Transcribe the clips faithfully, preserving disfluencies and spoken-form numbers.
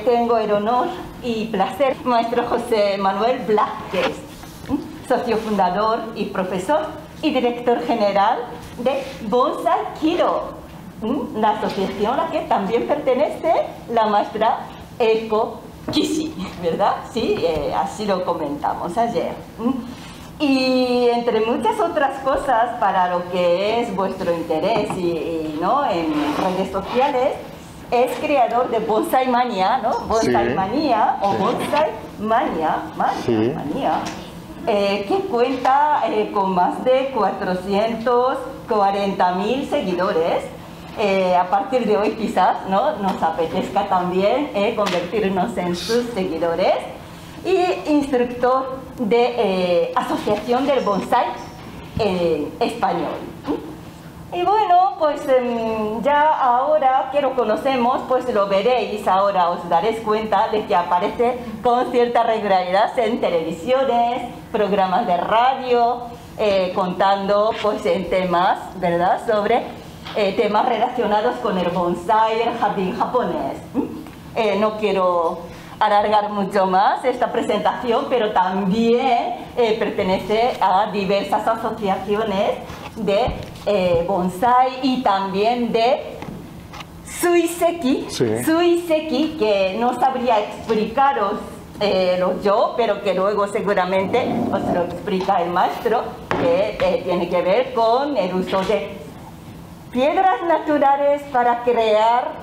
tengo el honor y placer, maestro José Manuel Blázquez, socio fundador y profesor y director general de Bonsai Kiro, la asociación a la que también pertenece la maestra Eiko Kishi, ¿verdad? Sí, eh, así lo comentamos ayer. Y entre muchas otras cosas, para lo que es vuestro interés y, y ¿no? en redes sociales, es creador de Bonsai Mania, ¿no? Bonsai sí. Mania o sí. Bonsai Mania, Mania, sí. Mania eh, que cuenta eh, con más de cuatrocientos cuarenta mil seguidores. Eh, a partir de hoy quizás ¿no? nos apetezca también eh, convertirnos en sus seguidores, y instructor de eh, Asociación del Bonsai eh, Español. Y bueno, pues eh, ya ahora que lo conocemos, pues lo veréis, ahora os daréis cuenta de que aparece con cierta regularidad en televisiones, programas de radio, eh, contando pues en temas, ¿verdad?, sobre eh, temas relacionados con el bonsai, el jardín japonés. Eh, no quiero alargar mucho más esta presentación, pero también eh, pertenece a diversas asociaciones de eh, bonsai y también de Suiseki, sí. Suiseki, que no sabría explicaros eh, lo yo, pero que luego seguramente os lo explica el maestro, que eh, tiene que ver con el uso de piedras naturales para crear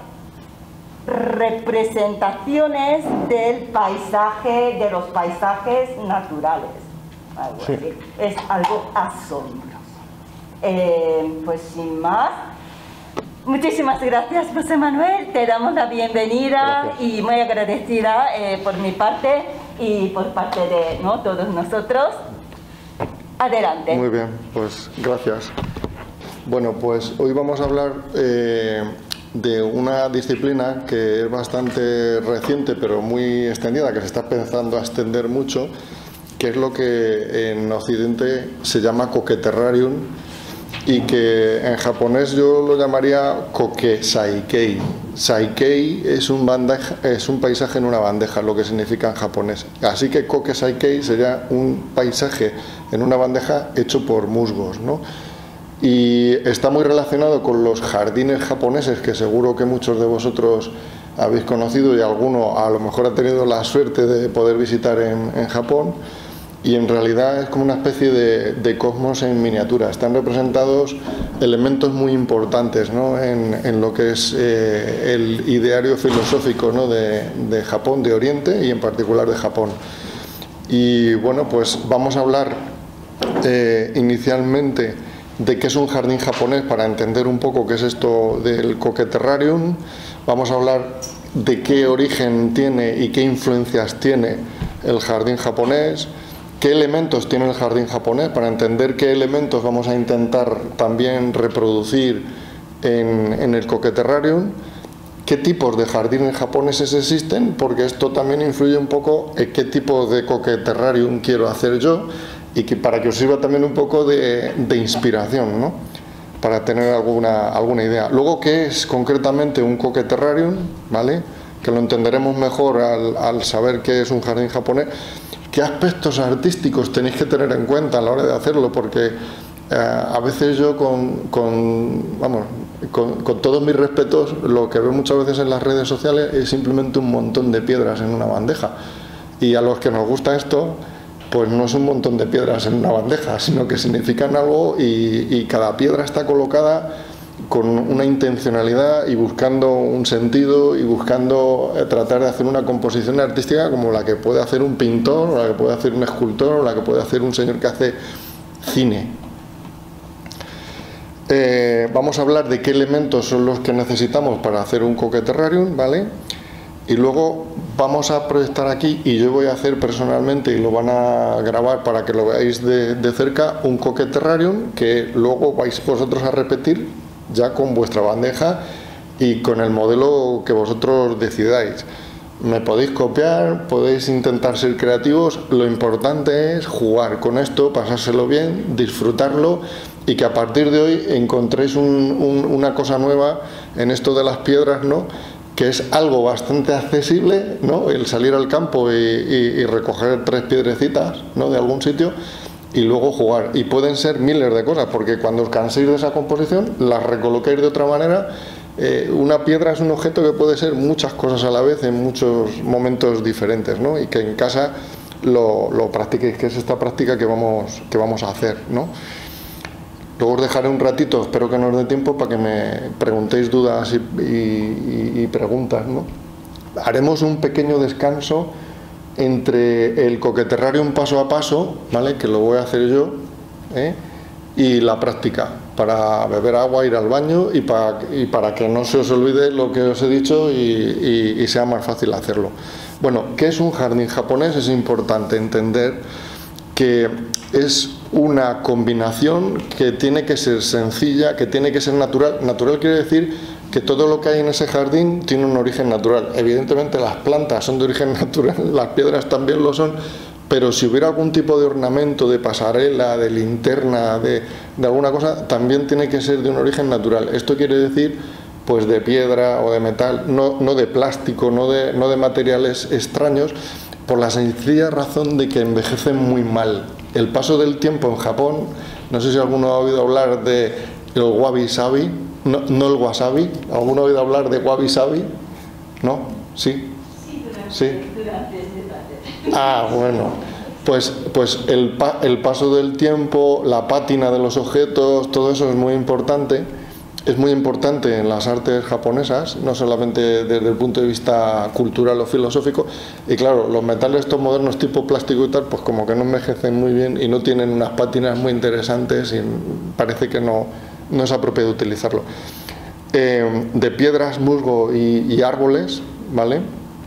representaciones del paisaje, de los paisajes naturales. Algo sí. así. Es algo asombroso. Eh, pues sin más, muchísimas gracias, José Manuel, te damos la bienvenida. Gracias. Y muy agradecida eh, por mi parte y por parte de ¿no? todos nosotros. Adelante. Muy bien, pues gracias. Bueno, pues hoy vamos a hablar eh, de una disciplina que es bastante reciente pero muy extendida, que se está empezando a extender mucho, que es lo que en Occidente se llama Koketerrarium, y que en japonés yo lo llamaría Koke Saikei. Saikei es un, bandeja, es un paisaje en una bandeja, lo que significa en japonés. Así que Koke Saikei sería un paisaje en una bandeja hecho por musgos, ¿no? Y está muy relacionado con los jardines japoneses, que seguro que muchos de vosotros habéis conocido y alguno a lo mejor ha tenido la suerte de poder visitar en, en Japón. Y en realidad es como una especie de, de cosmos en miniatura. Están representados elementos muy importantes, ¿no? en, en lo que es eh, el ideario filosófico, ¿no? de, de Japón, de Oriente y en particular de Japón. Y bueno, pues vamos a hablar eh, inicialmente de qué es un jardín japonés para entender un poco qué es esto del Koketerrarium. Vamos a hablar de qué origen tiene y qué influencias tiene el jardín japonés, qué elementos tiene el jardín japonés, para entender qué elementos vamos a intentar también reproducir en, en el Koketerrarium, qué tipos de jardines japoneses existen, porque esto también influye un poco en qué tipo de Koketerrarium quiero hacer yo, y que para que os sirva también un poco de, de inspiración, ¿no? Para tener alguna, alguna idea. Luego, ¿qué es concretamente un Koketerrarium? ¿Vale? Que lo entenderemos mejor al, al saber qué es un jardín japonés. ¿Qué aspectos artísticos tenéis que tener en cuenta a la hora de hacerlo? Porque eh, a veces yo con, con vamos, con, con todos mis respetos, lo que veo muchas veces en las redes sociales es simplemente un montón de piedras en una bandeja. Y a los que nos gusta esto, pues no es un montón de piedras en una bandeja, sino que significan algo, y, y cada piedra está colocada con una intencionalidad y buscando un sentido y buscando eh, tratar de hacer una composición artística como la que puede hacer un pintor, o la que puede hacer un escultor, o la que puede hacer un señor que hace cine. Eh, vamos a hablar de qué elementos son los que necesitamos para hacer un Koketerrarium, ¿vale? Y luego vamos a proyectar aquí, y yo voy a hacer personalmente, y lo van a grabar para que lo veáis de, de cerca, un Koketerrarium que luego vais vosotros a repetir ya con vuestra bandeja y con el modelo que vosotros decidáis. Me podéis copiar, podéis intentar ser creativos, lo importante es jugar con esto, pasárselo bien, disfrutarlo, y que a partir de hoy encontréis un, un, una cosa nueva en esto de las piedras, ¿no? que es algo bastante accesible, ¿no? El salir al campo y, y, y recoger tres piedrecitas, ¿no? De algún sitio y luego jugar. Y pueden ser miles de cosas, porque cuando os canséis de esa composición, las recolocáis de otra manera. Eh, una piedra es un objeto que puede ser muchas cosas a la vez en muchos momentos diferentes, ¿no? Y que en casa lo, lo practiquéis, que es esta práctica que vamos, que vamos a hacer, ¿no? Luego os dejaré un ratito, espero que nos dé tiempo para que me preguntéis dudas y, y, y preguntas, ¿no? Haremos un pequeño descanso entre el coqueterrarium paso a paso, ¿vale? Que lo voy a hacer yo, ¿eh? Y la práctica, para beber agua, ir al baño y para, y para que no se os olvide lo que os he dicho y, y, y sea más fácil hacerlo. Bueno, ¿qué es un jardín japonés? Es importante entender que es una combinación que tiene que ser sencilla, que tiene que ser natural. Natural quiere decir que todo lo que hay en ese jardín tiene un origen natural. Evidentemente las plantas son de origen natural, las piedras también lo son, pero si hubiera algún tipo de ornamento, de pasarela, de linterna, de, de alguna cosa, también tiene que ser de un origen natural. Esto quiere decir, pues, de piedra o de metal, no, no de plástico, no de, no de materiales extraños, por la sencilla razón de que envejecen muy mal. El paso del tiempo en Japón, no sé si alguno ha oído hablar de el wabi-sabi, no, no el wasabi, ¿alguno ha oído hablar de wabi-sabi? ¿No? ¿Sí? Sí, durante, ¿Sí? durante el debate. Ah, bueno, pues, pues el, pa, el paso del tiempo, la pátina de los objetos, todo eso es muy importante. Es muy importante en las artes japonesas, no solamente desde el punto de vista cultural o filosófico. Y claro, los metales estos modernos tipo plástico y tal, pues como que no envejecen muy bien y no tienen unas pátinas muy interesantes y parece que no, no es apropiado utilizarlo. Eh, de piedras, musgo y, y árboles, ¿vale?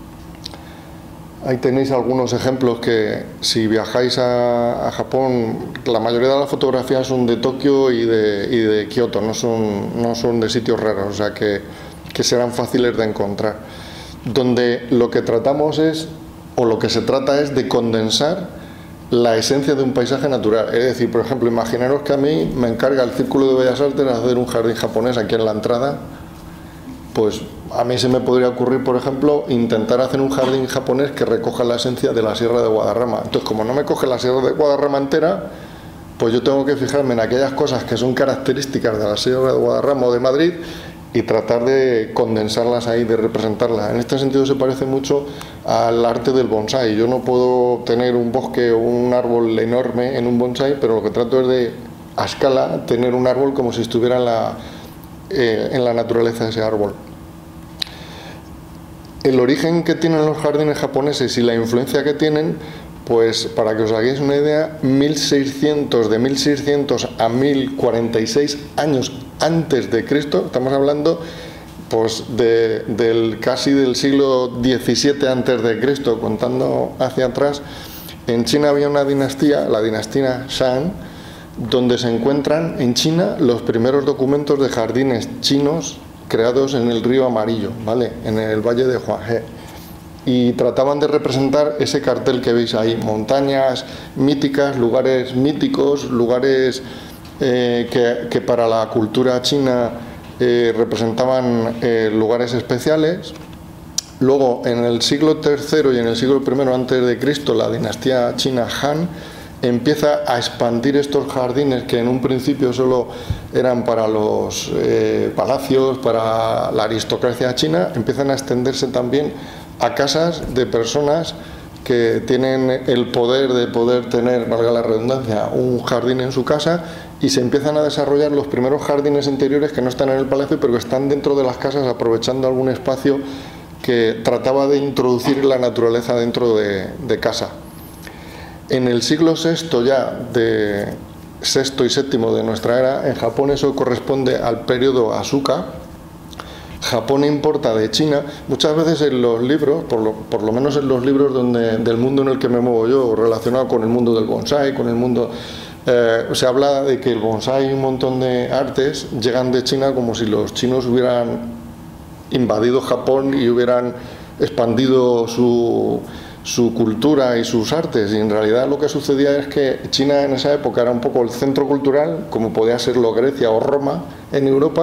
Ahí tenéis algunos ejemplos que si viajáis a, a Japón, la mayoría de las fotografías son de Tokio y de, y de Kioto, no son, no son de sitios raros, o sea que, que serán fáciles de encontrar. Donde lo que tratamos es, o lo que se trata es de condensar la esencia de un paisaje natural. Es decir, por ejemplo, imaginaros que a mí me encarga el Círculo de Bellas Artes hacer un jardín japonés aquí en la entrada. Pues a mí se me podría ocurrir, por ejemplo, intentar hacer un jardín japonés que recoja la esencia de la Sierra de Guadarrama. Entonces, como no me coge la Sierra de Guadarrama entera, pues yo tengo que fijarme en aquellas cosas que son características de la Sierra de Guadarrama o de Madrid y tratar de condensarlas ahí, de representarlas. En este sentido se parece mucho al arte del bonsái. Yo no puedo tener un bosque o un árbol enorme en un bonsái, pero lo que trato es de, a escala, tener un árbol como si estuviera en la... Eh, en la naturaleza de ese árbol. El origen que tienen los jardines japoneses y la influencia que tienen, pues para que os hagáis una idea, mil seiscientos, de mil seiscientos a mil cuarenta y seis años antes de Cristo, estamos hablando pues de, del casi del siglo diecisiete antes de Cristo, contando hacia atrás. En China había una dinastía, la dinastía Shang, donde se encuentran en China los primeros documentos de jardines chinos creados en el río Amarillo, ¿vale? En el valle de Huanghe. Y trataban de representar ese cartel que veis ahí, montañas míticas, lugares míticos, lugares eh, que, que para la cultura china eh, representaban eh, lugares especiales. Luego, en el siglo tercero y en el siglo primero antes de Cristo, la dinastía china Han empieza a expandir estos jardines que en un principio solo eran para los eh, palacios, para la aristocracia china, empiezan a extenderse también a casas de personas que tienen el poder de poder tener, valga la redundancia, un jardín en su casa, y se empiezan a desarrollar los primeros jardines interiores que no están en el palacio, pero que están dentro de las casas, aprovechando algún espacio que trataba de introducir la naturaleza dentro de, de casa. En el siglo sexto ya, de sexto y séptimo de nuestra era, en Japón eso corresponde al periodo Asuka. Japón importa de China, muchas veces en los libros, por lo, por lo menos en los libros donde, del mundo en el que me muevo yo, relacionado con el mundo del bonsái, con el mundo... Eh, se habla de que el bonsái y un montón de artes llegan de China como si los chinos hubieran invadido Japón y hubieran expandido su... su cultura y sus artes, y en realidad lo que sucedía es que China en esa época era un poco el centro cultural, como podía serlo Grecia o Roma en Europa,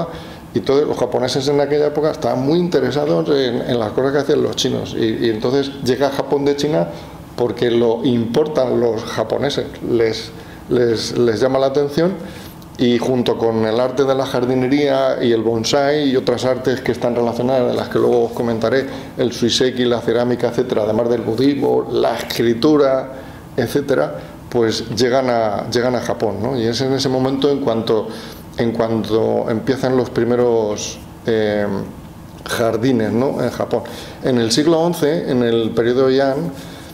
Y todos los japoneses en aquella época estaban muy interesados en, en las cosas que hacían los chinos. Y, y entonces llega a Japón de China porque lo importan los japoneses, les, les, les llama la atención, y junto con el arte de la jardinería y el bonsai y otras artes que están relacionadas, de las que luego os comentaré, el suiseki, la cerámica, etcétera, además del budismo, la escritura, etcétera, pues llegan a, llegan a Japón, ¿no? Y es en ese momento en cuanto, en cuanto empiezan los primeros eh, jardines, ¿no?, en Japón. En el siglo once, en el periodo Heian,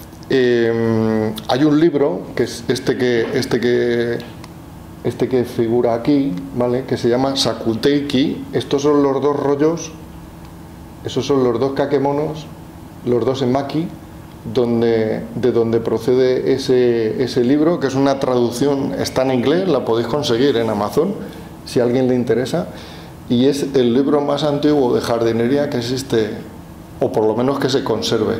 eh, hay un libro, que es este que, este que, este que figura aquí, ¿vale?, que se llama Sakuteiki. Estos son los dos rollos, esos son los dos kakemonos, los dos emaki, donde, de donde procede ese, ese libro, que es una traducción, está en inglés, la podéis conseguir en Amazon, si a alguien le interesa, y es el libro más antiguo de jardinería que existe, o por lo menos que se conserve.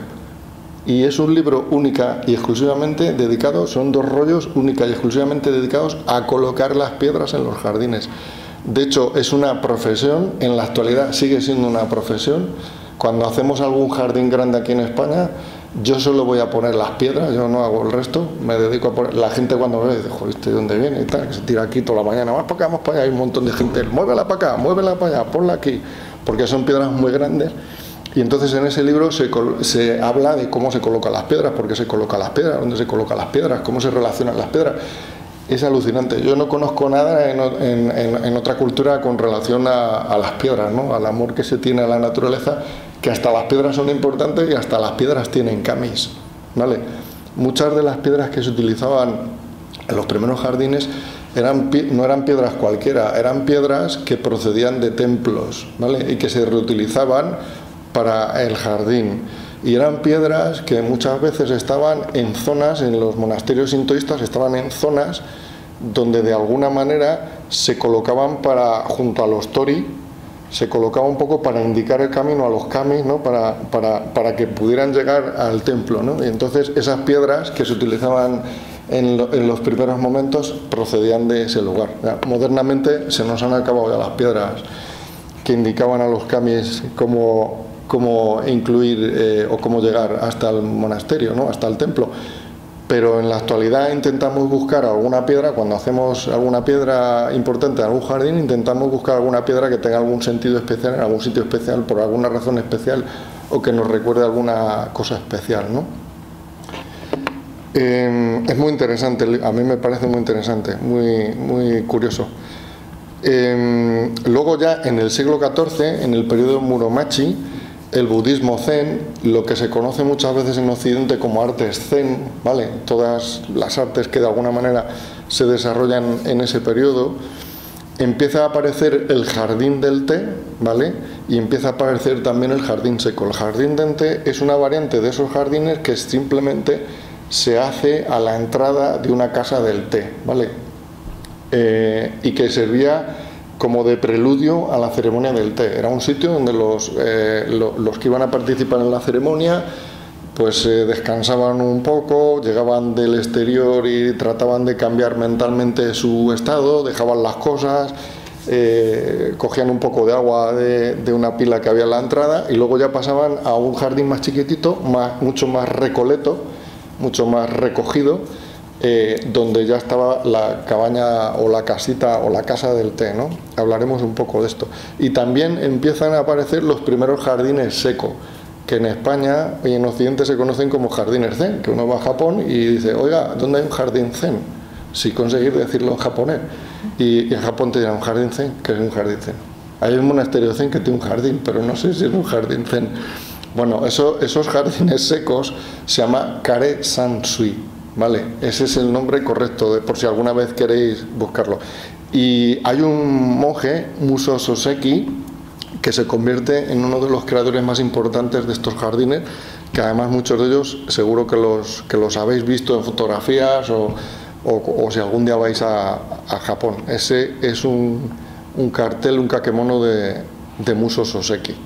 Y es un libro única y exclusivamente dedicado, son dos rollos única y exclusivamente dedicados a colocar las piedras en los jardines. De hecho, es una profesión, en la actualidad sigue siendo una profesión. Cuando hacemos algún jardín grande aquí en España, yo solo voy a poner las piedras, yo no hago el resto, me dedico a poner. La gente cuando me ve dice, joder, ¿de dónde viene? Y tal, que se tira aquí toda la mañana, vamos para acá, vamos para allá, hay un montón de gente, muévela para acá, muévela para allá, ponla aquí, porque son piedras muy grandes. Y entonces en ese libro se, se habla de cómo se colocan las piedras, por qué se colocan las piedras, dónde se colocan las piedras, cómo se relacionan las piedras. Es alucinante. Yo no conozco nada en, en, en otra cultura con relación a, a las piedras, ¿no?, al amor que se tiene a la naturaleza, que hasta las piedras son importantes y hasta las piedras tienen kamis, ¿vale? Muchas de las piedras que se utilizaban en los primeros jardines eran, no eran piedras cualquiera, eran piedras que procedían de templos, ¿vale?, y que se reutilizaban para el jardín. Y eran piedras que muchas veces estaban en zonas, en los monasterios sintoístas, estaban en zonas donde de alguna manera se colocaban para, junto a los tori, se colocaba un poco para indicar el camino a los kamis, ¿no?, para, para, para que pudieran llegar al templo, ¿no? Y entonces esas piedras que se utilizaban en, lo, en los primeros momentos procedían de ese lugar. Ya, modernamente se nos han acabado ya las piedras que indicaban a los kamis cómo cómo incluir eh, o cómo llegar hasta el monasterio, ¿no?, hasta el templo. Pero en la actualidad intentamos buscar alguna piedra, cuando hacemos alguna piedra importante en algún jardín, intentamos buscar alguna piedra que tenga algún sentido especial, en algún sitio especial, por alguna razón especial, o que nos recuerde alguna cosa especial, ¿no? Eh, es muy interesante, a mí me parece muy interesante, muy, muy curioso. Eh, luego ya en el siglo catorce, en el periodo Muromachi, el budismo zen, lo que se conoce muchas veces en Occidente como artes zen, ¿vale?, todas las artes que de alguna manera se desarrollan en ese periodo, empieza a aparecer el jardín del té, ¿vale?, y empieza a aparecer también el jardín seco. El jardín del té es una variante de esos jardines que simplemente se hace a la entrada de una casa del té, ¿vale?, eh, y que servía como de preludio a la ceremonia del té. Era un sitio donde los, eh, lo, los que iban a participar en la ceremonia pues eh, descansaban un poco, llegaban del exterior y trataban de cambiar mentalmente su estado, dejaban las cosas, eh, cogían un poco de agua de, de una pila que había en la entrada y luego ya pasaban a un jardín más chiquitito, más, mucho más recoleto, mucho más recogido, Eh, donde ya estaba la cabaña o la casita o la casa del té, ¿no? Hablaremos un poco de esto. Y también empiezan a aparecer los primeros jardines secos, que en España y en Occidente se conocen como jardines zen, que uno va a Japón y dice, oiga, ¿dónde hay un jardín zen? Si conseguir decirlo en japonés. Y, y en Japón te dirán, ¿un jardín zen? ¿Qué es un jardín zen? Hay un monasterio zen que tiene un jardín, pero no sé si es un jardín zen. Bueno, eso, esos jardines secos se llama Kare Sansui. Vale, ese es el nombre correcto, de, por si alguna vez queréis buscarlo. Y hay un monje, Muso Soseki, que se convierte en uno de los creadores más importantes de estos jardines, que además muchos de ellos seguro que los, que los habéis visto en fotografías o, o, o si algún día vais a, a Japón. Ese es un, un cartel, un kakemono de, de Muso Soseki.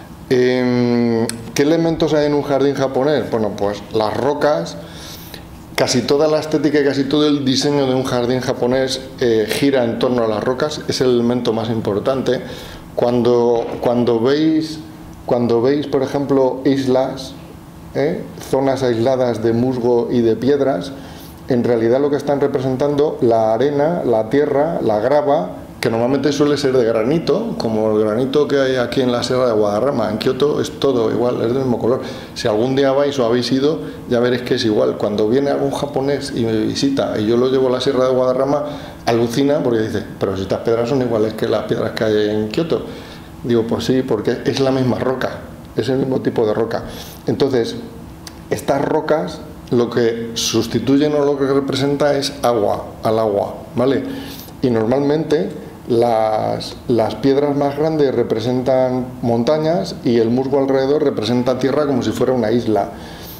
Eh, ¿Qué elementos hay en un jardín japonés? Bueno, pues las rocas casi toda la estética y casi todo el diseño de un jardín japonés eh, gira en torno a las rocas, es el elemento más importante. Cuando, cuando, veis, cuando veis, por ejemplo, islas, ¿eh? zonas aisladas de musgo y de piedras, en realidad lo que están representando la arena, la tierra, la grava, que normalmente suele ser de granito, como el granito que hay aquí en la Sierra de Guadarrama. En Kioto es todo igual, es del mismo color. Si algún día vais o habéis ido, ya veréis que es igual. Cuando viene algún japonés y me visita y yo lo llevo a la Sierra de Guadarrama, alucina porque dice, pero si estas piedras son iguales que las piedras que hay en Kioto. Digo, pues sí, porque es la misma roca, es el mismo tipo de roca. Entonces, estas rocas lo que sustituyen o lo que representa es agua, al agua, ¿vale? Y normalmente las, las piedras más grandes representan montañas y el musgo alrededor representa tierra como si fuera una isla.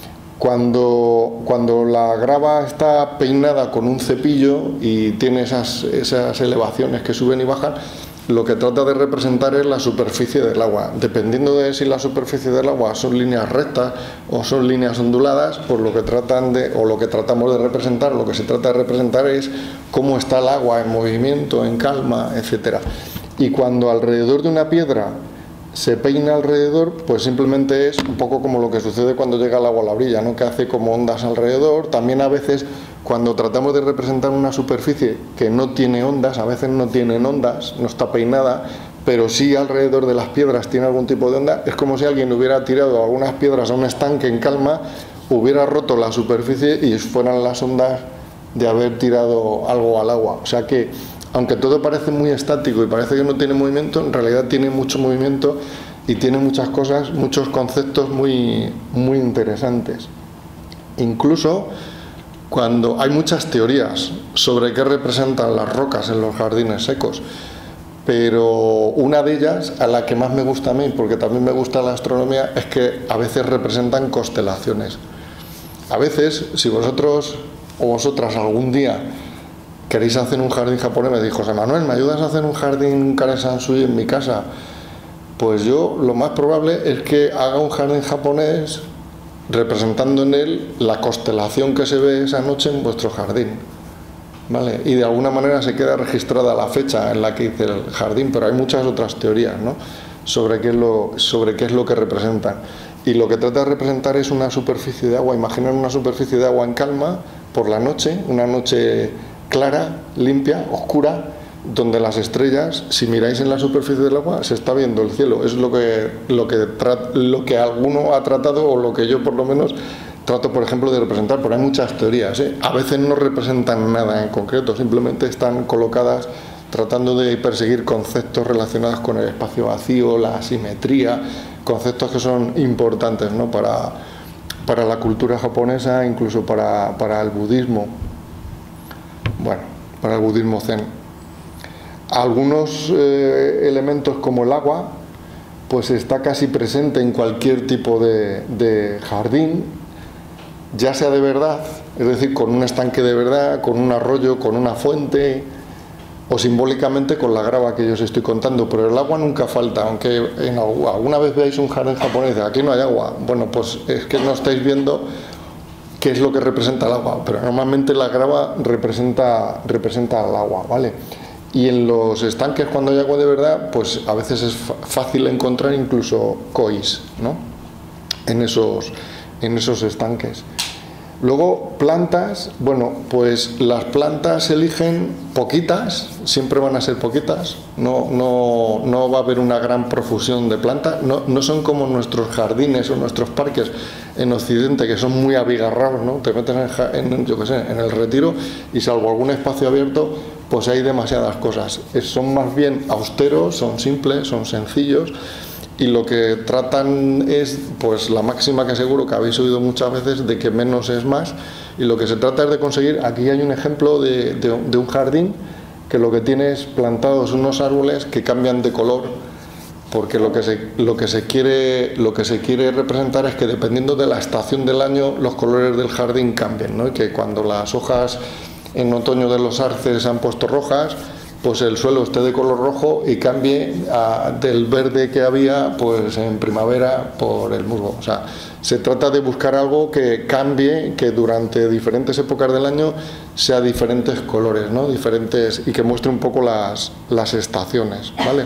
Cuando, cuando la grava está peinada con un cepillo y tiene esas, esas elevaciones que suben y bajan, lo que trata de representar es la superficie del agua. Dependiendo de si la superficie del agua son líneas rectas o son líneas onduladas, pues lo que tratan de, o lo que tratamos de representar, lo que se trata de representar es cómo está el agua en movimiento, en calma, etcétera. Y cuando alrededor de una piedra se peina alrededor, pues simplemente es un poco como lo que sucede cuando llega el agua a la orilla, ¿no? Que hace como ondas alrededor. También a veces cuando tratamos de representar una superficie que no tiene ondas, a veces no tienen ondas, no está peinada, pero sí alrededor de las piedras tiene algún tipo de onda, es como si alguien hubiera tirado algunas piedras a un estanque en calma, hubiera roto la superficie y fueran las ondas de haber tirado algo al agua. O sea que, aunque todo parece muy estático y parece que no tiene movimiento, en realidad tiene mucho movimiento y tiene muchas cosas, muchos conceptos muy, muy interesantes. Incluso cuando hay muchas teorías sobre qué representan las rocas en los jardines secos, pero una de ellas, a la que más me gusta a mí, porque también me gusta la astronomía, es que a veces representan constelaciones. A veces, si vosotros o vosotras algún día queréis hacer un jardín japonés, me dijo, José Manuel, ¿me ayudas a hacer un jardín Kare-Sansui en mi casa? Pues yo lo más probable es que haga un jardín japonés representando en él la constelación que se ve esa noche en vuestro jardín, ¿vale? Y de alguna manera se queda registrada la fecha en la que hice el jardín, pero hay muchas otras teorías, ¿no? sobre qué es lo, sobre qué es lo que representan. Y lo que trata de representar es una superficie de agua. Imaginar una superficie de agua en calma por la noche, una noche clara, limpia, oscura, donde las estrellas, si miráis en la superficie del agua, se está viendo el cielo. Es lo que, lo que, tra lo que alguno ha tratado, o lo que yo por lo menos trato, por ejemplo, de representar. Pero hay muchas teorías, ¿eh? A veces no representan nada en concreto, simplemente están colocadas tratando de perseguir conceptos relacionados con el espacio vacío, la asimetría, conceptos que son importantes, ¿no? para, para la cultura japonesa, incluso para, para el budismo, bueno, para el budismo zen. Algunos eh, elementos como el agua, pues está casi presente en cualquier tipo de, de jardín, ya sea de verdad, es decir, con un estanque de verdad, con un arroyo, con una fuente, o simbólicamente con la grava que yo os estoy contando. Pero el agua nunca falta, aunque en alguna vez veáis un jardín japonés y aquí no hay agua, bueno, pues es que no estáis viendo qué es lo que representa el agua, pero normalmente la grava representa, representa el agua, ¿vale? Y en los estanques, cuando hay agua de verdad, pues a veces es fácil encontrar incluso kois, ¿no? En esos, en esos estanques. Luego, plantas, bueno, pues las plantas se eligen poquitas, siempre van a ser poquitas, no, no, no va a haber una gran profusión de plantas, no, no son como nuestros jardines o nuestros parques en Occidente, que son muy abigarrados, ¿no? Te metes en, en, yo qué sé, en el Retiro y salvo algún espacio abierto, pues hay demasiadas cosas. Son más bien austeros, son simples, son sencillos. Y lo que tratan es, pues la máxima que seguro que habéis oído muchas veces, de que menos es más, y lo que se trata es de conseguir. Aquí hay un ejemplo de, de, de un jardín que lo que tiene es plantados unos árboles que cambian de color, porque lo que se, lo que se quiere, lo que se quiere representar es que dependiendo de la estación del año los colores del jardín cambien, ¿no? Y que cuando las hojas en otoño de los arces se han puesto rojas, pues el suelo esté de color rojo y cambie a, del verde que había pues en primavera por el musgo. O sea, Se trata de buscar algo que cambie, que durante diferentes épocas del año sea diferentes colores, ¿no? Diferentes, y que muestre un poco las, las estaciones, ¿vale?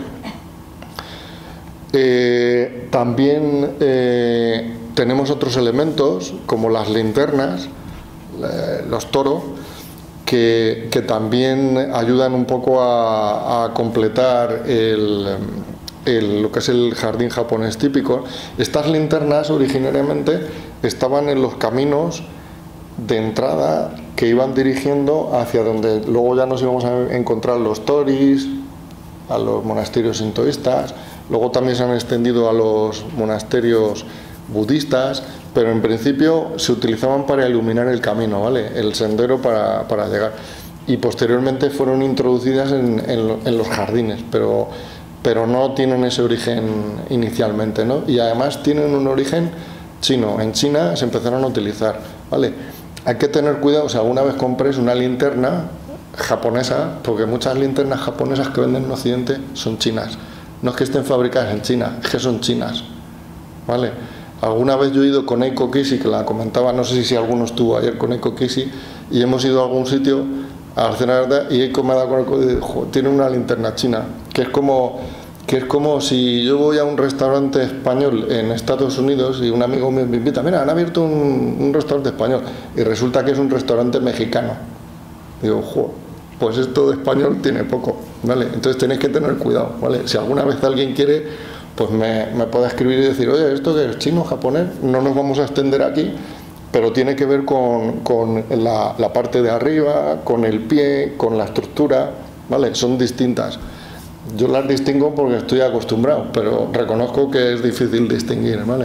Eh, también eh, tenemos otros elementos como las linternas, eh, los toros, que, que también ayudan un poco a, a completar el, el, lo que es el jardín japonés típico. Estas linternas originariamente estaban en los caminos de entrada que iban dirigiendo hacia donde luego ya nos íbamos a encontrar los toris, a los monasterios sintoístas. Luego también se han extendido a los monasterios budistas, pero en principio se utilizaban para iluminar el camino, ¿vale? El sendero para, para llegar. Y posteriormente fueron introducidas en, en, en los jardines, pero, pero no tienen ese origen inicialmente, ¿no? Y además tienen un origen chino. En China se empezaron a utilizar, ¿vale? Hay que tener cuidado si alguna vez compres una linterna japonesa, porque muchas linternas japonesas que venden en Occidente son chinas. No es que estén fabricadas en China, es que son chinas, ¿vale? Alguna vez yo he ido con Eiko Kishi, que la comentaba, no sé si, si alguno estuvo ayer con Eiko Kishi, y hemos ido a algún sitio a cenar, y Eiko me ha dado con el codo y dijo, tiene una linterna china, que es como que es como si yo voy a un restaurante español en Estados Unidos y un amigo me invita, mira, han abierto un, un restaurante español, y resulta que es un restaurante mexicano. Digo, jo, pues esto de español tiene poco, ¿vale? Entonces tenéis que tener cuidado, ¿vale? Si alguna vez alguien quiere, pues me, me puede escribir y decir, oye, ¿esto qué es? ¿Chino, japonés? No nos vamos a extender aquí, pero tiene que ver con, con la, la parte de arriba, con el pie, con la estructura, ¿vale? Son distintas. Yo las distingo porque estoy acostumbrado, pero reconozco que es difícil distinguir, ¿vale?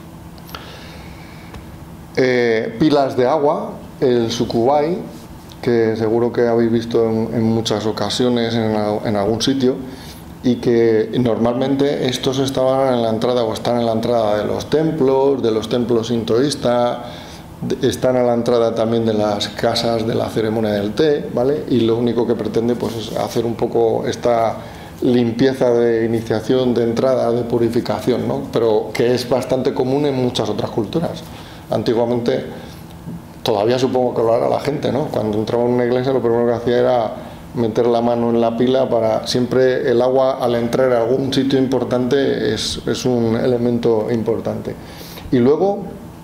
Eh, pilas de agua, el sukubai, que seguro que habéis visto en, en muchas ocasiones en, en algún sitio, y que normalmente estos estaban en la entrada o están en la entrada de los templos, de los templos sintoístas, están a la entrada también de las casas de la ceremonia del té, ¿vale? Y lo único que pretende pues es hacer un poco esta limpieza de iniciación, de entrada, de purificación, ¿no? Pero que es bastante común en muchas otras culturas. Antiguamente, todavía supongo que lo hará la gente, ¿no? Cuando entraba en una iglesia lo primero que hacía era meter la mano en la pila para... Siempre el agua al entrar a algún sitio importante es, es un elemento importante. Y luego,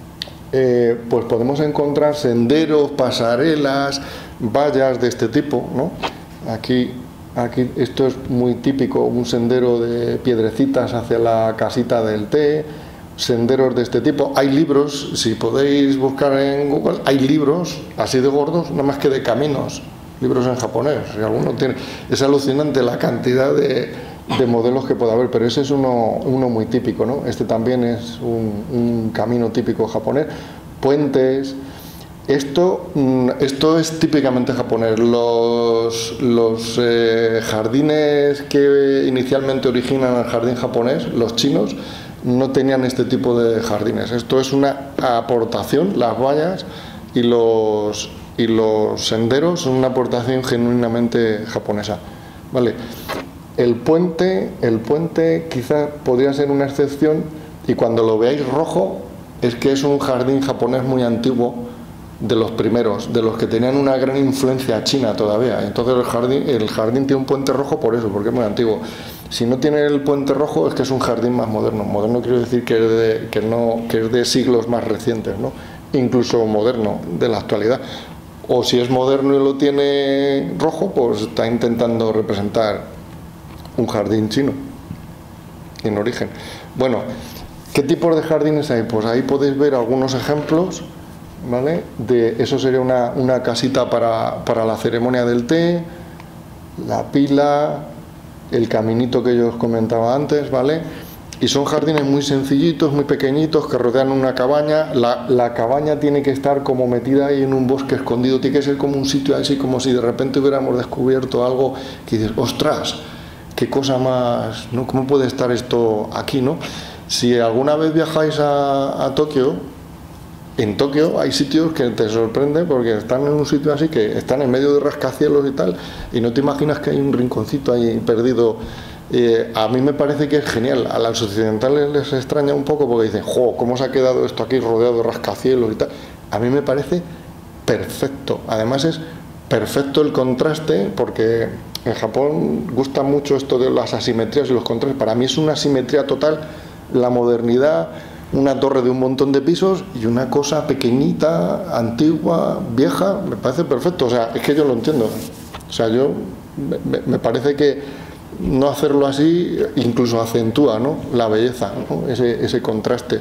eh, pues podemos encontrar senderos, pasarelas, vallas de este tipo, ¿no? Aquí, aquí esto es muy típico, un sendero de piedrecitas hacia la casita del té, senderos de este tipo. Hay libros, si podéis buscar en Google, hay libros así de gordos, nada más que de caminos, libros en japonés. Si alguno tiene, es alucinante la cantidad de, de modelos que puede haber, pero ese es uno, uno muy típico, ¿no? Este también es un, un camino típico japonés. Puentes. Esto, esto es típicamente japonés. Los, los eh, jardines que inicialmente originan el jardín japonés, los chinos, no tenían este tipo de jardines. Esto es una aportación, las vallas y los, y los senderos son una aportación genuinamente japonesa, ¿vale? El puente, el puente quizá podría ser una excepción, y cuando lo veáis rojo es que es un jardín japonés muy antiguo, de los primeros, de los que tenían una gran influencia china todavía. Entonces el jardín, el jardín tiene un puente rojo por eso, porque es muy antiguo. Si no tiene el puente rojo es que es un jardín más moderno. Moderno quiero decir que es de, que no, que es de siglos más recientes, ¿no? Incluso moderno, de la actualidad. O si es moderno y lo tiene rojo, pues está intentando representar un jardín chino en origen. Bueno, ¿qué tipos de jardines hay? Pues ahí podéis ver algunos ejemplos, ¿vale? De, eso sería una, una casita para, para la ceremonia del té, la pila, el caminito que yo os comentaba antes, ¿vale? Y son jardines muy sencillitos, muy pequeñitos, que rodean una cabaña. La, la cabaña tiene que estar como metida ahí en un bosque escondido, tiene que ser como un sitio así, como si de repente hubiéramos descubierto algo que dices, ostras, qué cosa más, ¿no? ¿Cómo puede estar esto aquí, no? Si alguna vez viajáis a, a Tokio, en Tokio hay sitios que te sorprenden porque están en un sitio así, que están en medio de rascacielos y tal, y no te imaginas que hay un rinconcito ahí perdido Eh, a mí me parece que es genial. A los occidentales les extraña un poco porque dicen, jo, ¿cómo se ha quedado esto aquí rodeado de rascacielos y tal? A mí me parece perfecto. Además es perfecto el contraste, porque en Japón gusta mucho esto de las asimetrías y los contrastes. Para mí es una asimetría total la modernidad, una torre de un montón de pisos y una cosa pequeñita, antigua, vieja. Me parece perfecto. O sea, es que yo lo entiendo. O sea, yo me, me parece que no hacerlo así incluso acentúa, ¿no?, la belleza, ¿no?, ese, ese contraste.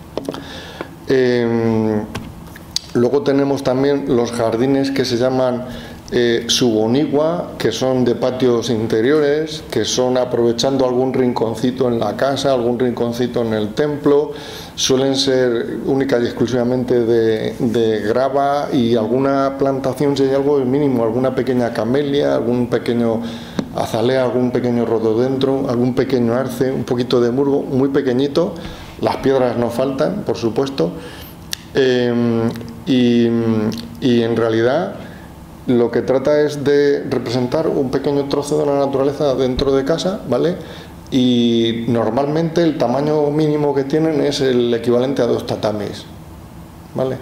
Eh, luego tenemos también los jardines que se llaman eh, suboniwa, que son de patios interiores, que son aprovechando algún rinconcito en la casa, algún rinconcito en el templo. Suelen ser única y exclusivamente de, de grava y alguna plantación, si hay algo, el mínimo, alguna pequeña camelia, algún pequeño azalea, algún pequeño rododendro, algún pequeño arce, un poquito de musgo, muy pequeñito. Las piedras no faltan, por supuesto. Eh, y, y en realidad lo que trata es de representar un pequeño trozo de la naturaleza dentro de casa, ¿vale? Y normalmente el tamaño mínimo que tienen es el equivalente a dos tatamis, ¿vale?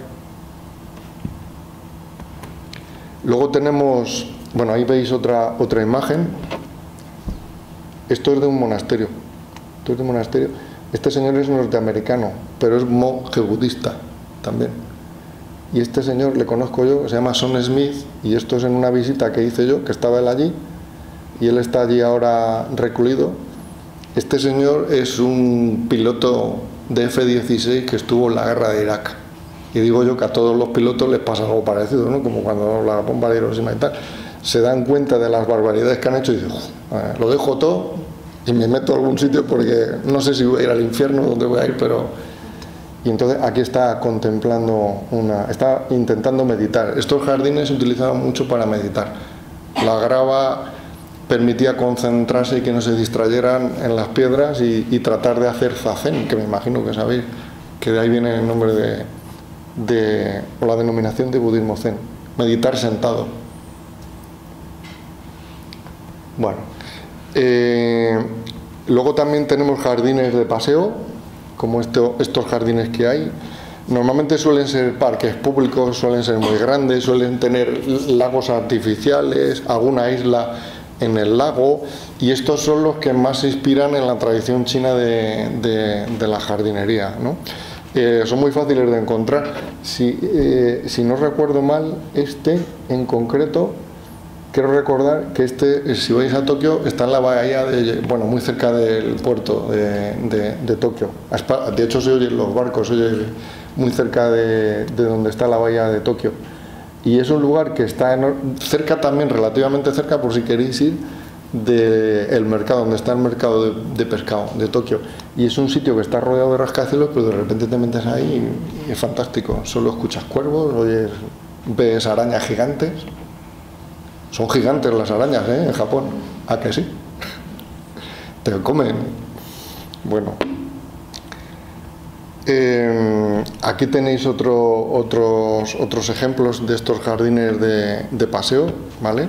Luego tenemos, bueno, ahí veis otra, otra imagen. Esto es de un monasterio. Esto es de un monasterio. Este señor es norteamericano, pero es monje budista también. Y este señor le conozco yo, se llama Son Smith, y esto es en una visita que hice yo, que estaba él allí, y él está allí ahora recluido. Este señor es un piloto de F dieciséis que estuvo en la guerra de Irak. Y digo yo que a todos los pilotos les pasa algo parecido, ¿no? Como cuando la bomba de Hiroshima y tal, se dan cuenta de las barbaridades que han hecho y dicen, lo dejo todo y me meto a algún sitio porque no sé si voy a ir al infierno, dónde voy a ir, pero... Y entonces aquí está contemplando una... está intentando meditar. Estos jardines se utilizaban mucho para meditar. La grava permitía concentrarse y que no se distrayeran en las piedras y, y tratar de hacer zazen, que me imagino que sabéis, que de ahí viene el nombre de... de o la denominación de budismo zen, meditar sentado. Bueno, eh, luego también tenemos jardines de paseo, como esto, estos jardines que hay. Normalmente suelen ser parques públicos, suelen ser muy grandes, suelen tener lagos artificiales, alguna isla en el lago, y estos son los que más se inspiran en la tradición china de, de, de la jardinería, ¿no? Eh, son muy fáciles de encontrar. Si, eh, si no recuerdo mal, este en concreto, quiero recordar que este, si vais a Tokio, está en la bahía de, bueno, muy cerca del puerto de, de, de Tokio. De hecho se oyen los barcos, se oye muy cerca de, de donde está la bahía de Tokio. Y es un lugar que está en, cerca también, relativamente cerca, por si queréis ir, del mercado, donde está el mercado de, de pescado de Tokio. Y es un sitio que está rodeado de rascacielos, pero de repente te metes ahí y es fantástico. Solo escuchas cuervos, oyes, ves arañas gigantes. Son gigantes las arañas, ¿eh?, en Japón. ¿A que sí? Te comen. Bueno. Eh, aquí tenéis otro, otros, otros ejemplos de estos jardines de, de paseo, ¿vale?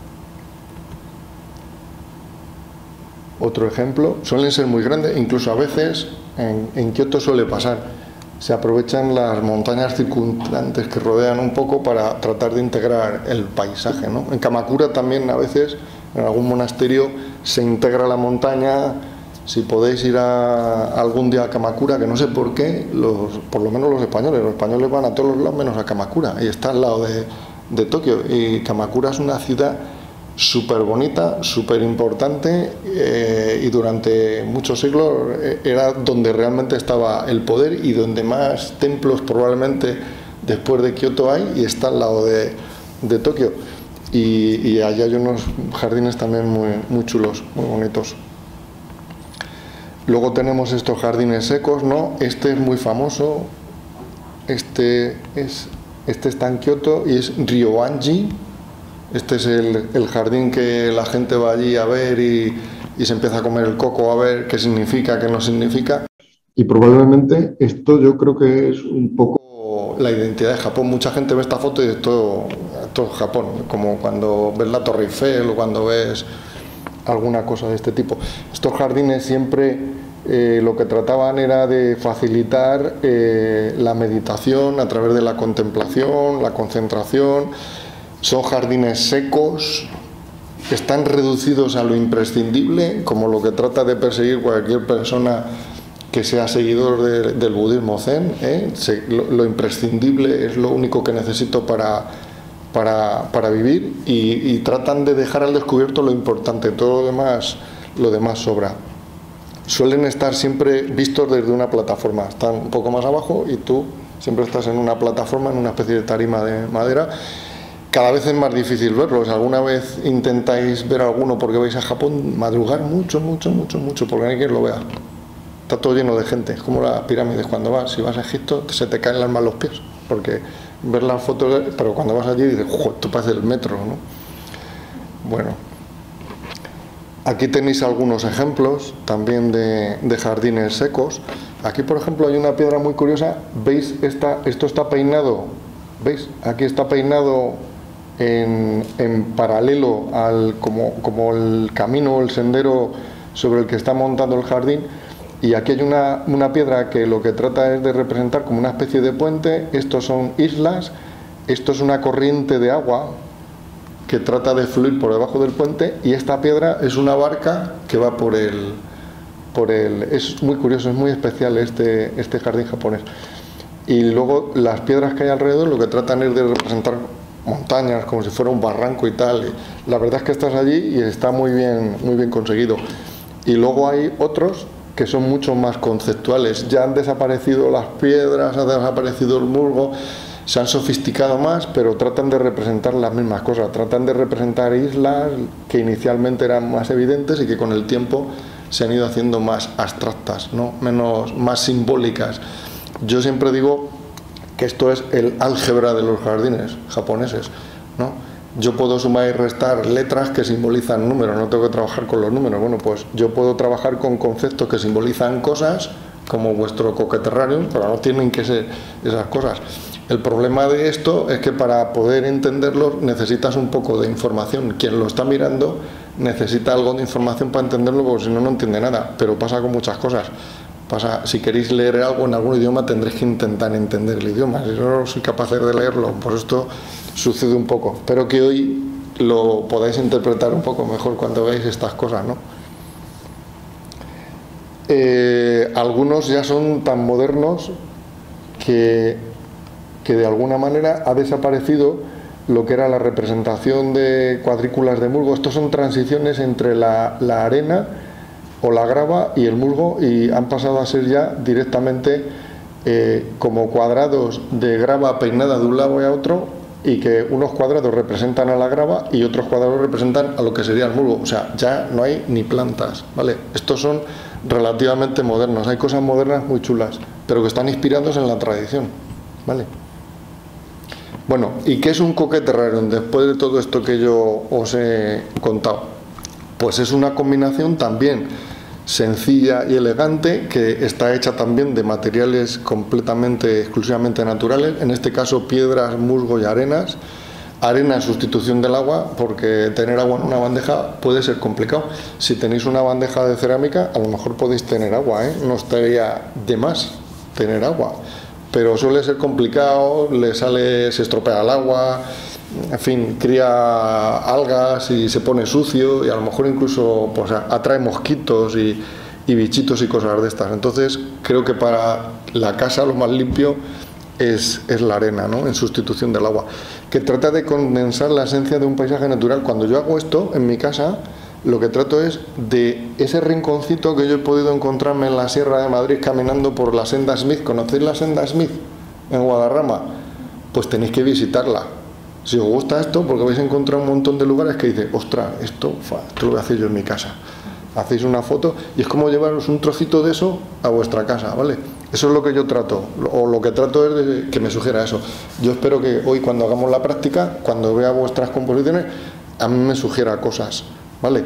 Otro ejemplo, suelen ser muy grandes, incluso a veces en, en Kioto suele pasar, se aprovechan las montañas circundantes que rodean un poco para tratar de integrar el paisaje, ¿no? En Kamakura también a veces, en algún monasterio, se integra la montaña. Si podéis ir a, algún día a Kamakura, que no sé por qué, los, por lo menos los españoles, los españoles van a todos los lados menos a Kamakura, y está al lado de, de Tokio, y Kamakura es una ciudad súper bonita, súper importante, eh, y durante muchos siglos era donde realmente estaba el poder y donde más templos probablemente después de Kioto hay, y está al lado de, de Tokio, y, y allá hay unos jardines también muy, muy chulos, muy bonitos. Luego tenemos estos jardines secos, ¿no? Este es muy famoso, este, es, este está en Kioto y es Ryoanji. Este es el, el jardín que la gente va allí a ver y, y se empieza a comer el coco a ver qué significa, qué no significa. Y probablemente esto yo creo que es un poco la identidad de Japón. Mucha gente ve esta foto y esto, esto es Japón, como cuando ves la Torre Eiffel o cuando ves alguna cosa de este tipo. Estos jardines siempre eh, lo que trataban era de facilitar eh, la meditación a través de la contemplación, la concentración. Son jardines secos, están reducidos a lo imprescindible, como lo que trata de perseguir cualquier persona que sea seguidor de, del budismo zen, ¿eh? Se, lo, lo imprescindible es lo único que necesito para, para, para vivir, y, y tratan de dejar al descubierto lo importante, todo lo demás, lo demás sobra. Suelen estar siempre vistos desde una plataforma, están un poco más abajo y tú siempre estás en una plataforma, en una especie de tarima de madera. Cada vez es más difícil verlos. ¿Alguna vez intentáis ver alguno porque vais a Japón? Madrugar mucho, mucho, mucho, mucho, porque no hay quien lo vea. Está todo lleno de gente. Es como las pirámides cuando vas. Si vas a Egipto, se te caen las manos los pies. Porque ver las fotos, pero cuando vas allí dices, ¡jo! Esto parece el metro, ¿no? Bueno. Aquí tenéis algunos ejemplos también de, de jardines secos. Aquí, por ejemplo, hay una piedra muy curiosa. ¿Veis? Esta, esto está peinado. ¿Veis? Aquí está peinado En, en paralelo al como, como el camino o el sendero sobre el que está montado el jardín, y aquí hay una, una piedra que lo que trata es de representar como una especie de puente. Estos son islas, esto es una corriente de agua que trata de fluir por debajo del puente, y esta piedra es una barca que va por el, por el es muy curioso, es muy especial este, este jardín japonés. Y luego las piedras que hay alrededor lo que tratan es de representar montañas, como si fuera un barranco y tal. La verdad es que estás allí y está muy bien, muy bien conseguido. Y luego hay otros que son mucho más conceptuales. Ya han desaparecido las piedras, ha desaparecido el musgo, se han sofisticado más, pero tratan de representar las mismas cosas. Tratan de representar islas que inicialmente eran más evidentes y que con el tiempo se han ido haciendo más abstractas, ¿no? Menos, más simbólicas. Yo siempre digo que esto es el álgebra de los jardines japoneses, ¿no? Yo puedo sumar y restar letras que simbolizan números, no tengo que trabajar con los números. Bueno, pues yo puedo trabajar con conceptos que simbolizan cosas, como vuestro coqueterrarium, pero no tienen que ser esas cosas. El problema de esto es que para poder entenderlo necesitas un poco de información. Quien lo está mirando necesita algo de información para entenderlo, porque si no, no entiende nada. Pero pasa con muchas cosas. Pasa, si queréis leer algo en algún idioma, tendréis que intentar entender el idioma. Si no soy capaz de leerlo, pues esto sucede un poco. Espero que hoy lo podáis interpretar un poco mejor cuando veáis estas cosas, ¿no? Eh, algunos ya son tan modernos que, que de alguna manera ha desaparecido lo que era la representación de cuadrículas de musgo. Estos son transiciones entre la, la arena o la grava y el musgo, y han pasado a ser ya directamente eh, como cuadrados de grava peinada de un lado y a otro, y que unos cuadrados representan a la grava y otros cuadrados representan a lo que sería el musgo. O sea, ya no hay ni plantas, ¿vale? Estos son relativamente modernos. Hay cosas modernas muy chulas, pero que están inspirados en la tradición, ¿vale? Bueno, ¿y qué es un coqueterrarium después de todo esto que yo os he contado? Pues es una combinación también sencilla y elegante, que está hecha también de materiales completamente, exclusivamente naturales, en este caso piedras, musgo y arenas. Arena en sustitución del agua, porque tener agua en una bandeja puede ser complicado. Si tenéis una bandeja de cerámica, a lo mejor podéis tener agua, ¿eh? No estaría de más tener agua, pero suele ser complicado, le sale, se estropea el agua, en fin, cría algas y se pone sucio, y a lo mejor incluso pues, atrae mosquitos y, y bichitos y cosas de estas. Entonces creo que para la casa lo más limpio es, es la arena, ¿no? En sustitución del agua, que trata de condensar la esencia de un paisaje natural. Cuando yo hago esto en mi casa, lo que trato es de ese rinconcito que yo he podido encontrarme en la Sierra de Madrid caminando por la Senda Smith. ¿Conocéis la Senda Smith en Guadarrama? Pues tenéis que visitarla. Si os gusta esto, porque vais a encontrar un montón de lugares que dice, ostras, esto, fa, esto lo voy a hacer yo en mi casa. Hacéis una foto y es como llevaros un trocito de eso a vuestra casa, ¿vale? Eso es lo que yo trato, o lo que trato es de que me sugiera eso. Yo espero que hoy, cuando hagamos la práctica, cuando vea vuestras composiciones, a mí me sugiera cosas, ¿vale?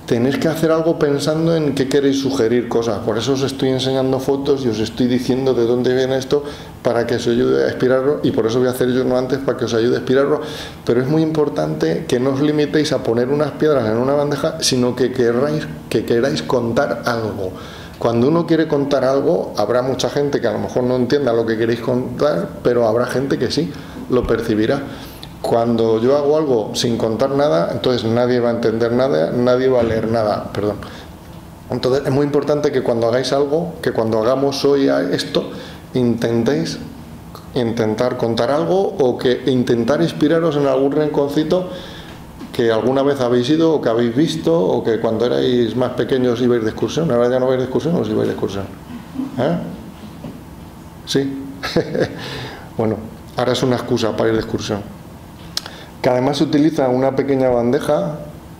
tenéis que hacer algo pensando en qué queréis sugerir cosas. Por eso os estoy enseñando fotos y os estoy diciendo de dónde viene esto para que os ayude a inspirarlo, y por eso voy a hacer yo uno antes para que os ayude a inspirarlo. Pero es muy importante que no os limitéis a poner unas piedras en una bandeja, sino que queráis, que queráis contar algo. Cuando uno quiere contar algo, habrá mucha gente que a lo mejor no entienda lo que queréis contar, pero habrá gente que sí lo percibirá. Cuando yo hago algo sin contar nada, entonces nadie va a entender nada, nadie va a leer nada, perdón. Entonces es muy importante que cuando hagáis algo, que cuando hagamos hoy esto, intentéis intentar contar algo, o que intentar inspiraros en algún rinconcito que alguna vez habéis ido, o que habéis visto, o que cuando erais más pequeños ibais de excursión. Ahora ya no vais de excursión, o os ibais de excursión. ¿Eh? Sí. Bueno, ahora es una excusa para ir de excursión. Que además se utiliza una pequeña bandeja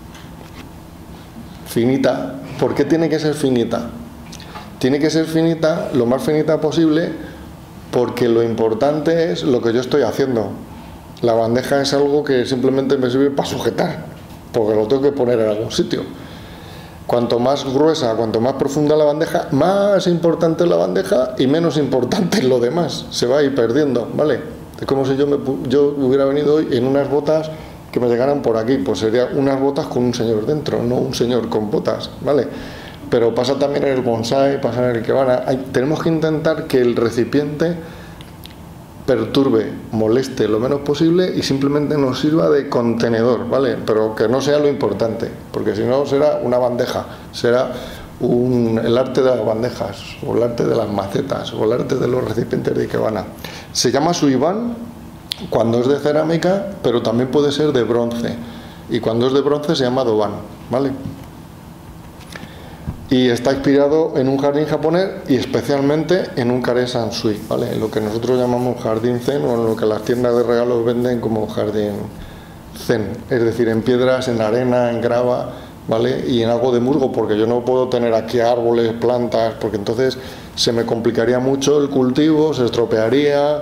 finita. ¿Por qué tiene que ser finita? Tiene que ser finita, lo más finita posible, porque lo importante es lo que yo estoy haciendo. La bandeja es algo que simplemente me sirve para sujetar, porque lo tengo que poner en algún sitio. Cuanto más gruesa, cuanto más profunda la bandeja, más importante es la bandeja y menos importante es lo demás. Se va a ir perdiendo, ¿vale? Es como si yo, me, yo hubiera venido hoy en unas botas que me llegaran por aquí. Pues sería unas botas con un señor dentro, no un señor con botas, ¿vale? Pero pasa también en el bonsái, pasa en el ikebana. Hay, tenemos que intentar que el recipiente perturbe, moleste lo menos posible y simplemente nos sirva de contenedor, ¿vale? Pero que no sea lo importante, porque si no será una bandeja, será un, el arte de las bandejas, o el arte de las macetas, o el arte de los recipientes de ikebana. Se llama suiban cuando es de cerámica, pero también puede ser de bronce, y cuando es de bronce se llama doban, ¿vale? Y está inspirado en un jardín japonés y especialmente en un kare sansui, ¿vale? Lo que nosotros llamamos jardín zen, o en lo que las tiendas de regalos venden como jardín zen, es decir, en piedras, en arena, en grava, ¿vale? Y en algo de musgo, porque yo no puedo tener aquí árboles, plantas, porque entonces se me complicaría mucho el cultivo, se estropearía,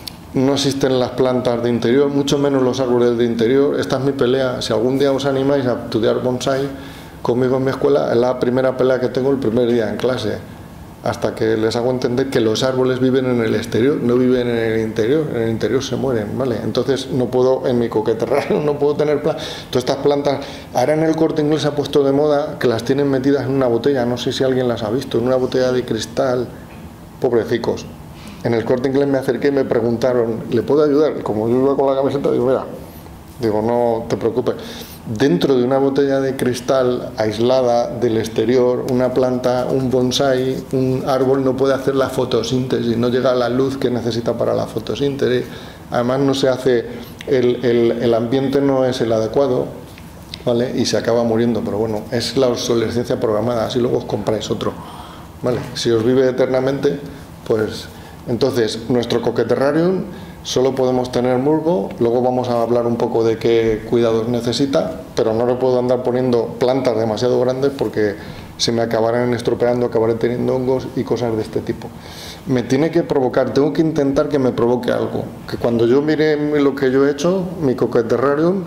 no existen las plantas de interior, mucho menos los árboles de interior. Esta es mi pelea. Si algún día os animáis a estudiar bonsái conmigo en mi escuela, es la primera pelea que tengo el primer día en clase, hasta que les hago entender que los árboles viven en el exterior, no viven en el interior. En el interior se mueren, ¿vale? Entonces no puedo, en mi coqueterrario no puedo tener plantas. Todas estas plantas, ahora en el Corte Inglés se ha puesto de moda que las tienen metidas en una botella, no sé si alguien las ha visto, en una botella de cristal. Pobrecicos. En el Corte Inglés me acerqué y me preguntaron, ¿le puedo ayudar? Como yo iba con la camiseta, digo, mira, digo, no te preocupes. Dentro de una botella de cristal aislada del exterior, una planta, un bonsái, un árbol no puede hacer la fotosíntesis, no llega la luz que necesita para la fotosíntesis. Además no se hace, el, el, el ambiente no es el adecuado, ¿vale? Y se acaba muriendo, pero bueno, es la obsolescencia programada, así luego os compráis otro, ¿vale? Si os vive eternamente, pues entonces nuestro coqueterrarium solo podemos tener musgo. Luego vamos a hablar un poco de qué cuidados necesita, pero no le puedo andar poniendo plantas demasiado grandes porque se me acabarán estropeando, acabaré teniendo hongos y cosas de este tipo. Me tiene que provocar, tengo que intentar que me provoque algo, que cuando yo mire lo que yo he hecho, mi coqueterrarium,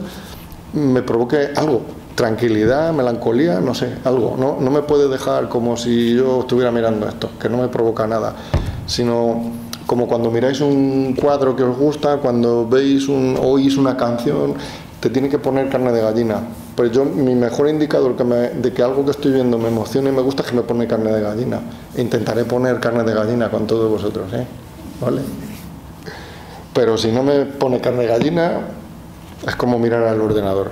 me provoque algo, tranquilidad, melancolía, no sé, algo. No, no me puede dejar como si yo estuviera mirando esto, que no me provoca nada, sino como cuando miráis un cuadro que os gusta, cuando veis un, oís una canción, te tiene que poner carne de gallina. Pues yo, mi mejor indicador que me, de que algo que estoy viendo me emociona y me gusta es que me pone carne de gallina. Intentaré poner carne de gallina con todos vosotros, ¿eh? ¿Vale? Pero si no me pone carne de gallina, es como mirar al ordenador.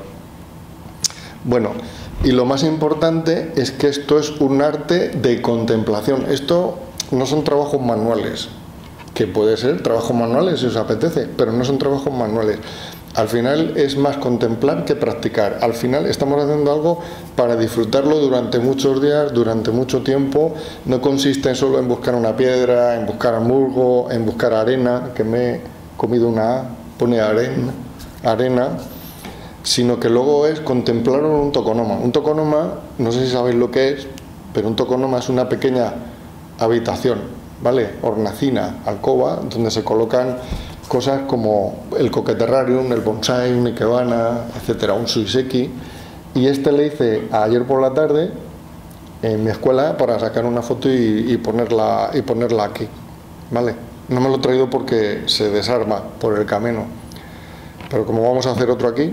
Bueno, y lo más importante es que esto es un arte de contemplación. Esto no son trabajos manuales, que puede ser trabajos manuales si os apetece, pero no son trabajos manuales. Al final es más contemplar que practicar. Al final estamos haciendo algo para disfrutarlo durante muchos días, durante mucho tiempo. No consiste solo en buscar una piedra, en buscar musgo, en buscar arena, que me he comido una A, pone arena, arena, sino que luego es contemplar un tokonoma. Un tokonoma, no sé si sabéis lo que es, pero un tokonoma es una pequeña habitación, ¿vale? Hornacina, alcoba, donde se colocan cosas como el coqueterrarium, el bonsái, un ikebana, etcétera, un suiseki, y este le hice ayer por la tarde en mi escuela para sacar una foto y, y, ponerla, y ponerla aquí, ¿vale? No me lo he traído porque se desarma por el camino, pero como vamos a hacer otro aquí,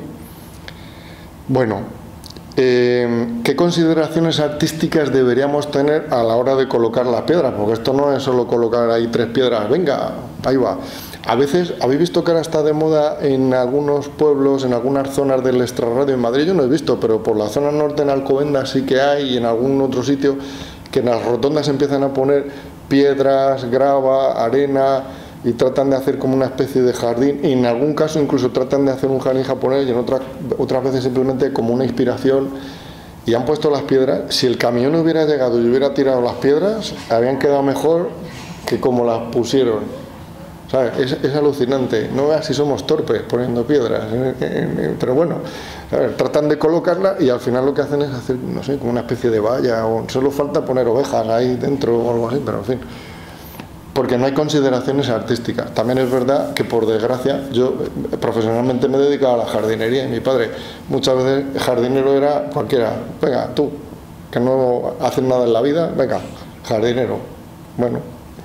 bueno, eh, ¿qué consideraciones artísticas deberíamos tener a la hora de colocar las piedras? Porque esto no es solo colocar ahí tres piedras, venga, ahí va. A veces, ¿habéis visto que ahora está de moda en algunos pueblos, en algunas zonas del extrarradio? En Madrid yo no he visto, pero por la zona norte en Alcobendas sí que hay, y en algún otro sitio, que en las rotondas empiezan a poner piedras, grava, arena, y tratan de hacer como una especie de jardín, y en algún caso incluso tratan de hacer un jardín japonés, y en otras, otras veces simplemente como una inspiración, y han puesto las piedras. Si el camión hubiera llegado y hubiera tirado las piedras, habían quedado mejor que como las pusieron. ¿Sabes? Es, es alucinante. No veas si somos torpes poniendo piedras, pero bueno, ¿sabes? Tratan de colocarla y al final lo que hacen es hacer, no sé, como una especie de valla, o solo falta poner ovejas ahí dentro o algo así, pero en fin, porque no hay consideraciones artísticas. También es verdad que, por desgracia, yo profesionalmente me he dedicado a la jardinería, y mi padre muchas veces jardinero era cualquiera. Venga, tú, que no haces nada en la vida, venga, jardinero. Bueno,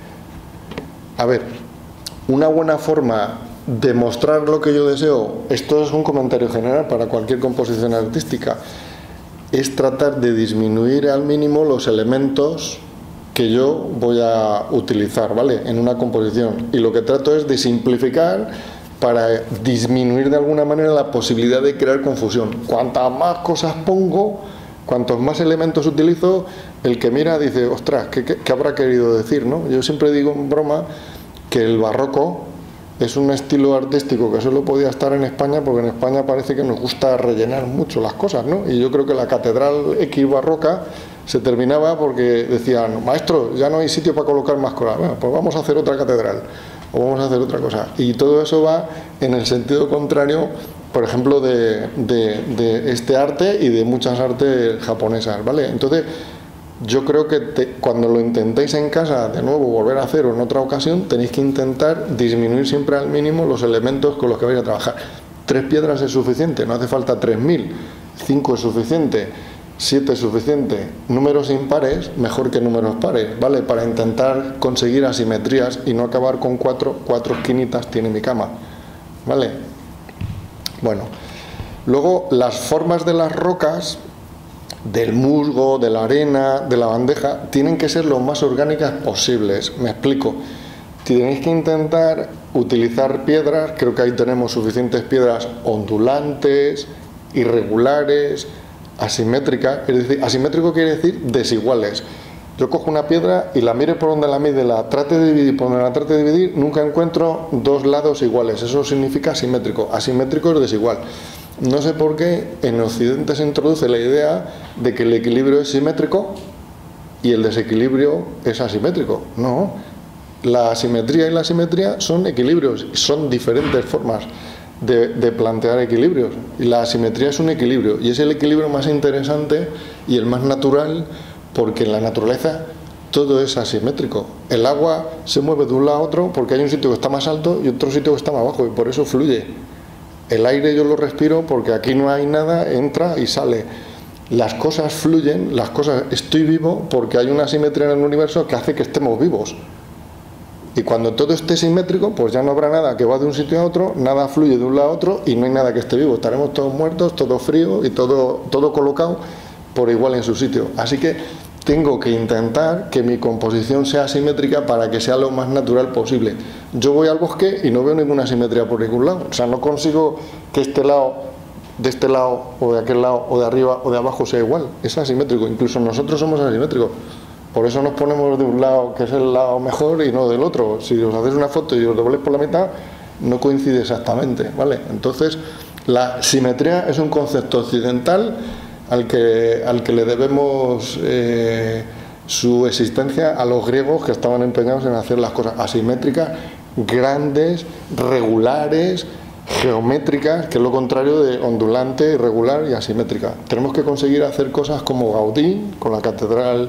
a ver, una buena forma de mostrar lo que yo deseo, esto es un comentario general para cualquier composición artística, es tratar de disminuir al mínimo los elementos que yo voy a utilizar, ¿vale?, en una composición. Y lo que trato es de simplificar para disminuir de alguna manera la posibilidad de crear confusión. Cuantas más cosas pongo, cuantos más elementos utilizo, el que mira dice, ostras, ¿qué, qué, qué habrá querido decir, no? Yo siempre digo en broma que el barroco es un estilo artístico que solo podía estar en España, porque en España parece que nos gusta rellenar mucho las cosas, ¿no? Y yo creo que la catedral X barroca se terminaba porque decían, maestro, ya no hay sitio para colocar más cosas. Bueno, pues vamos a hacer otra catedral, o vamos a hacer otra cosa. Y todo eso va en el sentido contrario, por ejemplo, de, de, de este arte y de muchas artes japonesas, ¿vale? Entonces, yo creo que te, cuando lo intentéis en casa, de nuevo, volver a hacer o en otra ocasión, tenéis que intentar disminuir siempre al mínimo los elementos con los que vais a trabajar. Tres piedras es suficiente, no hace falta tres mil. Cinco es suficiente, siete es suficiente. Números impares, mejor que números pares, ¿vale? Para intentar conseguir asimetrías y no acabar con cuatro, cuatro esquinitas tiene mi cama, ¿vale? Bueno, luego las formas de las rocas, del musgo, de la arena, de la bandeja, tienen que ser lo más orgánicas posibles. Me explico. Tenéis que intentar utilizar piedras, creo que ahí tenemos suficientes piedras ondulantes, irregulares, asimétricas. Es decir, asimétrico quiere decir desiguales. Yo cojo una piedra y la mire por donde la mide, la trate de dividir por donde la trate de dividir, nunca encuentro dos lados iguales. Eso significa asimétrico. Asimétrico es desigual. No sé por qué en Occidente se introduce la idea de que el equilibrio es simétrico y el desequilibrio es asimétrico. No, la asimetría y la simetría son equilibrios, son diferentes formas de, de plantear equilibrios. Y la asimetría es un equilibrio, y es el equilibrio más interesante y el más natural, porque en la naturaleza todo es asimétrico. El agua se mueve de un lado a otro porque hay un sitio que está más alto y otro sitio que está más bajo, y por eso fluye. El aire yo lo respiro porque aquí no hay nada, entra y sale. Las cosas fluyen, las cosas, estoy vivo porque hay una simetría en el universo que hace que estemos vivos. Y cuando todo esté simétrico, pues ya no habrá nada que va de un sitio a otro, nada fluye de un lado a otro y no hay nada que esté vivo. Estaremos todos muertos, todo frío y todo, todo colocado por igual en su sitio. Así que tengo que intentar que mi composición sea simétrica para que sea lo más natural posible. Yo voy al bosque y no veo ninguna simetría por ningún lado. O sea, no consigo que este lado, de este lado, o de aquel lado, o de arriba, o de abajo sea igual. Es asimétrico. Incluso nosotros somos asimétricos. Por eso nos ponemos de un lado que es el lado mejor y no del otro. Si os hacéis una foto y os dobléis por la mitad, no coincide exactamente, ¿vale? Entonces, la simetría es un concepto occidental al que, al que le debemos eh, su existencia a los griegos, que estaban empeñados en hacer las cosas asimétricas, grandes, regulares, geométricas, que es lo contrario de ondulante, irregular y asimétrica. Tenemos que conseguir hacer cosas como Gaudí, con la catedral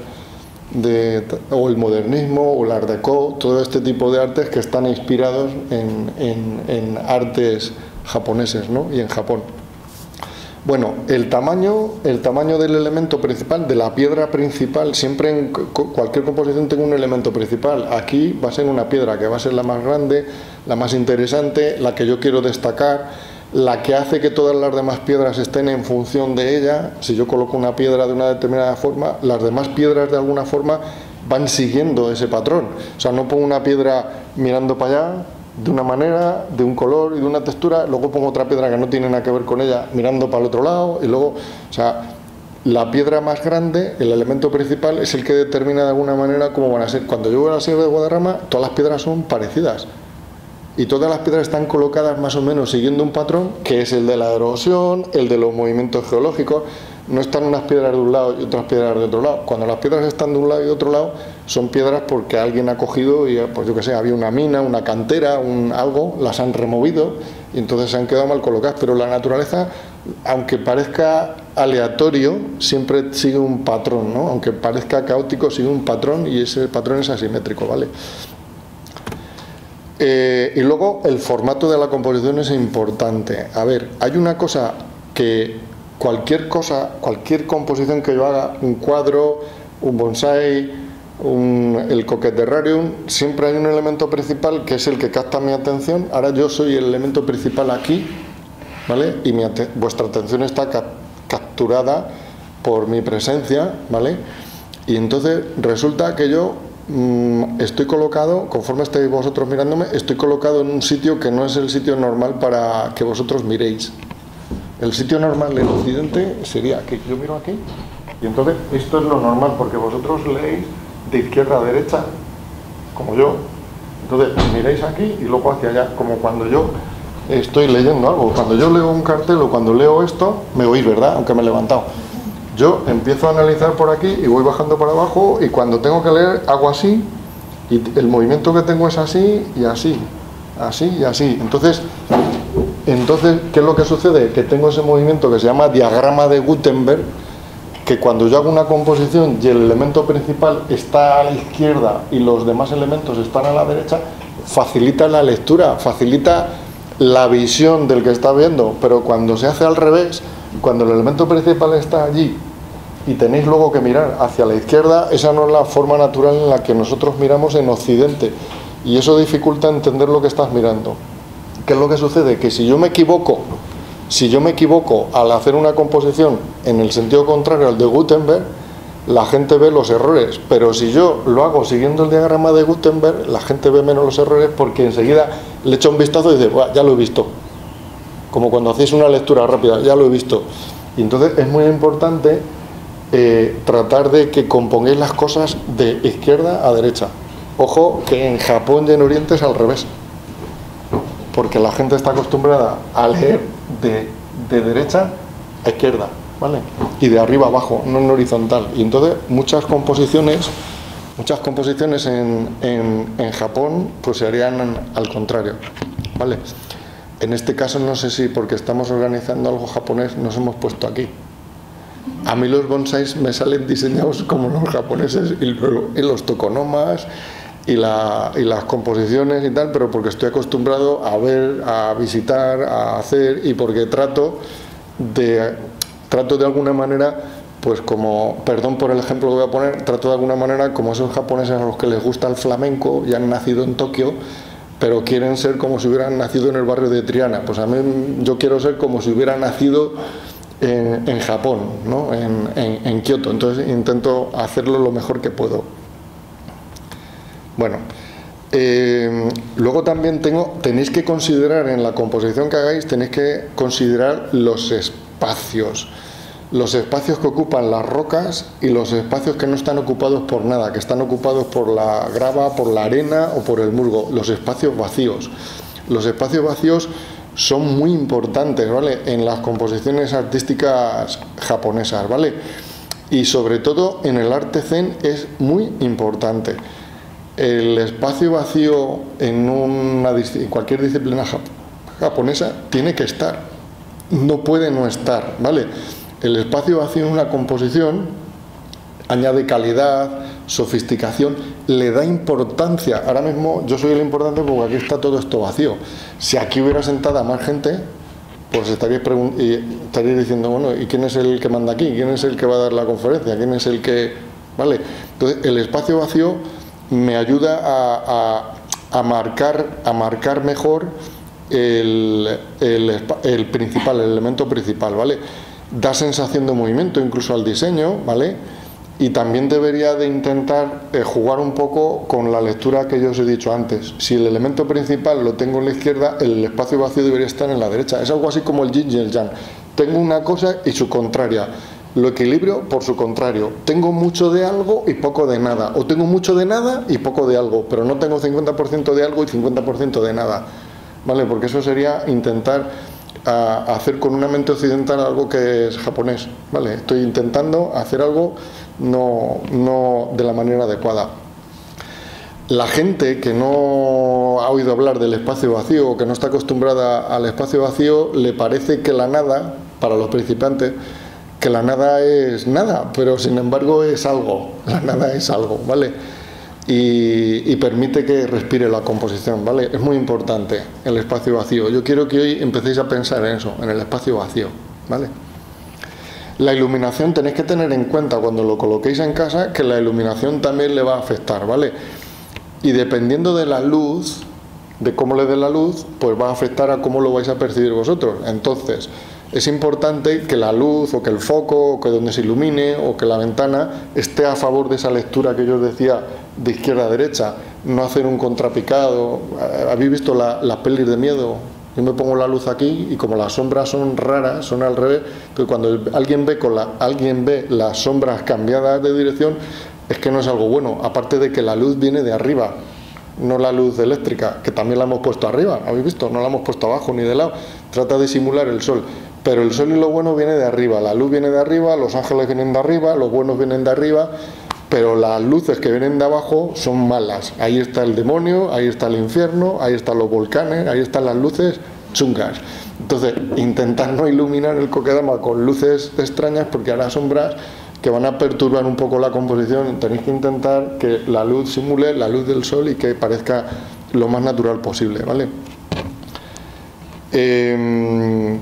de, o el modernismo, o el Art Deco, todo este tipo de artes que están inspirados en, en, en artes japoneses, ¿no? Y en Japón. Bueno, el tamaño, el tamaño del elemento principal, de la piedra principal, siempre en cualquier composición tengo un elemento principal. Aquí va a ser una piedra que va a ser la más grande, la más interesante, la que yo quiero destacar, la que hace que todas las demás piedras estén en función de ella. Si yo coloco una piedra de una determinada forma, las demás piedras de alguna forma van siguiendo ese patrón. O sea, no pongo una piedra mirando para allá, de una manera, de un color y de una textura, luego pongo otra piedra que no tiene nada que ver con ella mirando para el otro lado, y luego, o sea, la piedra más grande, el elemento principal, es el que determina de alguna manera cómo van a ser. Cuando yo voy a la Sierra de Guadarrama, todas las piedras son parecidas y todas las piedras están colocadas más o menos siguiendo un patrón que es el de la erosión, el de los movimientos geológicos. No están unas piedras de un lado y otras piedras de otro lado. Cuando las piedras están de un lado y de otro lado, son piedras porque alguien ha cogido y, pues yo que sé, había una mina, una cantera, un algo, las han removido y entonces se han quedado mal colocadas. Pero la naturaleza, aunque parezca aleatorio, siempre sigue un patrón, ¿no? Aunque parezca caótico, sigue un patrón y ese patrón es asimétrico, ¿vale? Eh, y luego el formato de la composición es importante. A ver, hay una cosa que cualquier cosa, cualquier composición que yo haga, un cuadro, un bonsai, un, el coqueterrarium, siempre hay un elemento principal que es el que capta mi atención. Ahora yo soy el elemento principal aquí, ¿vale? Y mi, vuestra atención está cap, capturada por mi presencia, ¿vale? Y entonces resulta que yo mmm, estoy colocado, conforme estéis vosotros mirándome, estoy colocado en un sitio que no es el sitio normal para que vosotros miréis. El sitio normal en Occidente sería aquí. Yo miro aquí y entonces esto es lo normal porque vosotros leéis de izquierda a derecha como yo. Entonces miréis aquí y luego hacia allá, como cuando yo estoy leyendo algo. Cuando yo leo un cartel o cuando leo esto, me oís, ¿verdad? Aunque me he levantado. Yo empiezo a analizar por aquí y voy bajando para abajo, y cuando tengo que leer hago así y el movimiento que tengo es así y así, así y así. Entonces Entonces, ¿qué es lo que sucede? Que tengo ese movimiento que se llama diagrama de Gutenberg, que cuando yo hago una composición y el elemento principal está a la izquierda y los demás elementos están a la derecha, facilita la lectura, facilita la visión del que está viendo. Pero cuando se hace al revés, cuando el elemento principal está allí y tenéis luego que mirar hacia la izquierda, esa no es la forma natural en la que nosotros miramos en Occidente, y eso dificulta entender lo que estás mirando. ¿Qué es lo que sucede? Que si yo me equivoco, si yo me equivoco al hacer una composición en el sentido contrario al de Gutenberg, la gente ve los errores. Pero si yo lo hago siguiendo el diagrama de Gutenberg, la gente ve menos los errores porque enseguida le echa un vistazo y dice, ya lo he visto. Como cuando hacéis una lectura rápida, ya lo he visto. Y entonces es muy importante eh, tratar de que compongáis las cosas de izquierda a derecha. Ojo que en Japón y en Oriente es al revés, porque la gente está acostumbrada a leer de, de derecha a izquierda, ¿vale? Y de arriba a abajo, no en horizontal. Y entonces muchas composiciones, muchas composiciones en, en, en Japón pues se harían al contrario, ¿vale? En este caso no sé si porque estamos organizando algo japonés nos hemos puesto aquí. A mí los bonsáis me salen diseñados como los japoneses y, luego, y los tokonomas y, la, y las composiciones y tal, pero porque estoy acostumbrado a ver, a visitar, a hacer, y porque trato de, trato de alguna manera, pues como, perdón por el ejemplo que voy a poner, trato de alguna manera como esos japoneses a los que les gusta el flamenco y han nacido en Tokio, pero quieren ser como si hubieran nacido en el barrio de Triana. Pues a mí yo quiero ser como si hubiera nacido en, en Japón, ¿no? en, en, en Kioto. Entonces intento hacerlo lo mejor que puedo. Bueno, eh, luego también tengo, tenéis que considerar en la composición que hagáis, tenéis que considerar los espacios. Los espacios que ocupan las rocas y los espacios que no están ocupados por nada, que están ocupados por la grava, por la arena o por el musgo, los espacios vacíos. Los espacios vacíos son muy importantes, ¿vale?, en las composiciones artísticas japonesas, ¿vale? Y sobre todo en el arte zen es muy importante. El espacio vacío en, una, en cualquier disciplina japonesa tiene que estar, no puede no estar, ¿vale? El espacio vacío en una composición añade calidad, sofisticación, le da importancia. Ahora mismo yo soy el importante porque aquí está todo esto vacío. Si aquí hubiera sentada más gente, pues estaríais, y estaríais diciendo, bueno, ¿y quién es el que manda aquí? ¿Quién es el que va a dar la conferencia? ¿Quién es el que...? ¿Vale? Entonces, el espacio vacío me ayuda a, a, a, marcar, a marcar mejor el, el, el principal, el elemento principal, ¿vale? Da sensación de movimiento incluso al diseño, ¿vale? Y también debería de intentar eh, jugar un poco con la lectura que yo os he dicho antes. Si el elemento principal lo tengo en la izquierda, el espacio vacío debería estar en la derecha. Es algo así como el yin y el yang. Tengo una cosa y su contraria. Lo equilibrio por su contrario. Tengo mucho de algo y poco de nada. O tengo mucho de nada y poco de algo. Pero no tengo cincuenta por ciento de algo y cincuenta por ciento de nada. ¿Vale? Porque eso sería intentar a hacer con una mente occidental algo que es japonés, ¿vale? Estoy intentando hacer algo no, no de la manera adecuada. La gente que no ha oído hablar del espacio vacío o que no está acostumbrada al espacio vacío, le parece que la nada, para los principiantes, que la nada es nada, pero sin embargo es algo, la nada es algo, ¿vale? Y, y permite que respire la composición, ¿vale? Es muy importante el espacio vacío. Yo quiero que hoy empecéis a pensar en eso, en el espacio vacío, ¿vale? La iluminación tenéis que tener en cuenta cuando lo coloquéis en casa que la iluminación también le va a afectar, ¿vale? Y dependiendo de la luz, de cómo le dé la luz, pues va a afectar a cómo lo vais a percibir vosotros. Entonces, es importante que la luz o que el foco o que donde se ilumine o que la ventana esté a favor de esa lectura que yo os decía de izquierda a derecha, no hacer un contrapicado. ¿Habéis visto las la pelis de miedo? Yo me pongo la luz aquí y como las sombras son raras, son al revés, entonces cuando alguien ve, con la, alguien ve las sombras cambiadas de dirección, es que no es algo bueno, aparte de que la luz viene de arriba, no la luz eléctrica, que también la hemos puesto arriba, ¿habéis visto? No la hemos puesto abajo ni de lado, trata de simular el sol. Pero el sol y lo bueno viene de arriba, la luz viene de arriba, los ángeles vienen de arriba, los buenos vienen de arriba, pero las luces que vienen de abajo son malas. Ahí está el demonio, ahí está el infierno, ahí están los volcanes, ahí están las luces chungas. Entonces, intentar no iluminar el Kokedama con luces extrañas porque hará sombras que van a perturbar un poco la composición. Tenéis que intentar que la luz simule la luz del sol y que parezca lo más natural posible, ¿vale? Eh,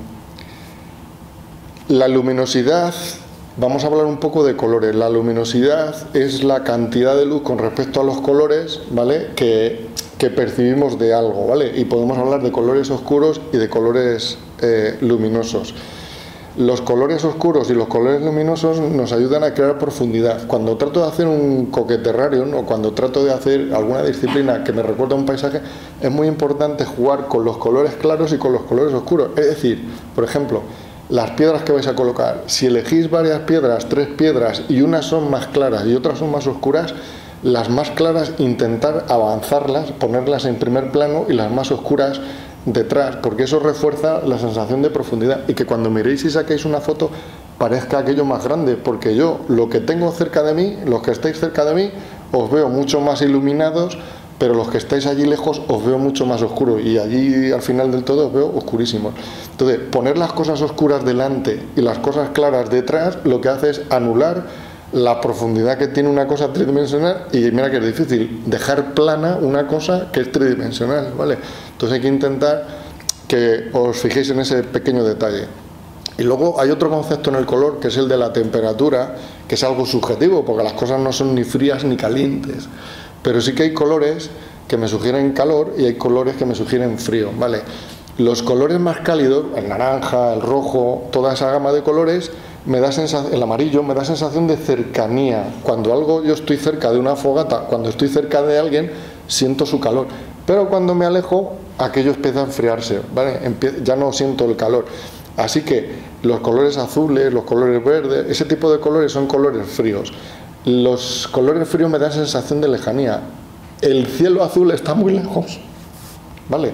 La luminosidad, vamos a hablar un poco de colores. La luminosidad es la cantidad de luz con respecto a los colores, ¿vale? Que, que percibimos de algo, ¿vale? Y podemos hablar de colores oscuros y de colores eh, luminosos. Los colores oscuros y los colores luminosos nos ayudan a crear profundidad. Cuando trato de hacer un coqueterrarium o cuando trato de hacer alguna disciplina que me recuerda a un paisaje, es muy importante jugar con los colores claros y con los colores oscuros. Es decir, por ejemplo, las piedras que vais a colocar, si elegís varias piedras, tres piedras, y unas son más claras y otras son más oscuras, las más claras intentar avanzarlas, ponerlas en primer plano y las más oscuras detrás, porque eso refuerza la sensación de profundidad y que cuando miréis y saquéis una foto parezca aquello más grande, porque yo lo que tengo cerca de mí, los que estáis cerca de mí, os veo mucho más iluminados, pero los que estáis allí lejos os veo mucho más oscuros y allí al final del todo os veo oscurísimos. Entonces, poner las cosas oscuras delante y las cosas claras detrás lo que hace es anular la profundidad que tiene una cosa tridimensional y mira que es difícil dejar plana una cosa que es tridimensional, ¿vale? Entonces hay que intentar que os fijéis en ese pequeño detalle. Y luego hay otro concepto en el color que es el de la temperatura, que es algo subjetivo porque las cosas no son ni frías ni calientes. Pero sí que hay colores que me sugieren calor y hay colores que me sugieren frío, ¿vale? Los colores más cálidos, el naranja, el rojo, toda esa gama de colores, me da sensación, el amarillo me da sensación de cercanía. Cuando algo yo estoy cerca de una fogata, cuando estoy cerca de alguien, siento su calor. Pero cuando me alejo, aquello empieza a enfriarse, ¿vale? Ya no siento el calor. Así que los colores azules, los colores verdes, ese tipo de colores son colores fríos. Los colores fríos me dan sensación de lejanía. El cielo azul está muy lejos, ¿vale?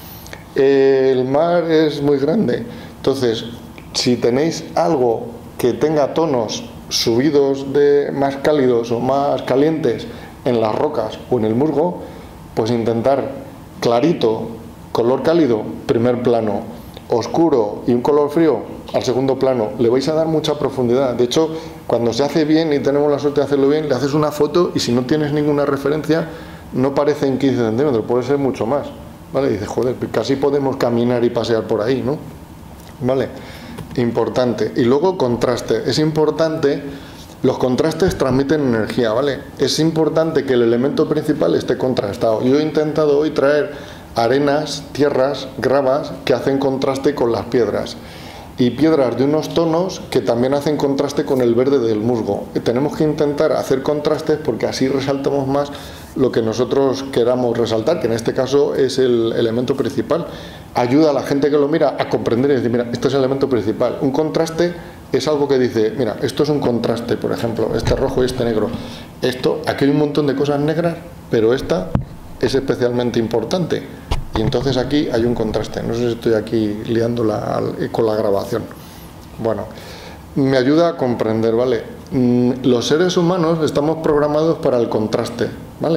El mar es muy grande. Entonces, si tenéis algo que tenga tonos subidos de más cálidos o más calientes en las rocas o en el musgo, pues intentar clarito, color cálido, primer plano, oscuro y un color frío al segundo plano, le vais a dar mucha profundidad. De hecho, cuando se hace bien y tenemos la suerte de hacerlo bien, le haces una foto y si no tienes ninguna referencia, no parece en quince centímetros, puede ser mucho más, ¿vale? Y dices, joder, casi podemos caminar y pasear por ahí, ¿no? ¿vale? Importante. Y luego contraste. Es importante, los contrastes transmiten energía, ¿vale? Es importante que el elemento principal esté contrastado. Yo he intentado hoy traer arenas, tierras, gravas que hacen contraste con las piedras. Y piedras de unos tonos que también hacen contraste con el verde del musgo. Y tenemos que intentar hacer contrastes porque así resaltamos más lo que nosotros queramos resaltar, que en este caso es el elemento principal. Ayuda a la gente que lo mira a comprender y decir, mira, esto es el elemento principal. Un contraste es algo que dice, mira, esto es un contraste, por ejemplo, este rojo y este negro. Esto, aquí hay un montón de cosas negras, pero esta es especialmente importante. Y entonces aquí hay un contraste. No sé si estoy aquí liándola con la grabación. Bueno, me ayuda a comprender, ¿vale? Los seres humanos estamos programados para el contraste, ¿vale?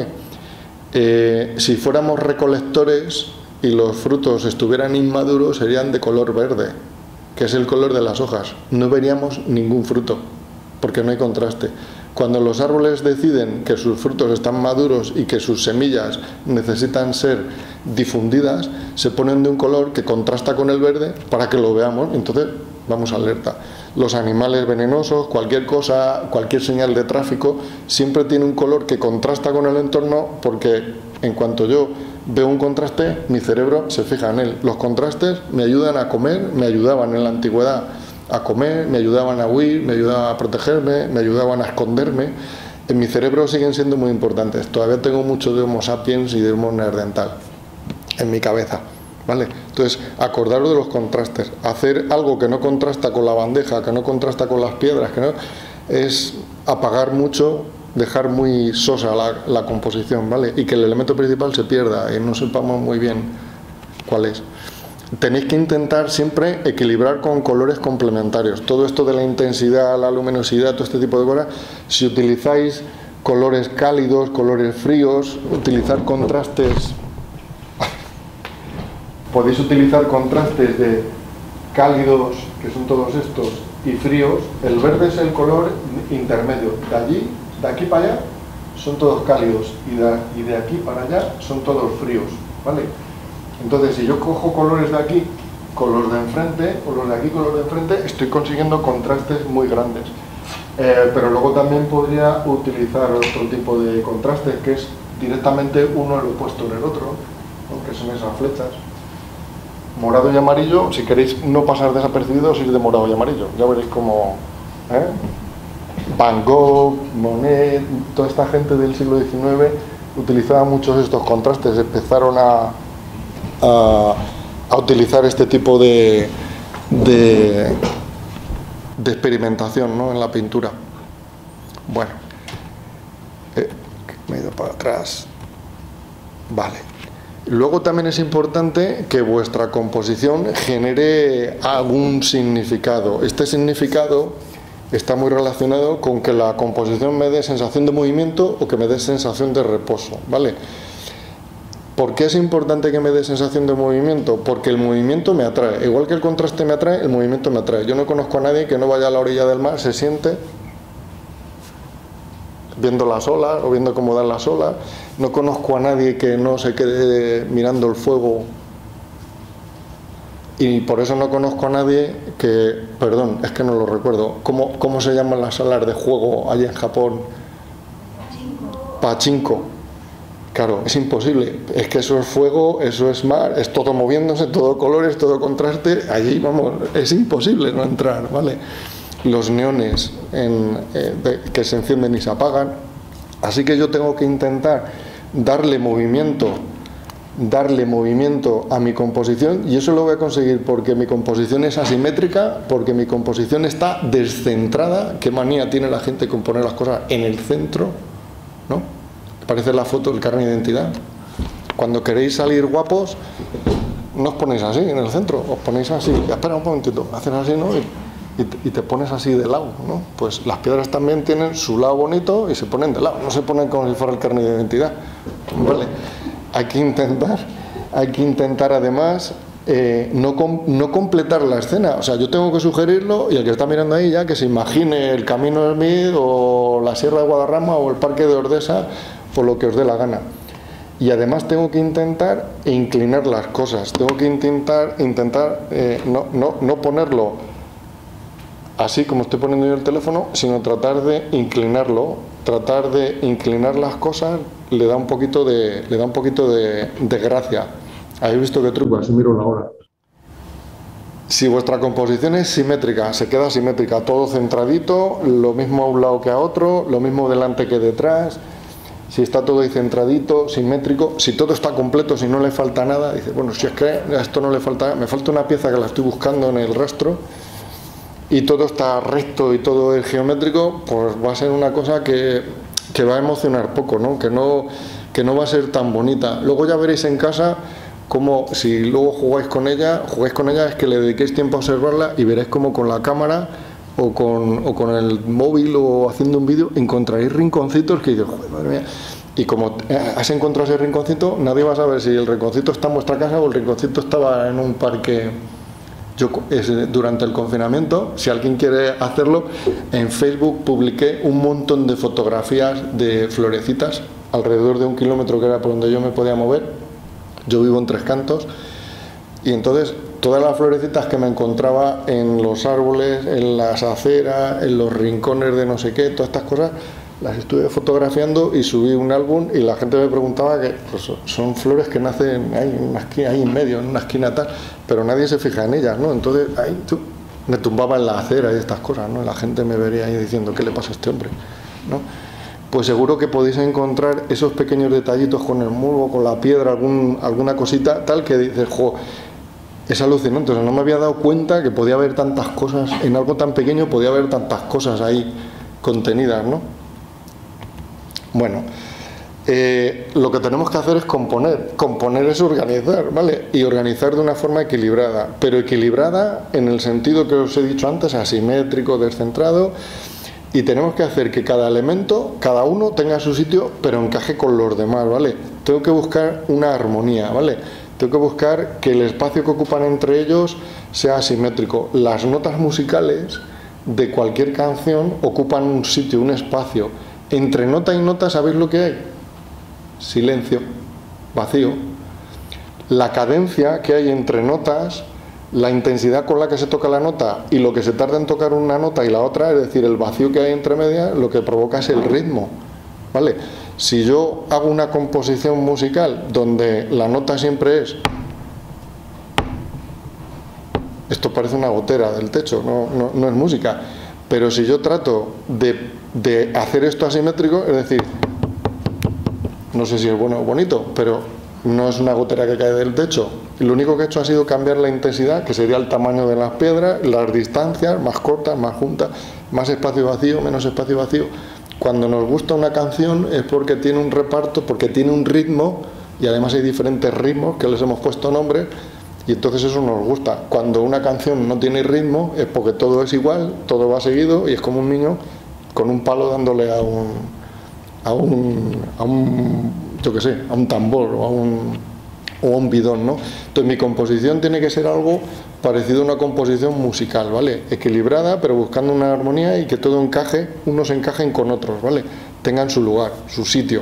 Eh, si fuéramos recolectores y los frutos estuvieran inmaduros, serían de color verde, que es el color de las hojas. No veríamos ningún fruto, porque no hay contraste. Cuando los árboles deciden que sus frutos están maduros y que sus semillas necesitan ser difundidas, se ponen de un color que contrasta con el verde para que lo veamos, entonces vamos alerta. Los animales venenosos, cualquier cosa, cualquier señal de tráfico, siempre tiene un color que contrasta con el entorno, porque en cuanto yo veo un contraste, mi cerebro se fija en él. Los contrastes me ayudan a comer, me ayudaban en la antigüedad a comer, me ayudaban a huir, me ayudaban a protegerme, me ayudaban a esconderme. En mi cerebro siguen siendo muy importantes. Todavía tengo mucho de Homo sapiens y de Homo neandertal en mi cabeza, ¿vale? Entonces, acordaros de los contrastes. Hacer algo que no contrasta con la bandeja, que no contrasta con las piedras, que no, es apagar mucho, dejar muy sosa la, la composición, ¿vale? Y que el elemento principal se pierda y no sepamos muy bien cuál es. Tenéis que intentar siempre equilibrar con colores complementarios. Todo esto de la intensidad, la luminosidad, todo este tipo de cosas, si utilizáis colores cálidos, colores fríos, utilizar contrastes, podéis utilizar contrastes de cálidos, que son todos estos, y fríos. El verde es el color intermedio. De allí, de aquí para allá, son todos cálidos, y de, y de aquí para allá son todos fríos, ¿vale? Entonces, si yo cojo colores de aquí con los de enfrente, o los de aquí con los de enfrente, estoy consiguiendo contrastes muy grandes. Eh, pero luego también podría utilizar otro tipo de contrastes, que es directamente uno el opuesto en el otro, ¿no? Que son esas flechas. Morado y amarillo, si queréis no pasar desapercibidos, ir de morado y amarillo. Ya veréis cómo... ¿eh? Van Gogh, Monet, toda esta gente del siglo diecinueve utilizaba muchos estos contrastes, empezaron a... A, a utilizar este tipo de, de, de experimentación, ¿no? En la pintura. Bueno, eh, me he ido para atrás. Vale. Luego también es importante que vuestra composición genere algún significado. Este significado está muy relacionado con que la composición me dé sensación de movimiento o que me dé sensación de reposo, ¿vale? ¿Por qué es importante que me dé sensación de movimiento? Porque el movimiento me atrae. Igual que el contraste me atrae, el movimiento me atrae. Yo no conozco a nadie que no vaya a la orilla del mar, se siente viendo las olas o viendo cómo dan las olas. No conozco a nadie que no se quede mirando el fuego. Y por eso no conozco a nadie que, perdón, es que no lo recuerdo, ¿cómo, cómo se llaman las salas de juego allí en Japón? Pachinko. Pachinko. Claro, es imposible, es que eso es fuego, eso es mar, es todo moviéndose, todo colores, todo contraste, allí vamos, es imposible no entrar, ¿vale? Los neones en, eh, de, que se encienden y se apagan, así que yo tengo que intentar darle movimiento, darle movimiento a mi composición, y eso lo voy a conseguir porque mi composición es asimétrica, porque mi composición está descentrada. Qué manía tiene la gente con poner las cosas en el centro, ¿no? Parece la foto del carnet de identidad. Cuando queréis salir guapos, no os ponéis así en el centro, os ponéis así. Espera un momentito, haces así, ¿no? Y, y, te, y te pones así de lado, ¿no? Pues las piedras también tienen su lado bonito y se ponen de lado, no se ponen como si fuera el carnet de identidad. Vale. Hay que intentar, hay que intentar además eh, no, com, no completar la escena. O sea, yo tengo que sugerirlo y el que está mirando ahí ya que se imagine el Camino del Mid o la Sierra de Guadarrama o el Parque de Ordesa, por lo que os dé la gana. y además tengo que intentar inclinar las cosas, tengo que intentar, intentar eh, no, no, no ponerlo así como estoy poniendo yo el teléfono, sino tratar de inclinarlo, tratar de inclinar las cosas le da un poquito de, le da un poquito de, de gracia. ¿Habéis visto qué truco? Así miro la hora. Si vuestra composición es simétrica, se queda simétrica, todo centradito, lo mismo a un lado que a otro, lo mismo delante que detrás. Si está todo ahí centradito, simétrico, si todo está completo, si no le falta nada, dice, bueno, si es que a esto no le falta, me falta una pieza que la estoy buscando en el rastro, y todo está recto y todo es geométrico, pues va a ser una cosa que, que va a emocionar poco, ¿no? Que no, que no va a ser tan bonita. Luego ya veréis en casa cómo, si luego jugáis con ella, jugáis con ella es que le dediquéis tiempo a observarla y veréis cómo con la cámara o con, o con el móvil o haciendo un vídeo encontraréis rinconcitos que dices, joder, madre mía. Y como has encontrado ese rinconcito, nadie va a saber si el rinconcito está en vuestra casa o el rinconcito estaba en un parque. Yo durante el confinamiento, si alguien quiere hacerlo, en Facebook publiqué un montón de fotografías de florecitas alrededor de un kilómetro que era por donde yo me podía mover. Yo vivo en Tres Cantos y entonces todas las florecitas que me encontraba en los árboles, en las aceras, en los rincones de no sé qué, todas estas cosas, las estuve fotografiando y subí un álbum y la gente me preguntaba que pues, son flores que nacen ahí en, una esquina, ahí en medio, en una esquina tal, pero nadie se fija en ellas, ¿no? Entonces ahí tú, me tumbaba en la acera y estas cosas, ¿no? La gente me vería ahí diciendo, ¿qué le pasa a este hombre? ¿No? Pues seguro que podéis encontrar esos pequeños detallitos con el musgo, con la piedra, algún, alguna cosita tal que dices, jo, es alucinante. O sea, no me había dado cuenta que podía haber tantas cosas, en algo tan pequeño podía haber tantas cosas ahí contenidas, ¿no? Bueno, eh, lo que tenemos que hacer es componer. Componer es organizar, ¿vale? Y organizar de una forma equilibrada, pero equilibrada en el sentido que os he dicho antes, asimétrico, descentrado. Y tenemos que hacer que cada elemento, cada uno tenga su sitio, pero encaje con los demás, ¿vale? Tengo que buscar una armonía, ¿vale? Tengo que buscar que el espacio que ocupan entre ellos sea asimétrico. Las notas musicales de cualquier canción ocupan un sitio, un espacio. Entre nota y nota, ¿sabéis lo que hay? Silencio, vacío. La cadencia que hay entre notas, la intensidad con la que se toca la nota y lo que se tarda en tocar una nota y la otra, es decir, el vacío que hay entre medias, lo que provoca es el ritmo, ¿vale? Si yo hago una composición musical donde la nota siempre es, esto parece una gotera del techo, no, no, no es música, pero si yo trato de, de hacer esto asimétrico, es decir, no sé si es bueno o bonito, pero no es una gotera que cae del techo. Lo único que he hecho ha sido cambiar la intensidad, que sería el tamaño de las piedras, las distancias, más cortas, más juntas, más espacio vacío, menos espacio vacío. Cuando nos gusta una canción es porque tiene un reparto, porque tiene un ritmo, y además hay diferentes ritmos que les hemos puesto nombres, y entonces eso nos gusta. Cuando una canción no tiene ritmo es porque todo es igual, todo va seguido, y es como un niño con un palo dándole a un, a un, a un yo qué sé, a un tambor o a un, o a un bidón, ¿no? Entonces mi composición tiene que ser algo parecido a una composición musical, ¿vale? Equilibrada, pero buscando una armonía y que todo encaje, unos encajen con otros, ¿vale? Tengan su lugar, su sitio.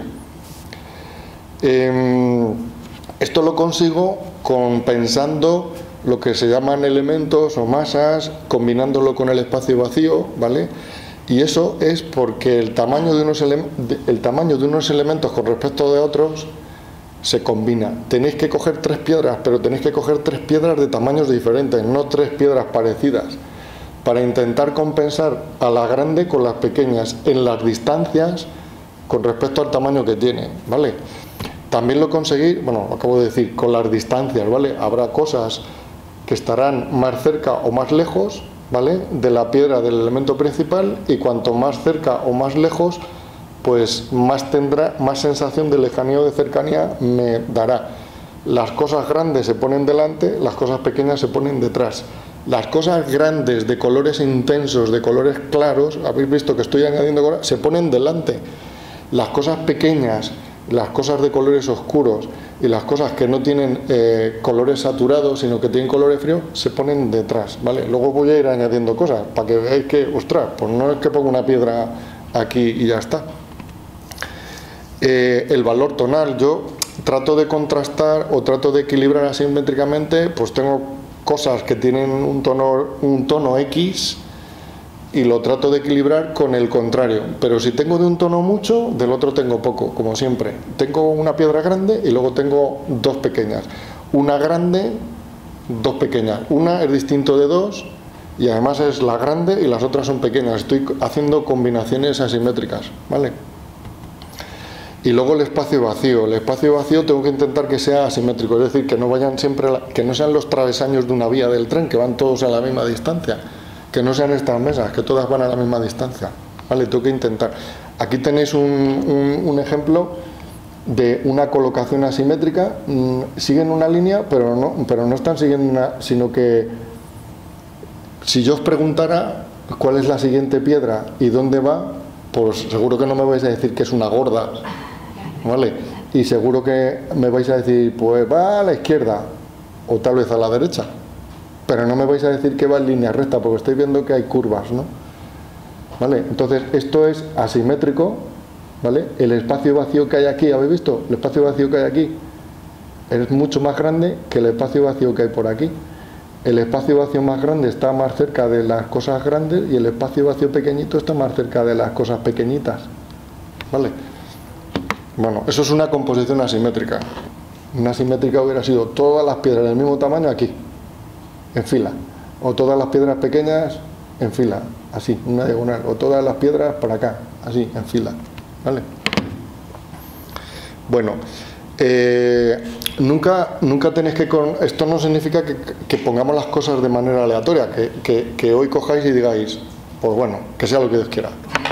Eh, esto lo consigo compensando lo que se llaman elementos o masas, combinándolo con el espacio vacío, ¿vale? Y eso es porque el tamaño de unos, ele el tamaño de unos elementos con respecto de otros se combina. Tenéis que coger tres piedras, pero tenéis que coger tres piedras de tamaños diferentes, no tres piedras parecidas, para intentar compensar a la grande con las pequeñas en las distancias con respecto al tamaño que tienen, ¿vale? También lo conseguí, bueno, lo acabo de decir, con las distancias, ¿vale? Habrá cosas que estarán más cerca o más lejos, ¿vale?, de la piedra del elemento principal, y cuanto más cerca o más lejos, pues más tendrá, más sensación de lejanía o de cercanía me dará. Las cosas grandes se ponen delante, las cosas pequeñas se ponen detrás. Las cosas grandes de colores intensos, de colores claros, habéis visto que estoy añadiendo colores, se ponen delante. Las cosas pequeñas, las cosas de colores oscuros y las cosas que no tienen eh, colores saturados, sino que tienen colores fríos, se ponen detrás, ¿vale? Luego voy a ir añadiendo cosas para que veáis que, ostras, pues no es que ponga una piedra aquí y ya está. Eh, el valor tonal, yo trato de contrastar o trato de equilibrar asimétricamente, pues tengo cosas que tienen un tono, un tono X y lo trato de equilibrar con el contrario. Pero si tengo de un tono mucho, del otro tengo poco, como siempre. Tengo una piedra grande y luego tengo dos pequeñas. Una grande, dos pequeñas. Una es distinto de dos y además es la grande y las otras son pequeñas. Estoy haciendo combinaciones asimétricas, ¿vale? Y luego el espacio vacío. El espacio vacío tengo que intentar que sea asimétrico, es decir, que no vayan siempre, la, que no sean los travesaños de una vía del tren, que van todos a la misma distancia, que no sean estas mesas, que todas van a la misma distancia, ¿vale? Tengo que intentar. Aquí tenéis un, un, un ejemplo de una colocación asimétrica. Siguen una línea, pero no, pero no están siguiendo una, sino que si yo os preguntara cuál es la siguiente piedra y dónde va, pues seguro que no me vais a decir que es una gorda, ¿vale? Y seguro que me vais a decir, pues va a la izquierda o tal vez a la derecha, pero no me vais a decir que va en línea recta porque estáis viendo que hay curvas, ¿no? ¿Vale? Entonces esto es asimétrico, ¿vale? El espacio vacío que hay aquí, ¿habéis visto? El espacio vacío que hay aquí es mucho más grande que el espacio vacío que hay por aquí. El espacio vacío más grande está más cerca de las cosas grandes y el espacio vacío pequeñito está más cerca de las cosas pequeñitas, ¿vale? Bueno, eso es una composición asimétrica. Una asimétrica hubiera sido todas las piedras del mismo tamaño aquí, en fila, o todas las piedras pequeñas en fila, así, una diagonal, o todas las piedras para acá, así, en fila, ¿vale? Bueno, eh, nunca, nunca tenéis que... Con, esto no significa que, que pongamos las cosas de manera aleatoria, que, que, que hoy cojáis y digáis, pues bueno, que sea lo que Dios quiera.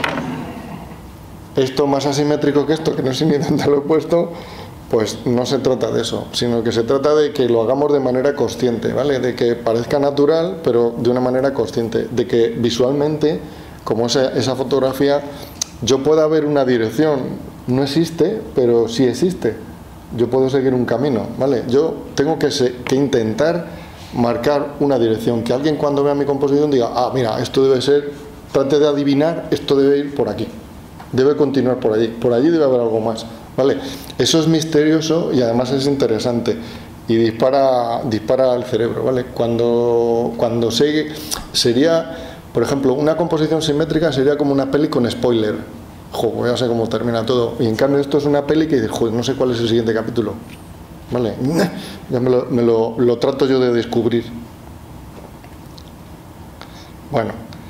Esto más asimétrico que esto, que no sé ni dónde lo he puesto, pues no se trata de eso, sino que se trata de que lo hagamos de manera consciente, ¿vale? De que parezca natural, pero de una manera consciente, de que visualmente, como esa, esa fotografía, yo pueda ver una dirección. No existe, pero sí existe. Yo puedo seguir un camino, ¿vale? Yo tengo que, se, que intentar marcar una dirección, que alguien cuando vea mi composición diga, ah, mira, esto debe ser, trate de adivinar, esto debe ir por aquí, debe continuar por allí, por allí debe haber algo más, ¿vale? Eso es misterioso y además es interesante y dispara, dispara al cerebro, ¿vale? Cuando, cuando se, sería, por ejemplo, una composición simétrica sería como una peli con spoiler. Jo, ya sé cómo termina todo. Y en cambio esto es una peli que dices, joder, no sé cuál es el siguiente capítulo, ¿vale? Ya me lo, me lo, lo trato yo de descubrir. Bueno.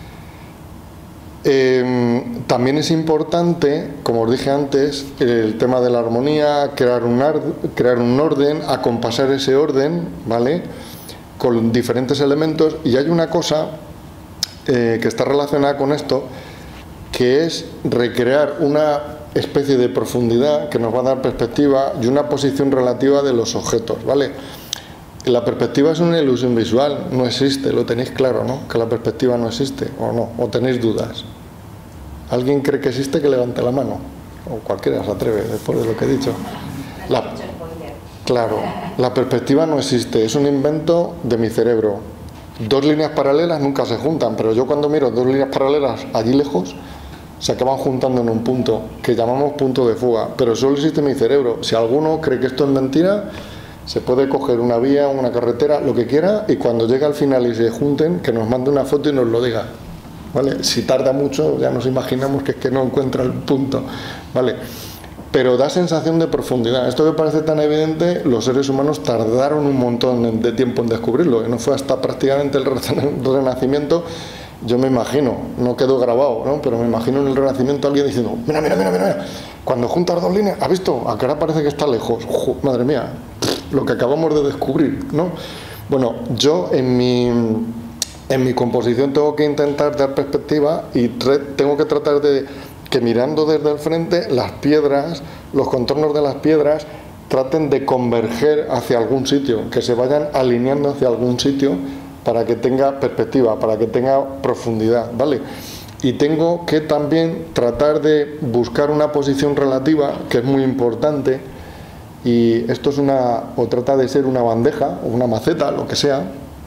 Eh, también es importante, como os dije antes, el tema de la armonía, crear un, crear un orden, acompasar ese orden, ¿vale? Con diferentes elementos. Y hay una cosa eh, que está relacionada con esto, que es recrear una especie de profundidad que nos va a dar perspectiva y una posición relativa de los objetos, ¿vale? La perspectiva es una ilusión visual, no existe, lo tenéis claro, ¿no? Que la perspectiva no existe, o no, o tenéis dudas. ¿Alguien cree que existe? Que levante la mano, o cualquiera se atreve después de lo que he dicho. La, claro, la perspectiva no existe, es un invento de mi cerebro. Dos líneas paralelas nunca se juntan, pero yo cuando miro dos líneas paralelas allí lejos, se acaban juntando en un punto, que llamamos punto de fuga, pero solo existe en mi cerebro. Si alguno cree que esto es mentira, se puede coger una vía, una carretera, lo que quiera, y cuando llegue al final y se junten, que nos mande una foto y nos lo diga, ¿vale? Si tarda mucho, ya nos imaginamos que es que no encuentra el punto, ¿vale? Pero da sensación de profundidad. Esto que parece tan evidente, los seres humanos tardaron un montón de tiempo en descubrirlo, y no fue hasta prácticamente el Renacimiento. Yo me imagino, no quedó grabado, ¿no? Pero me imagino en el Renacimiento alguien diciendo, mira, mira, mira, mira, cuando juntas dos líneas, ¿has visto? A que ahora parece que está lejos. Uf, madre mía, lo que acabamos de descubrir, ¿no? Bueno, yo en mi, en mi composición tengo que intentar dar perspectiva y tengo que tratar de que mirando desde el frente, las piedras, los contornos de las piedras, traten de converger hacia algún sitio, que se vayan alineando hacia algún sitio, para que tenga perspectiva, para que tenga profundidad, ¿vale? Y tengo que también tratar de buscar una posición relativa, que es muy importante, y esto es una, o trata de ser una bandeja, o una maceta, lo que sea,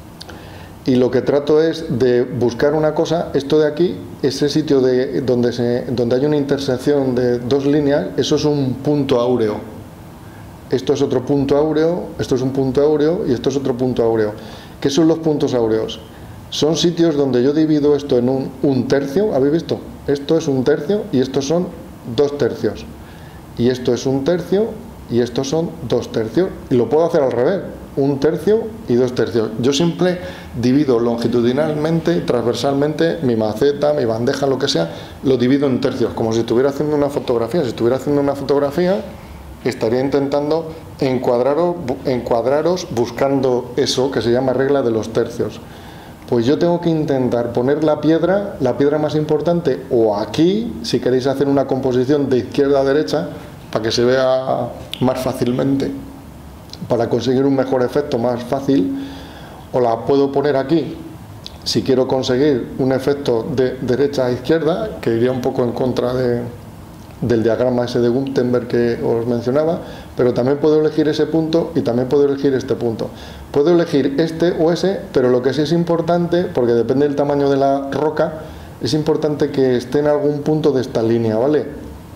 y lo que trato es de buscar una cosa, esto de aquí, ese sitio de, donde, se, donde hay una intersección de dos líneas, eso es un punto áureo, esto es otro punto áureo, esto es un punto áureo y esto es otro punto áureo. ¿Qué son los puntos áureos? Son sitios donde yo divido esto en un, un tercio, ¿habéis visto? Esto es un tercio y estos son dos tercios. Y esto es un tercio y estos son dos tercios. Y lo puedo hacer al revés, un tercio y dos tercios. Yo siempre divido longitudinalmente, transversalmente, mi maceta, mi bandeja, lo que sea, lo divido en tercios, como si estuviera haciendo una fotografía. Si estuviera haciendo una fotografía, estaría intentando encuadraros, encuadraros buscando eso que se llama regla de los tercios. Pues yo tengo que intentar poner la piedra, la piedra más importante, o aquí, si queréis hacer una composición de izquierda a derecha, para que se vea más fácilmente, para conseguir un mejor efecto más fácil, o la puedo poner aquí, si quiero conseguir un efecto de derecha a izquierda, que iría un poco en contra de, del diagrama ese de Gutenberg que os mencionaba, pero también puedo elegir ese punto y también puedo elegir este punto. Puedo elegir este o ese, pero lo que sí es importante, porque depende del tamaño de la roca, es importante que esté en algún punto de esta línea, ¿vale?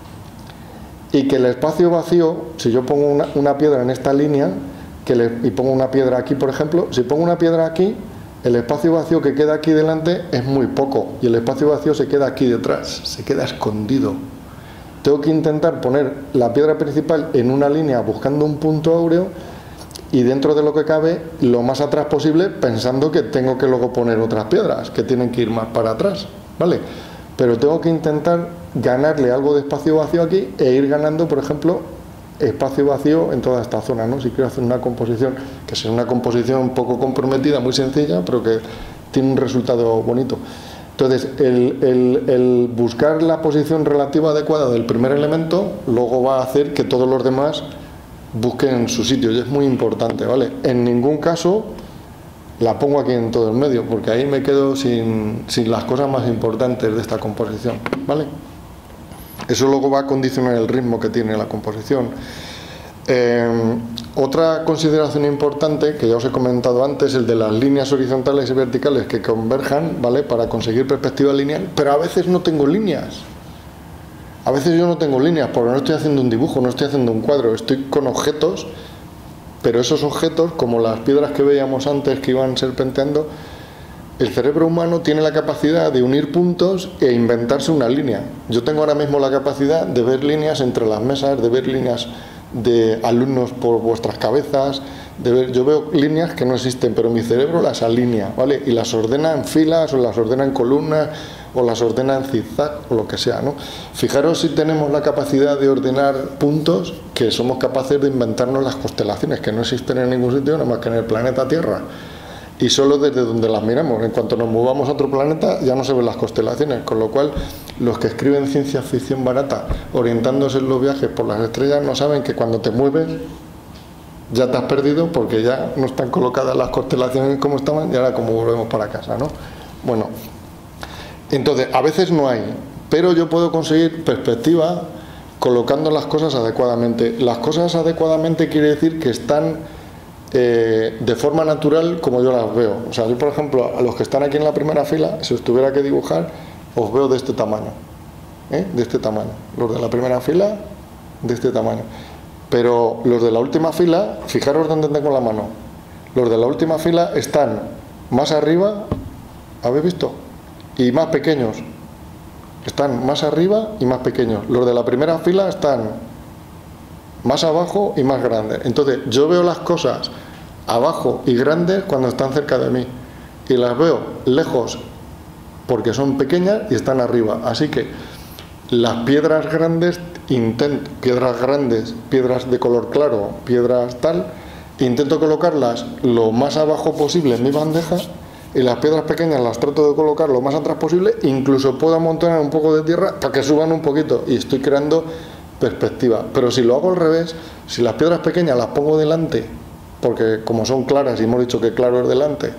Y que el espacio vacío, si yo pongo una, una piedra en esta línea que le, y pongo una piedra aquí, por ejemplo, si pongo una piedra aquí, el espacio vacío que queda aquí delante es muy poco y el espacio vacío se queda aquí detrás, se queda escondido. Tengo que intentar poner la piedra principal en una línea buscando un punto áureo y dentro de lo que cabe lo más atrás posible, pensando que tengo que luego poner otras piedras que tienen que ir más para atrás, ¿vale? Pero tengo que intentar ganarle algo de espacio vacío aquí e ir ganando, por ejemplo, espacio vacío en toda esta zona, ¿no? Si quiero hacer una composición que sea una composición un poco comprometida, muy sencilla, pero que tiene un resultado bonito. Entonces, el, el, el buscar la posición relativa adecuada del primer elemento luego va a hacer que todos los demás busquen su sitio, y es muy importante, ¿vale? En ningún caso la pongo aquí en todo el medio, porque ahí me quedo sin, sin las cosas más importantes de esta composición, ¿vale? Eso luego va a condicionar el ritmo que tiene la composición. Eh, otra consideración importante, que ya os he comentado antes, el de las líneas horizontales y verticales que converjan, ¿vale? Para conseguir perspectiva lineal, pero a veces no tengo líneas. A veces yo no tengo líneas porque no estoy haciendo un dibujo, no estoy haciendo un cuadro, estoy con objetos, pero esos objetos, como las piedras que veíamos antes que iban serpenteando, el cerebro humano tiene la capacidad de unir puntos e inventarse una línea. Yo tengo ahora mismo la capacidad de ver líneas entre las mesas, de ver líneas de alumnos por vuestras cabezas, de ver, yo veo líneas que no existen, pero mi cerebro las alinea, ¿vale? Y las ordena en filas, o las ordena en columnas, o las ordena en zigzag, o lo que sea, ¿no? Fijaros si tenemos la capacidad de ordenar puntos, que somos capaces de inventarnos las constelaciones, que no existen en ningún sitio, nada más que en el planeta Tierra. Y solo desde donde las miramos. En cuanto nos movamos a otro planeta ya no se ven las constelaciones, con lo cual los que escriben ciencia ficción barata orientándose en los viajes por las estrellas no saben que cuando te mueves ya te has perdido, porque ya no están colocadas las constelaciones como estaban y ahora como volvemos para casa, ¿no? Bueno, entonces a veces no hay, pero yo puedo conseguir perspectiva colocando las cosas adecuadamente. Las cosas adecuadamente quiere decir que están Eh, de forma natural como yo las veo. O sea, yo por ejemplo a los que están aquí en la primera fila, si os tuviera que dibujar, os veo de este tamaño, ¿eh? de este tamaño. Los de la primera fila, de este tamaño. Pero los de la última fila, fijaros dónde tengo la mano. Los de la última fila están más arriba, ¿habéis visto? Y más pequeños. Están más arriba y más pequeños. Los de la primera fila están más abajo y más grandes. Entonces yo veo las cosas abajo y grandes cuando están cerca de mí, y las veo lejos porque son pequeñas y están arriba. Así que las piedras grandes, intento, piedras grandes, piedras de color claro, piedras tal, intento colocarlas lo más abajo posible en mi bandeja, y las piedras pequeñas las trato de colocar lo más atrás posible, incluso puedo amontonar un poco de tierra para que suban un poquito, y estoy creando perspectiva. Pero si lo hago al revés, si las piedras pequeñas las pongo delante, porque como son claras y hemos dicho que claro es delante,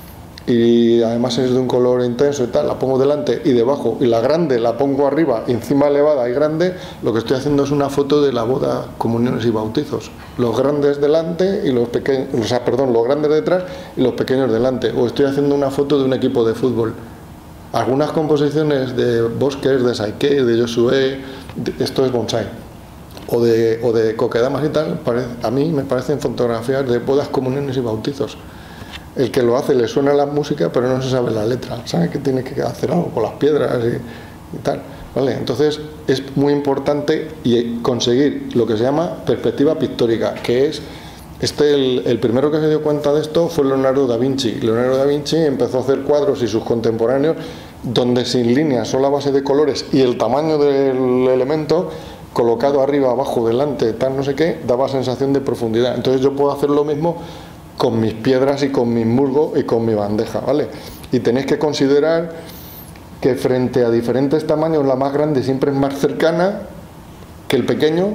y además es de un color intenso y tal, la pongo delante y debajo, y la grande la pongo arriba, encima elevada y grande, lo que estoy haciendo es una foto de la boda, comuniones y bautizos. Los grandes delante y los pequeños, o sea, perdón, los grandes detrás y los pequeños delante. O estoy haciendo una foto de un equipo de fútbol. Algunas composiciones de Bosques, de Saike, de Josué, esto es bonsai. o de, o de coquedamas y tal, parece, a mí me parecen fotografías de bodas, comuniones y bautizos. El que lo hace le suena la música, pero no se sabe la letra, sabe que tiene que hacer algo con las piedras y, y tal, ¿vale? Entonces es muy importante y conseguir lo que se llama perspectiva pictórica, que es, este el, el primero que se dio cuenta de esto fue Leonardo da Vinci. Leonardo da Vinci empezó a hacer cuadros y sus contemporáneos donde sin líneas, solo a base de colores y el tamaño del elemento colocado arriba, abajo, delante, tal, no sé qué, daba sensación de profundidad. Entonces yo puedo hacer lo mismo con mis piedras y con mis musgos y con mi bandeja, ¿vale? Y tenéis que considerar que frente a diferentes tamaños, la más grande siempre es más cercana que el pequeño,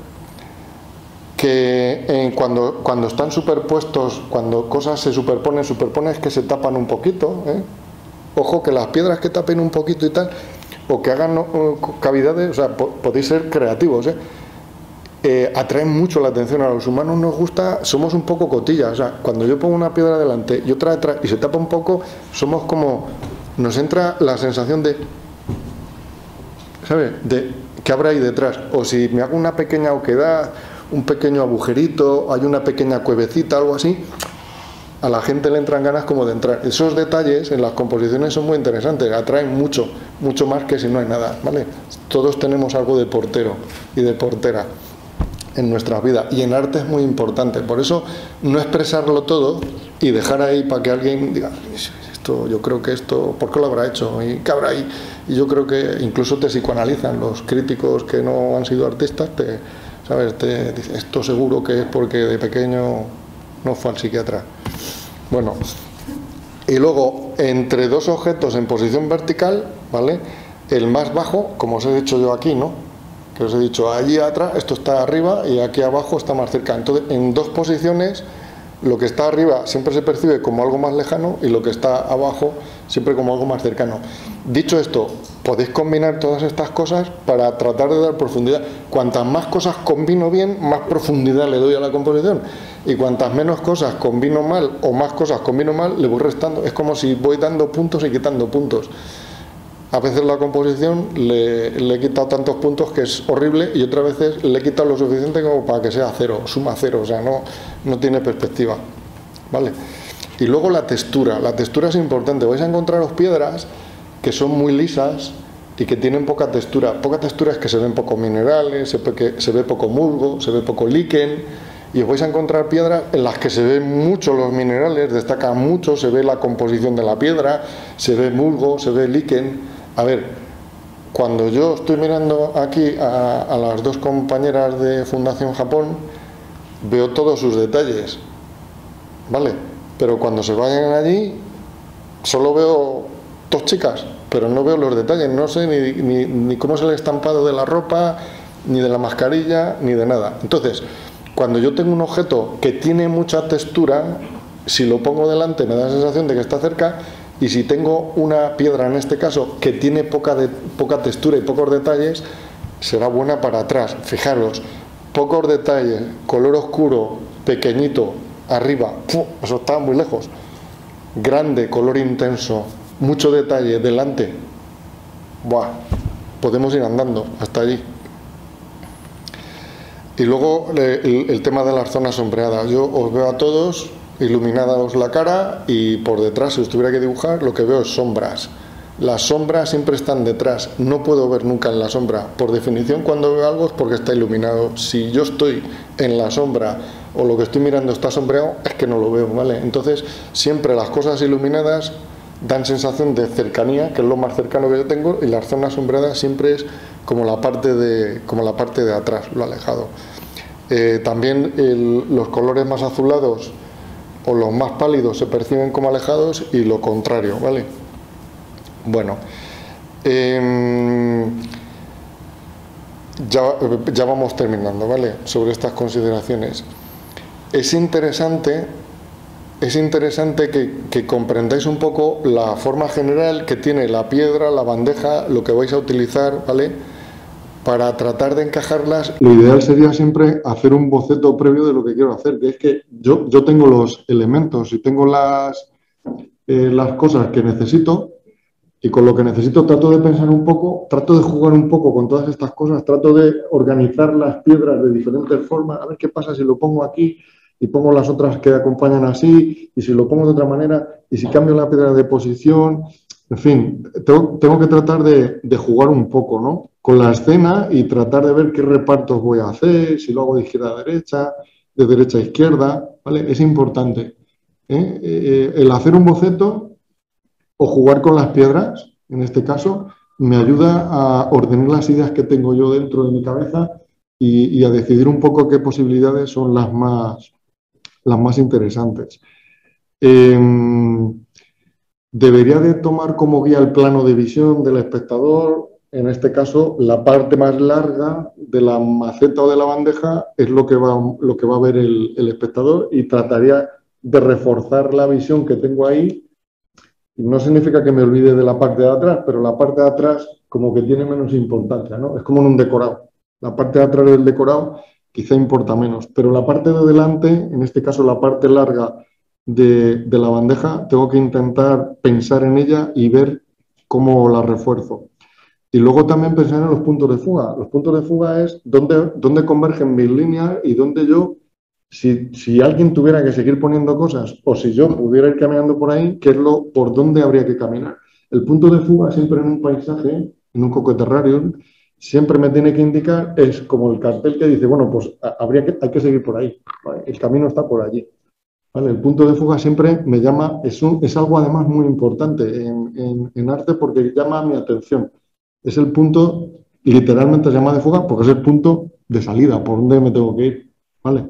que eh, cuando, cuando están superpuestos, cuando cosas se superponen, superponen es que se tapan un poquito, ¿eh? Ojo, que las piedras que tapen un poquito y tal, o que hagan uh, cavidades, o sea, po podéis ser creativos, ¿eh? Eh, atraen mucho la atención. A los humanos nos gusta, somos un poco cotillas, o sea, cuando yo pongo una piedra delante y otra detrás y se tapa un poco, somos como, nos entra la sensación de, ¿sabes?, de que habrá ahí detrás, o si me hago una pequeña oquedad, un pequeño agujerito, hay una pequeña cuevecita, algo así, a la gente le entran ganas como de entrar. Esos detalles en las composiciones son muy interesantes, atraen mucho, mucho más que si no hay nada, ¿vale? Todos tenemos algo de portero y de portera en nuestra vida, y en arte es muy importante. Por eso no expresarlo todo y dejar ahí para que alguien diga, esto, yo creo que esto, ¿por qué lo habrá hecho? ¿Y qué habrá ahí? Y yo creo que incluso te psicoanalizan los críticos que no han sido artistas, te, ¿sabes? Te dicen, esto seguro que es porque de pequeño no fue al psiquiatra. Bueno, y luego entre dos objetos en posición vertical, ¿vale?, el más bajo, como os he dicho yo aquí, ¿no?, que os he dicho allí atrás, esto está arriba y aquí abajo está más cerca. Entonces, en dos posiciones, lo que está arriba siempre se percibe como algo más lejano y lo que está abajo siempre como algo más cercano. Dicho esto, podéis combinar todas estas cosas para tratar de dar profundidad. Cuantas más cosas combino bien, más profundidad le doy a la composición. Y cuantas menos cosas combino mal o más cosas combino mal, le voy restando. Es como si voy dando puntos y quitando puntos. A veces la composición le, le he quitado tantos puntos que es horrible, y otras veces le he quitado lo suficiente como para que sea cero, suma cero, o sea, no, no tiene perspectiva, ¿vale? Y luego la textura, la textura es importante. Vais a encontraros piedras que son muy lisas y que tienen poca textura. Poca textura es que se ven pocos minerales, se ve, que se ve poco musgo, se ve poco líquen, y os vais a encontrar piedras en las que se ven mucho los minerales, destacan mucho, se ve la composición de la piedra, se ve musgo, se ve líquen. A ver, cuando yo estoy mirando aquí a, a las dos compañeras de Fundación Japón, veo todos sus detalles, ¿vale? Pero cuando se vayan allí, solo veo dos chicas, pero no veo los detalles, no sé ni, ni, ni cómo es el estampado de la ropa, ni de la mascarilla, ni de nada. Entonces, cuando yo tengo un objeto que tiene mucha textura, si lo pongo delante me da la sensación de que está cerca, y si tengo una piedra, en este caso, que tiene poca, de, poca textura y pocos detalles, será buena para atrás. Fijaros, pocos detalles, color oscuro, pequeñito, arriba, ¡pum!, eso está muy lejos. Grande, color intenso, mucho detalle, delante. Buah, podemos ir andando hasta allí. Y luego el, el tema de las zonas sombreadas. Yo os veo a todos iluminados la cara, y por detrás, si os tuviera que dibujar, lo que veo es sombras. Las sombras siempre están detrás, no puedo ver nunca en la sombra. Por definición, cuando veo algo es porque está iluminado. Si yo estoy en la sombra o lo que estoy mirando está sombreado, es que no lo veo, ¿vale? Entonces, siempre las cosas iluminadas dan sensación de cercanía, que es lo más cercano que yo tengo, y las zonas sombreadas siempre es como la parte de, como la parte de atrás, lo alejado. Eh, también el, los colores más azulados o los más pálidos se perciben como alejados, y lo contrario, ¿vale? Bueno, eh, ya, ya vamos terminando, ¿vale?, sobre estas consideraciones. Es interesante, es interesante que, que comprendáis un poco la forma general que tiene la piedra, la bandeja, lo que vais a utilizar, ¿vale?, para tratar de encajarlas. Lo ideal sería siempre hacer un boceto previo de lo que quiero hacer, que es que yo, yo tengo los elementos y tengo las, eh, las cosas que necesito, Y con lo que necesito trato de pensar un poco, trato de jugar un poco con todas estas cosas, trato de organizar las piedras de diferentes formas, a ver qué pasa si lo pongo aquí y pongo las otras que acompañan así, y si lo pongo de otra manera, y si cambio la piedra de posición. En fin, tengo, tengo que tratar de, de jugar un poco, ¿no?, con la escena y tratar de ver qué repartos voy a hacer, si lo hago de izquierda a derecha, de derecha a izquierda, ¿vale? Es importante, ¿eh? Eh, el hacer un boceto o jugar con las piedras, en este caso, me ayuda a ordenar las ideas que tengo yo dentro de mi cabeza y, y a decidir un poco qué posibilidades son las más, las más interesantes. Eh, debería de tomar como guía el plano de visión del espectador. En este caso, la parte más larga de la maceta o de la bandeja es lo que va, lo que va a ver el, el espectador, y trataría de reforzar la visión que tengo ahí. No significa que me olvide de la parte de atrás, pero la parte de atrás como que tiene menos importancia, ¿no? Es como en un decorado. La parte de atrás del decorado quizá importa menos, pero la parte de delante, en este caso la parte larga de, de la bandeja, tengo que intentar pensar en ella y ver cómo la refuerzo. Y luego también pensar en los puntos de fuga. Los puntos de fuga es dónde, dónde convergen mis líneas y dónde yo... Si, si alguien tuviera que seguir poniendo cosas, o si yo pudiera ir caminando por ahí, ¿qué es lo por dónde habría que caminar? El punto de fuga siempre en un paisaje, en un coqueterrarium, siempre me tiene que indicar, es como el cartel que dice, bueno, pues habría que, hay que seguir por ahí, ¿vale? El camino está por allí, ¿vale? El punto de fuga siempre me llama, es, un, es algo además muy importante en, en, en arte, porque llama mi atención. Es el punto, literalmente se llama de fuga, porque es el punto de salida, por donde me tengo que ir, ¿vale?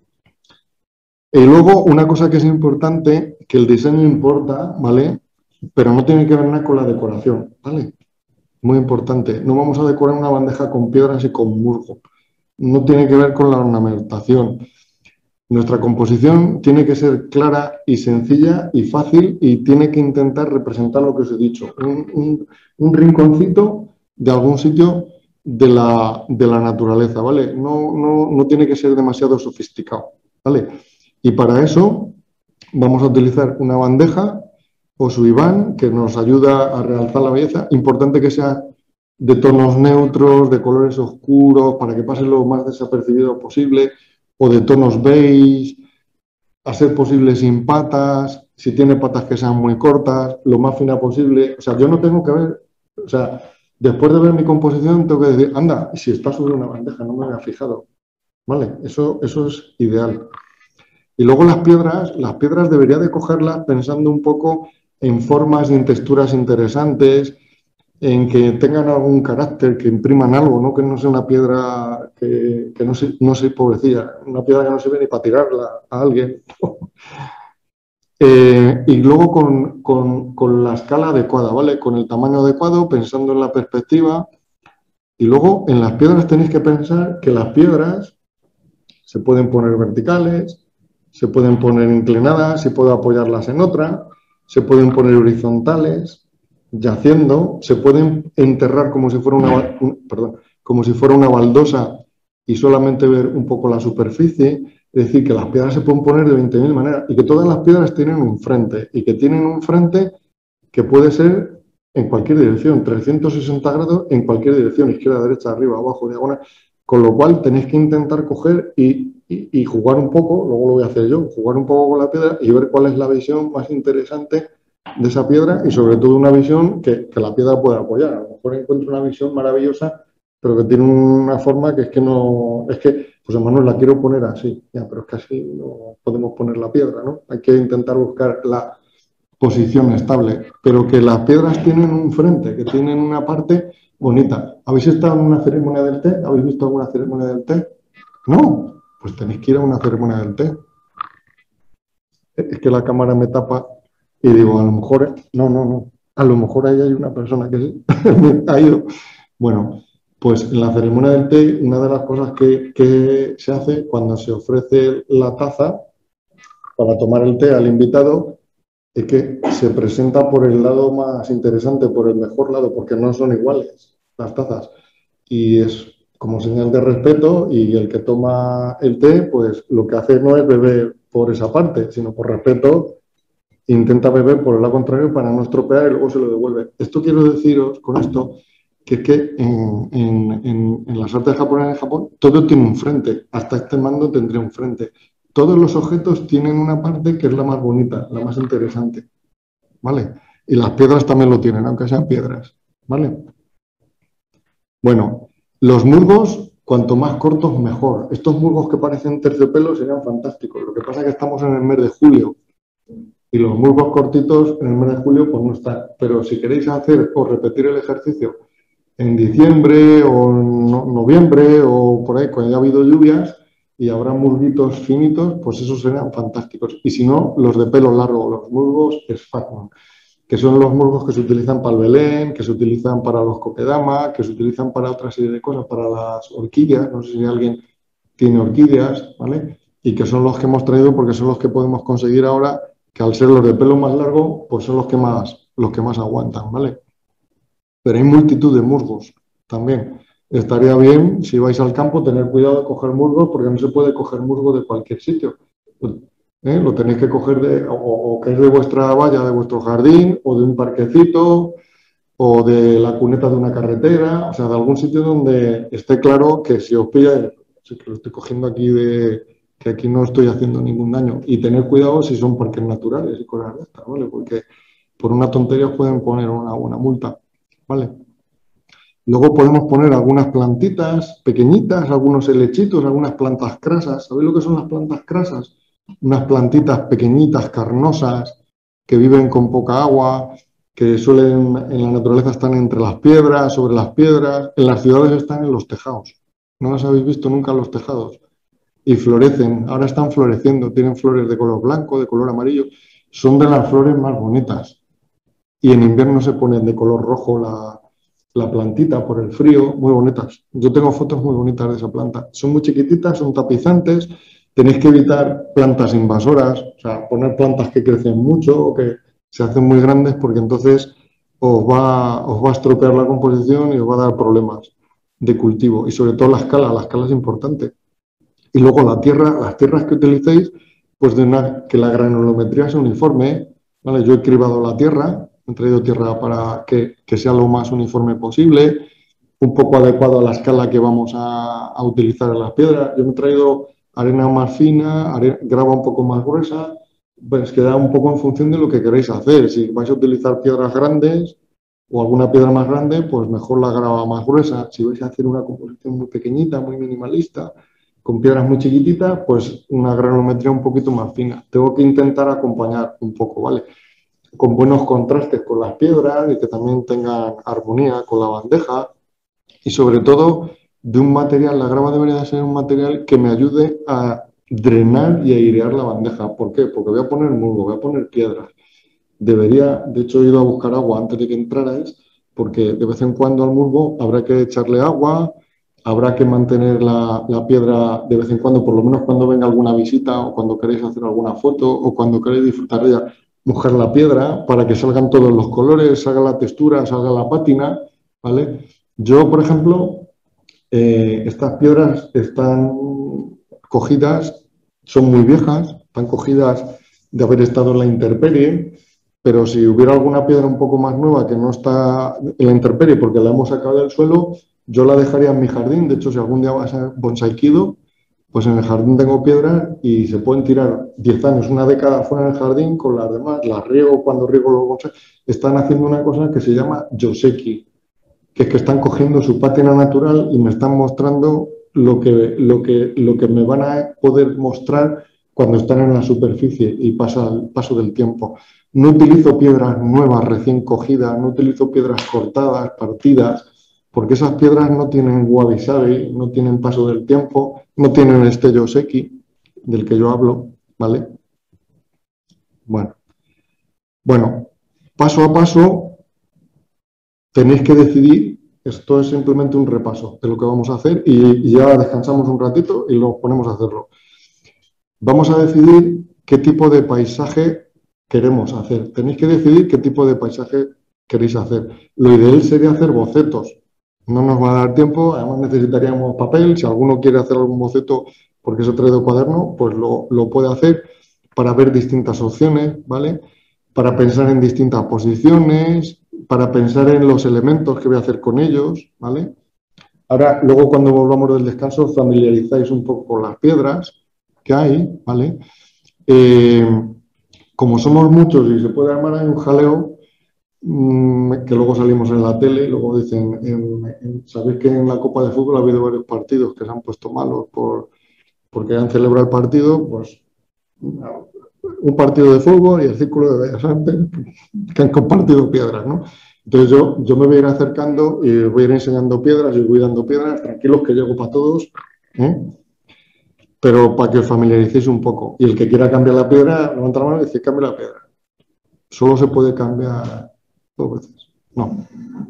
Y luego, una cosa que es importante, que el diseño importa, ¿vale? Pero no tiene que ver nada con la decoración, ¿vale? Muy importante. No vamos a decorar una bandeja con piedras y con musgo. No tiene que ver con la ornamentación. Nuestra composición tiene que ser clara y sencilla y fácil, y tiene que intentar representar lo que os he dicho. Un, un, un rinconcito de algún sitio de la, de la naturaleza, ¿vale? No, no, no tiene que ser demasiado sofisticado, ¿vale? Y para eso vamos a utilizar una bandeja o su Iván, que nos ayuda a realzar la belleza. Importante que sea de tonos neutros, de colores oscuros, para que pase lo más desapercibido posible, o de tonos beige, a ser posible sin patas, si tiene patas que sean muy cortas, lo más fina posible. O sea, yo no tengo que ver, o sea, después de ver mi composición tengo que decir, anda, si está sobre una bandeja, no me había fijado. ¿Vale? Eso, eso es ideal. Y luego las piedras, las piedras debería de cogerlas pensando un poco en formas y en texturas interesantes, en que tengan algún carácter, que impriman algo, ¿no? Que no sea una piedra que, que no se, no se pobrecilla, una piedra que no sirve ni para tirarla a alguien. eh, y luego con, con, con la escala adecuada, ¿vale? Con el tamaño adecuado, pensando en la perspectiva. Y luego en las piedras tenéis que pensar que las piedras se pueden poner verticales, se pueden poner inclinadas, si puedo apoyarlas en otra, se pueden poner horizontales, yaciendo, se pueden enterrar como si fuera una, un, perdón, como si fuera una baldosa y solamente ver un poco la superficie. Es decir, que las piedras se pueden poner de veinte mil maneras, y que todas las piedras tienen un frente, y que tienen un frente que puede ser en cualquier dirección, trescientos sesenta grados en cualquier dirección, izquierda, derecha, arriba, abajo, diagonal. Con lo cual tenéis que intentar coger y, y, y jugar un poco, luego lo voy a hacer yo, jugar un poco con la piedra y ver cuál es la visión más interesante de esa piedra, y sobre todo una visión que, que la piedra pueda apoyar. A lo mejor encuentro una visión maravillosa, pero que tiene una forma que es que no, es que, pues hermano, la quiero poner así, ya, pero es que así no podemos poner la piedra, ¿no? Hay que intentar buscar la posición estable, pero que las piedras tienen un frente, que tienen una parte bonita. ¿Habéis estado en una ceremonia del té? ¿Habéis visto alguna ceremonia del té? No, pues tenéis que ir a una ceremonia del té. Es que la cámara me tapa y digo, a lo mejor, no, no, no, a lo mejor ahí hay una persona que ha ido. Bueno, pues en la ceremonia del té, una de las cosas que, que se hace cuando se ofrece la taza para tomar el té al invitado, es que se presenta por el lado más interesante, por el mejor lado, porque no son iguales las tazas. Y es como señal de respeto, y el que toma el té, pues lo que hace no es beber por esa parte, sino por respeto intenta beber por el lado contrario para no estropear y luego se lo devuelve. Esto quiero deciros con esto, que es que en, en, en, en las artes japonesas en Japón todo tiene un frente, hasta este mando tendría un frente. Todos los objetos tienen una parte que es la más bonita, la más interesante, ¿vale? Y las piedras también lo tienen, aunque sean piedras, ¿vale? Bueno, los musgos, cuanto más cortos, mejor. Estos musgos que parecen terciopelo serían fantásticos. Lo que pasa es que estamos en el mes de julio y los musgos cortitos en el mes de julio pues no están. Pero si queréis hacer o repetir el ejercicio en diciembre o no, noviembre o por ahí, cuando haya habido lluvias y habrá musguitos finitos, pues esos serían fantásticos. Y si no, los de pelo largo, los musgos Sphagnum, que son los musgos que se utilizan para el Belén, que se utilizan para los kokedama, que se utilizan para otra serie de cosas, para las orquídeas, no sé si alguien tiene orquídeas, ¿vale? Y que son los que hemos traído porque son los que podemos conseguir ahora, que al ser los de pelo más largo, pues son los que más, los que más aguantan, ¿vale? Pero hay multitud de musgos también. Estaría bien, si vais al campo, tener cuidado de coger musgos, porque no se puede coger musgo de cualquier sitio. ¿Eh? Lo tenéis que coger de, o, o que es de vuestra valla, de vuestro jardín, o de un parquecito, o de la cuneta de una carretera, o sea, de algún sitio donde esté claro que si os pilla, sí que lo estoy cogiendo aquí de que aquí no estoy haciendo ningún daño. Y tener cuidado si son parques naturales y cosas de estas, ¿vale? Porque por una tontería os pueden poner una buena multa, ¿vale? Luego podemos poner algunas plantitas pequeñitas, algunos helechitos, algunas plantas crasas. ¿Sabéis lo que son las plantas crasas? Unas plantitas pequeñitas, carnosas, que viven con poca agua, que suelen, en la naturaleza están entre las piedras, sobre las piedras. En las ciudades están en los tejados. ¿No las habéis visto nunca en los tejados? Y florecen, ahora están floreciendo, tienen flores de color blanco, de color amarillo. Son de las flores más bonitas. Y en invierno se ponen de color rojo la... la plantita por el frío, muy bonitas. Yo tengo fotos muy bonitas de esa planta. Son muy chiquititas, son tapizantes. Tenéis que evitar plantas invasoras, o sea, poner plantas que crecen mucho o que se hacen muy grandes, porque entonces os va, os va a estropear la composición y os va a dar problemas de cultivo. Y sobre todo la escala, la escala es importante. Y luego la tierra, las tierras que utilicéis, pues de una, que la granulometría sea uniforme, ¿vale? Yo he cribado la tierra, he traído tierra para que, que sea lo más uniforme posible, un poco adecuado a la escala que vamos a, a utilizar en las piedras. Yo me he traído arena más fina, arena, grava un poco más gruesa, pues queda un poco en función de lo que queréis hacer. Si vais a utilizar piedras grandes o alguna piedra más grande, pues mejor la grava más gruesa. Si vais a hacer una composición muy pequeñita, muy minimalista, con piedras muy chiquititas, pues una granulometría un poquito más fina. Tengo que intentar acompañar un poco, ¿vale? Con buenos contrastes con las piedras y que también tengan armonía con la bandeja y sobre todo de un material, la grava debería ser un material que me ayude a drenar y airear la bandeja. ¿Por qué? Porque voy a poner musgo, voy a poner piedras. Debería, de hecho he ido a buscar agua antes de que entrarais, porque de vez en cuando al musgo habrá que echarle agua, habrá que mantener la, la piedra de vez en cuando, por lo menos cuando venga alguna visita o cuando queréis hacer alguna foto o cuando queréis disfrutar de ella. Mojar la piedra para que salgan todos los colores, salga la textura, salga la pátina, ¿vale? Yo, por ejemplo, eh, estas piedras están cogidas, son muy viejas, están cogidas de haber estado en la intemperie, pero si hubiera alguna piedra un poco más nueva que no está en la intemperie porque la hemos sacado del suelo, yo la dejaría en mi jardín. De hecho, si algún día vas a bonsaikido, pues en el jardín tengo piedras y se pueden tirar diez años, una década fuera del jardín con las demás, las riego cuando riego los bonsai. Están haciendo una cosa que se llama yoseki, que es que están cogiendo su pátina natural y me están mostrando lo que, lo que, lo que me van a poder mostrar cuando están en la superficie y pasa el paso del tiempo. No utilizo piedras nuevas, recién cogidas, no utilizo piedras cortadas, partidas, porque esas piedras no tienen wabi-sabi, no tienen paso del tiempo, no tienen este yoseki del que yo hablo, ¿vale? Bueno, bueno, paso a paso tenéis que decidir, esto es simplemente un repaso de lo que vamos a hacer y ya descansamos un ratito y lo ponemos a hacerlo. Vamos a decidir qué tipo de paisaje queremos hacer. Tenéis que decidir qué tipo de paisaje queréis hacer. Lo ideal sería hacer bocetos. No nos va a dar tiempo, además necesitaríamos papel. Si alguno quiere hacer algún boceto porque se ha traído cuaderno, pues lo, lo puede hacer para ver distintas opciones, ¿vale? para pensar en distintas posiciones, para pensar en los elementos que voy a hacer con ellos, ¿vale? Ahora, luego cuando volvamos del descanso, familiarizáis un poco con las piedras que hay, ¿vale? Eh, como somos muchos y se puede armar ahí un jaleo, mmm, que luego salimos en la tele y luego dicen, en, en, sabéis que en la Copa de Fútbol ha habido varios partidos que se han puesto malos por, porque han celebrado el partido, pues un partido de fútbol y el Círculo de Bellas Artes que han compartido piedras, ¿no? Entonces yo, yo me voy a ir acercando y voy a ir enseñando piedras y os voy dando piedras, tranquilos que llego para todos, ¿eh? Pero para que os familiaricéis un poco. Y el que quiera cambiar la piedra, levanta la mano y dice, cambia la piedra. Solo se puede cambiar dos veces. No.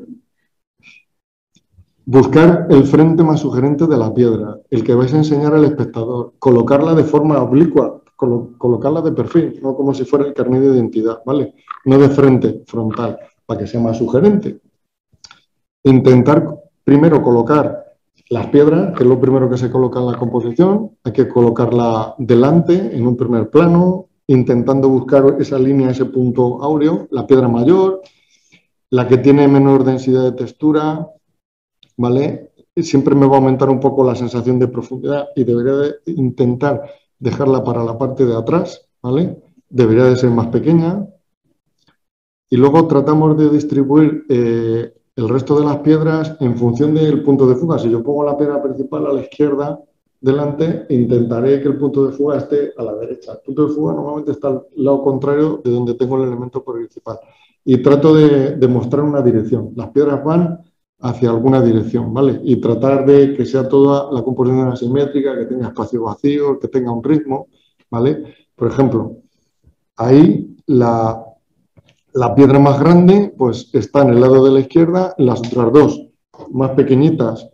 Buscar el frente más sugerente de la piedra, el que vais a enseñar al espectador. Colocarla de forma oblicua, colo colocarla de perfil, no como si fuera el carnet de identidad, ¿vale? No de frente, frontal, para que sea más sugerente. Intentar primero colocar las piedras, que es lo primero que se coloca en la composición, hay que colocarla delante, en un primer plano, intentando buscar esa línea, ese punto áureo, la piedra mayor, la que tiene menor densidad de textura, ¿vale? Siempre me va a aumentar un poco la sensación de profundidad y debería de intentar dejarla para la parte de atrás, ¿vale? Debería de ser más pequeña. Y luego tratamos de distribuir eh, el resto de las piedras en función del punto de fuga. Si yo pongo la piedra principal a la izquierda delante, intentaré que el punto de fuga esté a la derecha. El punto de fuga normalmente está al lado contrario de donde tengo el elemento principal. Y trato de, de mostrar una dirección. Las piedras van hacia alguna dirección, ¿vale? Y tratar de que sea toda la composición asimétrica, que tenga espacio vacío, que tenga un ritmo, ¿vale? Por ejemplo, ahí la... La piedra más grande pues, está en el lado de la izquierda, las otras dos más pequeñitas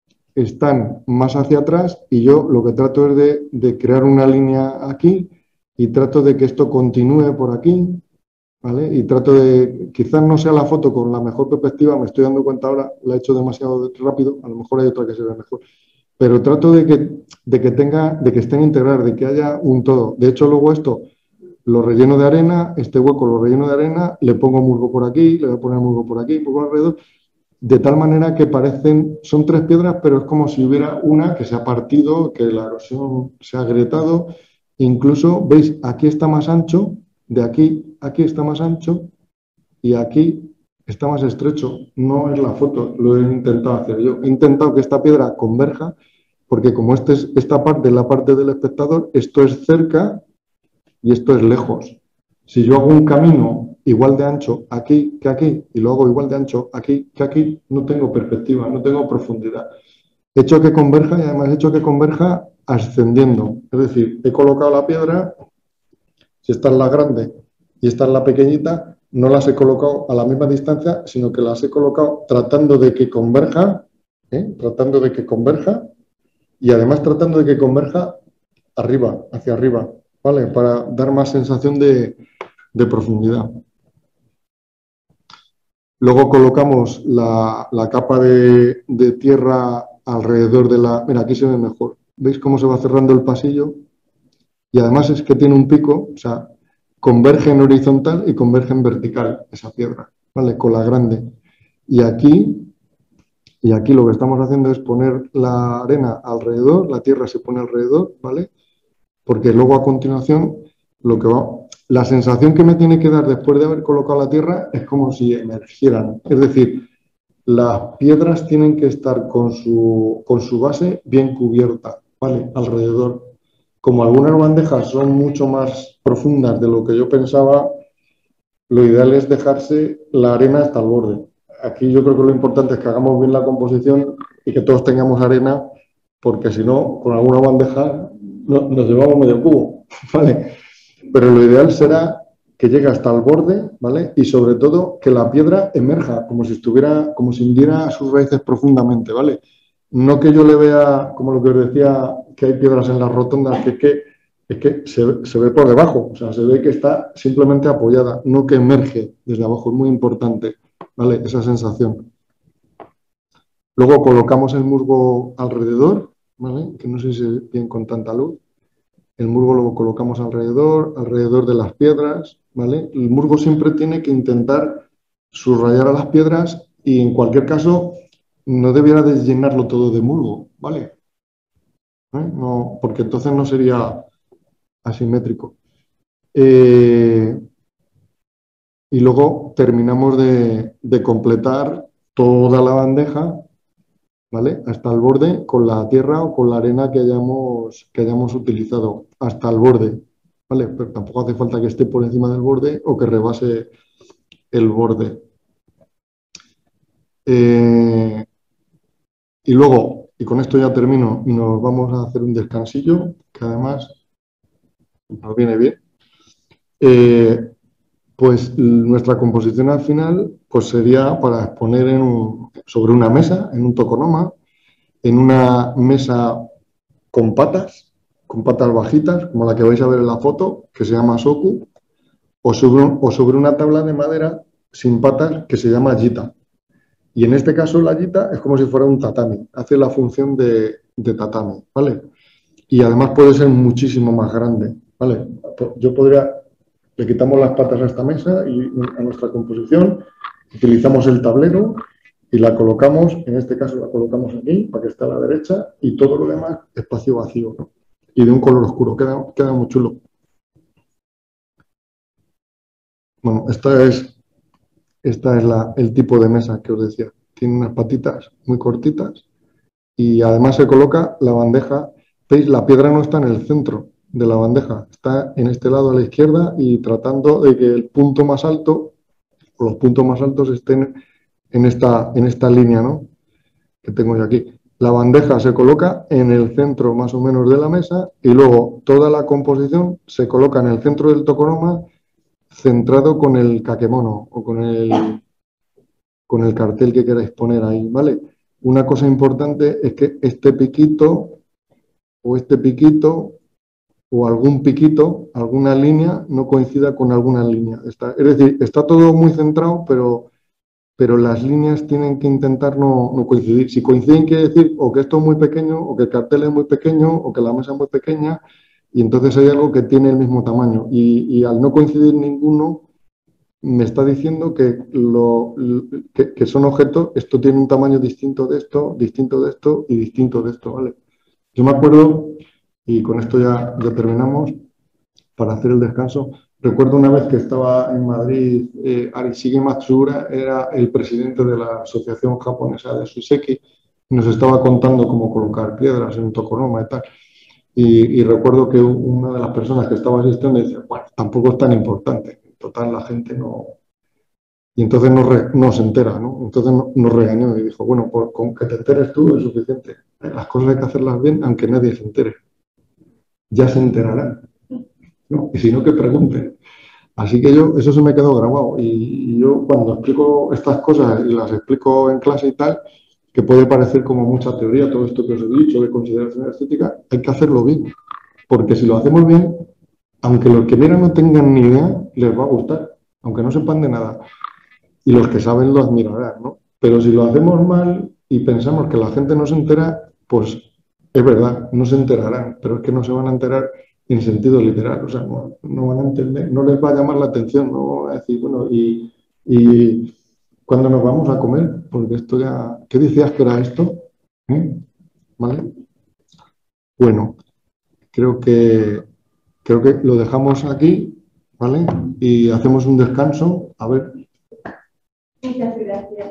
están más hacia atrás y yo lo que trato es de, de crear una línea aquí y trato de que esto continúe por aquí, ¿vale? Y trato de, quizás no sea la foto con la mejor perspectiva, me estoy dando cuenta ahora, la he hecho demasiado rápido, a lo mejor hay otra que se ve mejor, pero trato de que, de que, tenga, de que estén integradas, de que haya un todo. De hecho, luego esto lo relleno de arena, este hueco lo relleno de arena, le pongo musgo por aquí, le voy a poner musgo por aquí, por alrededor, de tal manera que parecen, son tres piedras, pero es como si hubiera una que se ha partido, que la erosión se ha agrietado. Incluso, veis, aquí está más ancho, de aquí, aquí está más ancho y aquí está más estrecho. No es la foto, lo he intentado hacer yo. He intentado que esta piedra converja, porque como este es, esta parte es la parte del espectador, esto es cerca y esto es lejos. Si yo hago un camino igual de ancho aquí que aquí y lo hago igual de ancho aquí que aquí, no tengo perspectiva, no tengo profundidad. He hecho que converja y además he hecho que converja ascendiendo. Es decir, he colocado la piedra, si esta es la grande y esta es la pequeñita, no las he colocado a la misma distancia, sino que las he colocado tratando de que converja, ¿eh? tratando de que converja y además tratando de que converja arriba, hacia arriba. ¿Vale? Para dar más sensación de, de profundidad. Luego colocamos la, la capa de, de tierra alrededor de la... Mira, aquí se ve mejor. ¿Veis cómo se va cerrando el pasillo? Y además es que tiene un pico, o sea, converge en horizontal y converge en vertical esa piedra, ¿vale? Con la grande. Y aquí, y aquí lo que estamos haciendo es poner la arena alrededor, la tierra se pone alrededor, ¿vale? Porque luego a continuación, lo que va, la sensación que me tiene que dar después de haber colocado la tierra es como si emergieran. Es decir, las piedras tienen que estar con su, con su base bien cubierta, ¿vale? Alrededor. Como algunas bandejas son mucho más profundas de lo que yo pensaba, lo ideal es dejarse la arena hasta el borde. Aquí yo creo que lo importante es que hagamos bien la composición y que todos tengamos arena, porque si no, con alguna bandeja nos llevamos medio cubo, ¿vale? Pero lo ideal será que llegue hasta el borde, ¿vale? Y sobre todo que la piedra emerja, como si estuviera, como si hundiera sus raíces profundamente, ¿vale? No que yo le vea, como lo que os decía, que hay piedras en las rotondas, que es que, es que se, se ve por debajo, o sea, se ve que está simplemente apoyada, no que emerge desde abajo, es muy importante, ¿vale? Esa sensación. Luego colocamos el musgo alrededor, ¿vale? Que no sé si se ve bien con tanta luz. El musgo lo colocamos alrededor, alrededor de las piedras, ¿vale? El musgo siempre tiene que intentar subrayar a las piedras y en cualquier caso no debiera de llenarlo todo de musgo, ¿vale? ¿Eh? No, porque entonces no sería asimétrico. Eh, y luego terminamos de, de completar toda la bandeja, ¿vale? Hasta el borde con la tierra o con la arena que hayamos, que hayamos utilizado, hasta el borde, ¿vale? Pero tampoco hace falta que esté por encima del borde o que rebase el borde. Eh, y luego, y con esto ya termino, nos vamos a hacer un descansillo, que además nos viene bien. Eh, pues nuestra composición al final pues sería para exponer en un, sobre una mesa, en un tokonoma, en una mesa con patas, con patas bajitas, como la que vais a ver en la foto, que se llama soku, o sobre, un, o sobre una tabla de madera sin patas que se llama jita. Y en este caso la jita es como si fuera un tatami, hace la función de, de tatami, ¿vale? Y además puede ser muchísimo más grande, ¿vale? Yo podría, le quitamos las patas a esta mesa y a nuestra composición, utilizamos el tablero y la colocamos, en este caso la colocamos aquí, para que esté a la derecha, y todo lo demás espacio vacío, ¿no? Y de un color oscuro, queda, queda muy chulo. Bueno, esta es, esta es la, el tipo de mesa que os decía. Tiene unas patitas muy cortitas y además se coloca la bandeja. ¿Veis? La piedra no está en el centro de la bandeja, está en este lado a la izquierda y tratando de que el punto más alto, o los puntos más altos estén en esta, en esta línea, ¿no? Que tengo yo aquí. La bandeja se coloca en el centro más o menos de la mesa y luego toda la composición se coloca en el centro del tokonoma centrado con el kakemono o con el, con el cartel que queráis poner ahí, ¿vale? Una cosa importante es que este piquito o este piquito o algún piquito, alguna línea, no coincida con alguna línea. Está, es decir, está todo muy centrado, pero, pero las líneas tienen que intentar no, no coincidir. Si coinciden quiere decir o que esto es muy pequeño, o que el cartel es muy pequeño, o que la mesa es muy pequeña, y entonces hay algo que tiene el mismo tamaño. Y, y al no coincidir ninguno, me está diciendo que, lo, que, que son objetos, esto tiene un tamaño distinto de esto, distinto de esto y distinto de esto, ¿vale? Yo me acuerdo, y con esto ya, ya terminamos, para hacer el descanso, recuerdo una vez que estaba en Madrid, eh, Arishige Matsuura era el presidente de la Asociación Japonesa de Suiseki, y nos estaba contando cómo colocar piedras en un tokonoma y tal. Y, y recuerdo que una de las personas que estaba asistiendo decía, bueno, tampoco es tan importante, en total la gente no... Y entonces no, re, no se entera, ¿no? Entonces no, nos regañó y dijo, bueno, por, con que te enteres tú es suficiente. Las cosas hay que hacerlas bien aunque nadie se entere. Ya se enterarán, ¿no? Y si no, que pregunten. Así que yo, eso se me quedó grabado. Y, y yo cuando explico estas cosas y las explico en clase y tal, que puede parecer como mucha teoría, todo esto que os he dicho de consideración estética, hay que hacerlo bien. Porque si lo hacemos bien, aunque los que miran no tengan ni idea, les va a gustar, aunque no sepan de nada. Y los que saben lo admirarán, ¿no? Pero si lo hacemos mal y pensamos que la gente no se entera, pues es verdad, no se enterarán, pero es que no se van a enterar en sentido literal, o sea, no, no van a entender, no les va a llamar la atención, no van a decir, bueno, y, y ¿cuándo nos vamos a comer? Porque esto ya, ¿qué decías que era esto? ¿Eh? ¿Vale? Bueno, creo que, creo que lo dejamos aquí, ¿vale? Y hacemos un descanso, a ver. Muchas gracias.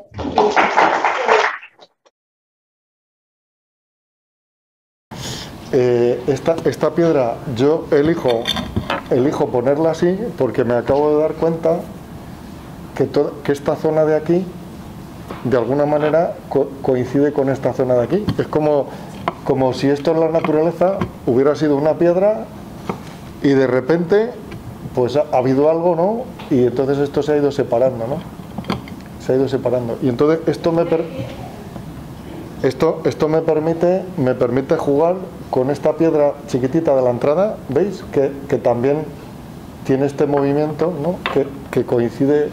Eh, esta, esta piedra yo elijo, elijo ponerla así porque me acabo de dar cuenta que, to, que esta zona de aquí de alguna manera co coincide con esta zona de aquí. Es como, como si esto en la naturaleza hubiera sido una piedra y de repente pues ha, ha habido algo, ¿no? Y entonces esto se ha ido separando, ¿no? Se ha ido separando. Y entonces esto me, per esto, esto me, permite, me permite jugar con esta piedra chiquitita de la entrada, ¿veis? Que, que también tiene este movimiento, ¿no? Que, que coincide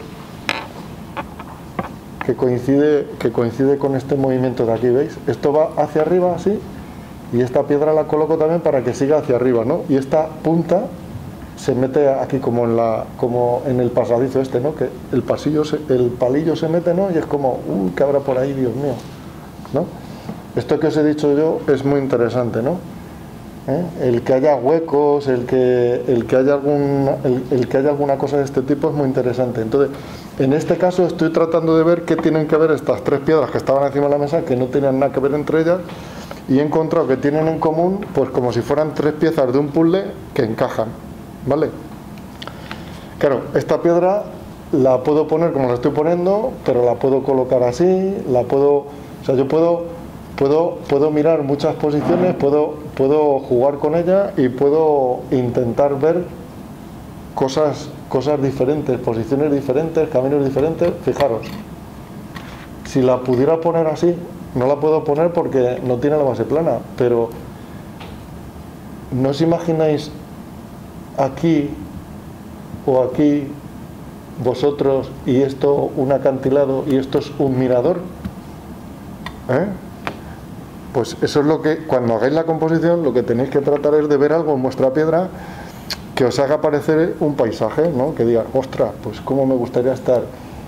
que coincide que coincide con este movimiento de aquí, ¿veis? Esto va hacia arriba así Y esta piedra la coloco también para que siga hacia arriba, ¿no? Y esta punta se mete aquí como en la como en el pasadizo este, ¿no? Que el pasillo se, el palillo se mete, ¿no? Y es como, uy, ¿qué habrá por ahí, Dios mío? ¿No? Esto que os he dicho yo es muy interesante, ¿no? ¿Eh? El que haya huecos, el que el que haya algún el, el que haya alguna cosa de este tipo es muy interesante. Entonces, en este caso estoy tratando de ver qué tienen que ver estas tres piedras que estaban encima de la mesa, que no tenían nada que ver entre ellas, y he encontrado que tienen en común, pues como si fueran tres piezas de un puzzle que encajan, ¿vale? Claro, esta piedra la puedo poner como la estoy poniendo, pero la puedo colocar así, la puedo, o sea, yo puedo puedo puedo mirar muchas posiciones, puedo puedo jugar con ella y puedo intentar ver cosas cosas diferentes, posiciones diferentes, caminos diferentes. Fijaros, si la pudiera poner así, no la puedo poner porque no tiene la base plana, pero ¿no os imagináis aquí o aquí vosotros y esto un acantilado y esto es un mirador? ¿Eh? Pues eso es lo que, cuando hagáis la composición, lo que tenéis que tratar es de ver algo en vuestra piedra que os haga parecer un paisaje, ¿no? Que diga, ostras, pues cómo me gustaría estar.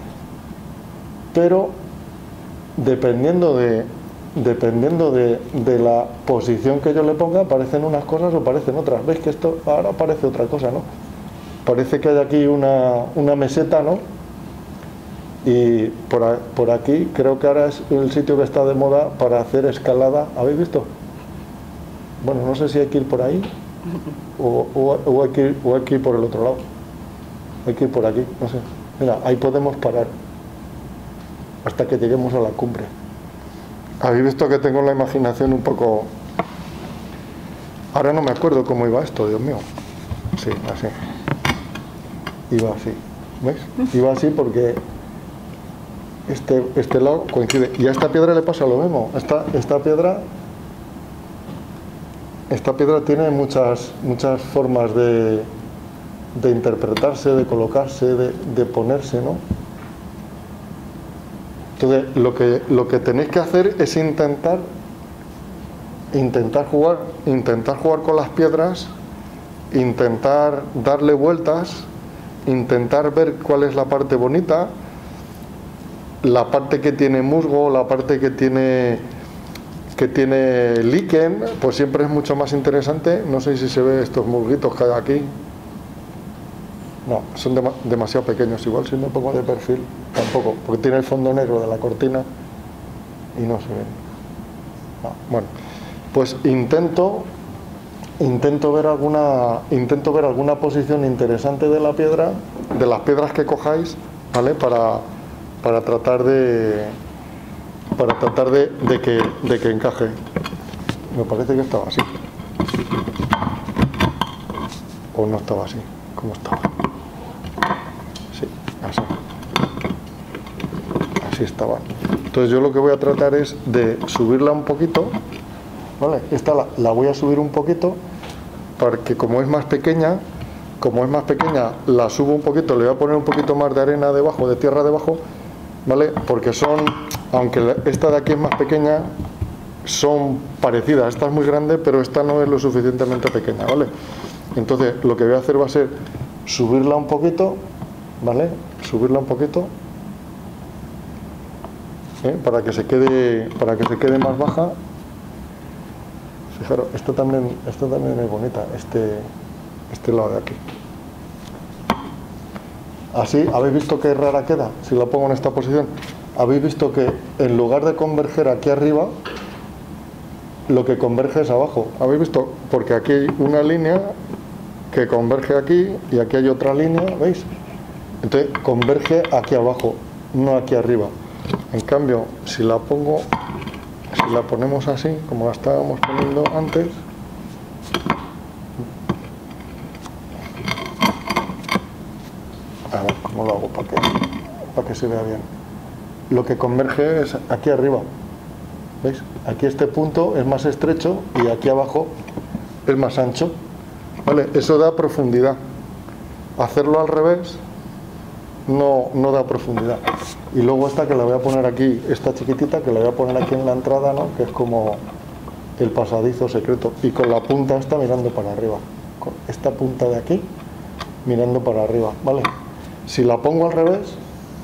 Pero dependiendo de dependiendo de, de la posición que yo le ponga, aparecen unas cosas o aparecen otras. ¿Veis que esto ahora parece otra cosa, no? Parece que hay aquí una, una meseta, ¿no? Y por, a, por aquí creo que ahora es el sitio que está de moda para hacer escalada. ¿Habéis visto? Bueno, no sé si hay que ir por ahí o, o, o, hay que ir, o hay que ir por el otro lado. Hay que ir por aquí, no sé. Mira, ahí podemos parar hasta que lleguemos a la cumbre. Habéis visto que tengo la imaginación un poco... Ahora no me acuerdo cómo iba esto, Dios mío. Sí, así. Iba así. ¿Veis? Iba así porque este, este lado coincide. Y a esta piedra le pasa lo mismo. Esta, esta piedra... Esta piedra tiene muchas, muchas formas de, de interpretarse, de colocarse, de, de ponerse, ¿no? Entonces, lo que, lo que tenéis que hacer es intentar intentar jugar, intentar jugar con las piedras, intentar darle vueltas, intentar ver cuál es la parte bonita, la parte que tiene musgo, la parte que tiene que tiene líquen, pues siempre es mucho más interesante. No sé si se ve estos musguitos que hay aquí. No, son dem demasiado pequeños. Igual si me pongo de perfil, tampoco, porque tiene el fondo negro de la cortina y no se ven. No, bueno, pues intento intento ver alguna intento ver alguna posición interesante de la piedra, de las piedras que cojáis, ¿vale? Para, para tratar de para tratar de, de que de que encaje. Me parece que estaba así. O no estaba así. ¿Cómo estaba? Sí, así. Así estaba. Entonces yo lo que voy a tratar es de subirla un poquito, ¿vale? Esta la, la voy a subir un poquito, porque como es más pequeña, como es más pequeña, la subo un poquito, le voy a poner un poquito más de arena debajo, de tierra debajo, ¿vale? Porque son, aunque esta de aquí es más pequeña, son parecidas. Esta es muy grande, pero esta no es lo suficientemente pequeña, ¿vale? Entonces lo que voy a hacer va a ser subirla un poquito, ¿vale? Subirla un poquito, ¿eh? para que se quede, para que se quede más baja. Fijaros, esto también, esto también es bonita, este, este lado de aquí. Así, ¿habéis visto qué rara queda? Si la pongo en esta posición, habéis visto que en lugar de converger aquí arriba, lo que converge es abajo. ¿Habéis visto? Porque aquí hay una línea que converge aquí y aquí hay otra línea, ¿veis? Entonces converge aquí abajo, no aquí arriba. En cambio, si la pongo, si la ponemos así, como la estábamos poniendo antes, a ver cómo lo hago para que, para que se vea bien. Lo que converge es aquí arriba, ¿veis? Aquí este punto es más estrecho y aquí abajo es más ancho, ¿vale? Eso da profundidad. Hacerlo al revés no, no da profundidad. Y luego esta que la voy a poner aquí, esta chiquitita que la voy a poner aquí en la entrada, ¿no? Que es como, el pasadizo secreto, y con la punta esta mirando para arriba, con esta punta de aquí mirando para arriba, ¿vale? Si la pongo al revés,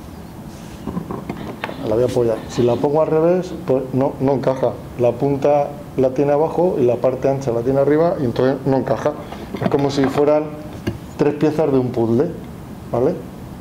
la voy a apoyar, si la pongo al revés, pues no, no encaja, la punta la tiene abajo y la parte ancha la tiene arriba, y entonces no encaja, es como si fueran tres piezas de un puzzle, ¿vale?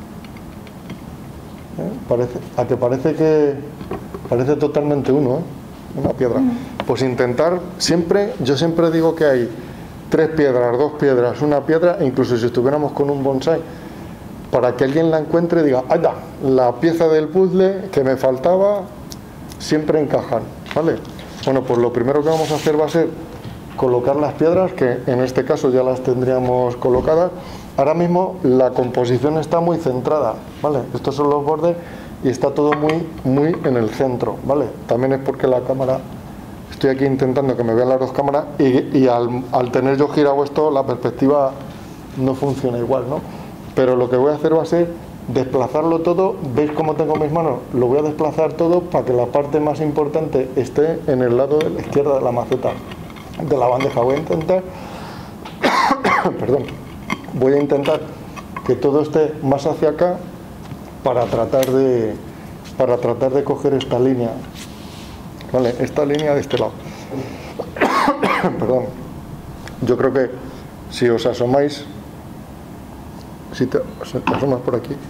¿Eh? Parece, a que parece que parece totalmente uno, ¿eh? Una piedra. Pues intentar siempre, yo siempre digo que hay tres piedras, dos piedras, una piedra, e incluso si estuviéramos con un bonsai, para que alguien la encuentre y diga, ¡anda! La pieza del puzzle que me faltaba siempre encajan, ¿vale? Bueno, pues lo primero que vamos a hacer va a ser colocar las piedras, que en este caso ya las tendríamos colocadas. Ahora mismo la composición está muy centrada, ¿vale? Estos son los bordes y está todo muy, muy en el centro, ¿vale? También es porque la cámara, estoy aquí intentando que me vean las dos cámaras, y, y al, al tener yo girado esto, la perspectiva no funciona igual, ¿no? Pero lo que voy a hacer va a ser desplazarlo todo. ¿Veis cómo tengo mis manos? Lo voy a desplazar todo para que la parte más importante esté en el lado de la izquierda de la maceta, de la bandeja. Voy a intentar perdón, voy a intentar que todo esté más hacia acá para tratar de para tratar de coger esta línea, ¿vale? Esta línea de este lado. Perdón. Yo creo que si os asomáis, si te, te asomas por aquí,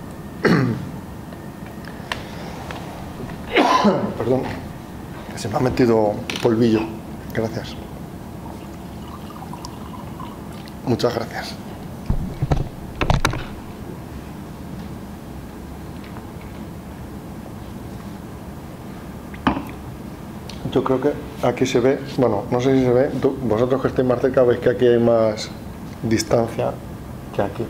perdón, se me ha metido polvillo. Gracias. Muchas gracias. Yo creo que aquí se ve, bueno, no sé si se ve, tú, vosotros que estáis más cerca veis que aquí hay más distancia que aquí.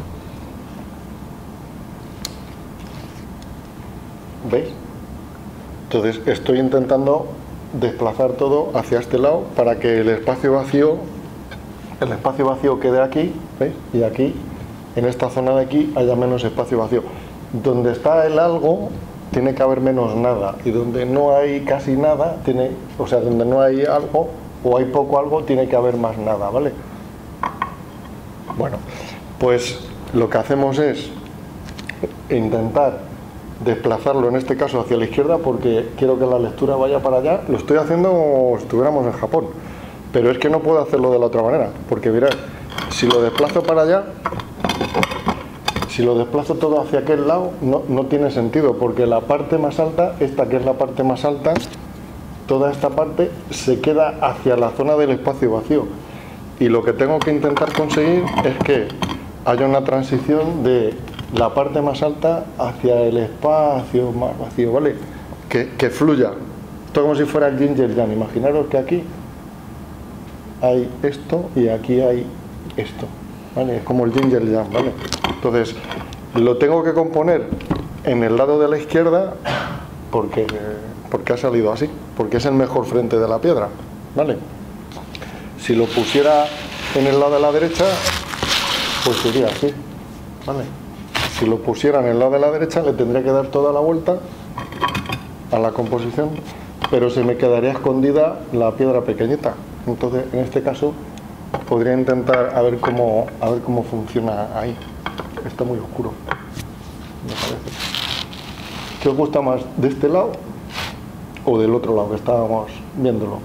¿Veis? Entonces estoy intentando desplazar todo hacia este lado para que el espacio vacío, el espacio vacío quede aquí, ¿veis? Y aquí, en esta zona de aquí, haya menos espacio vacío. Donde está el algo, tiene que haber menos nada, y donde no hay casi nada, tiene, o sea, donde no hay algo o hay poco algo, tiene que haber más nada, ¿vale? Bueno, pues lo que hacemos es intentar desplazarlo, en este caso hacia la izquierda, porque quiero que la lectura vaya para allá. Lo estoy haciendo como si estuviéramos en Japón, pero es que no puedo hacerlo de la otra manera, porque mirad, si lo desplazo para allá, si lo desplazo todo hacia aquel lado, no, no tiene sentido, porque la parte más alta, esta que es la parte más alta, toda esta parte se queda hacia la zona del espacio vacío, y lo que tengo que intentar conseguir es que haya una transición de la parte más alta hacia el espacio más vacío, ¿vale? Que, que fluya, todo como si fuera el yin y el yang. Imaginaros que aquí hay esto y aquí hay esto, ¿vale? Es como el yin y el yang, ¿vale? Entonces, lo tengo que componer en el lado de la izquierda porque, porque ha salido así, porque es el mejor frente de la piedra, ¿vale? Si lo pusiera en el lado de la derecha, pues sería así, ¿vale? Si lo pusiera en el lado de la derecha, le tendría que dar toda la vuelta a la composición, pero se me quedaría escondida la piedra pequeñita. Entonces, en este caso, podría intentar a ver cómo, a ver cómo funciona ahí. Está muy oscuro, me parece. ¿Qué os gusta más, de este lado o del otro lado que estábamos viéndolo?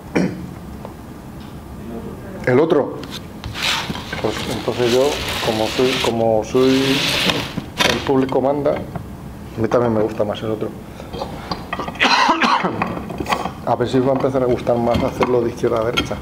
¿El otro? Pues entonces yo, como soy, como soy el público manda, a mí también me gusta más el otro. A ver si os va a empezar a gustar más hacerlo de izquierda a derecha.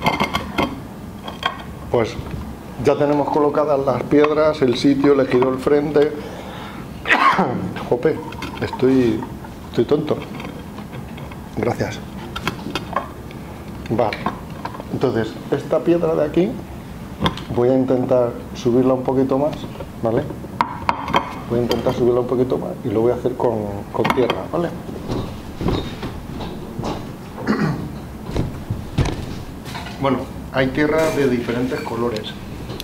Pues ya tenemos colocadas las piedras, el sitio, elegido el frente. Jope, estoy, estoy tonto. Gracias. Vale. Entonces, esta piedra de aquí voy a intentar subirla un poquito más, ¿vale? Voy a intentar subirla un poquito más y lo voy a hacer con, con tierra, ¿vale? Bueno, hay tierra de diferentes colores.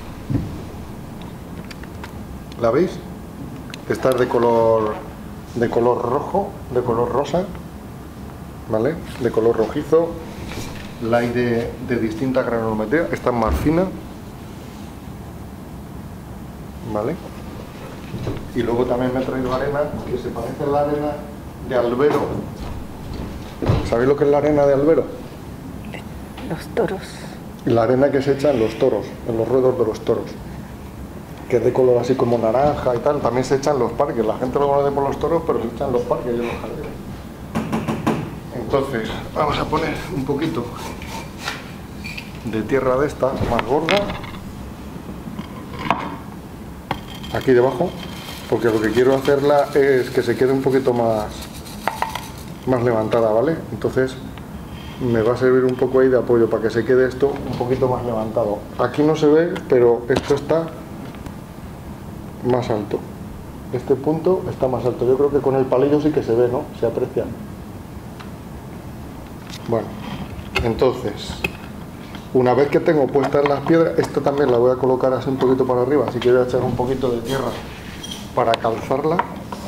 ¿La veis? Esta es de color, de color rojo, de color rosa, ¿vale? De color rojizo. la hay de, de distinta granulometría. Esta es más fina, ¿vale? Y luego también me he traído arena que se parece a la arena de albero. ¿Sabéis lo que es la arena de albero? Los toros. La arena que se echa en los toros, en los ruedos de los toros, que es de color así como naranja y tal. También se echa en los parques. La gente lo conoce por los toros, pero se echa en los parques y en los jardines. Entonces, vamos a poner un poquito de tierra de esta, más gorda, aquí debajo, porque lo que quiero hacerla es que se quede un poquito más, más levantada, ¿vale? Entonces, me va a servir un poco ahí de apoyo para que se quede esto un poquito más levantado. Aquí no se ve, pero esto está más alto. Este punto está más alto. Yo creo que con el palillo sí que se ve, ¿no? Se aprecia. Bueno, entonces, una vez que tengo puestas las piedras, esta también la voy a colocar así un poquito para arriba, así que voy a echar un poquito de tierra para calzarla.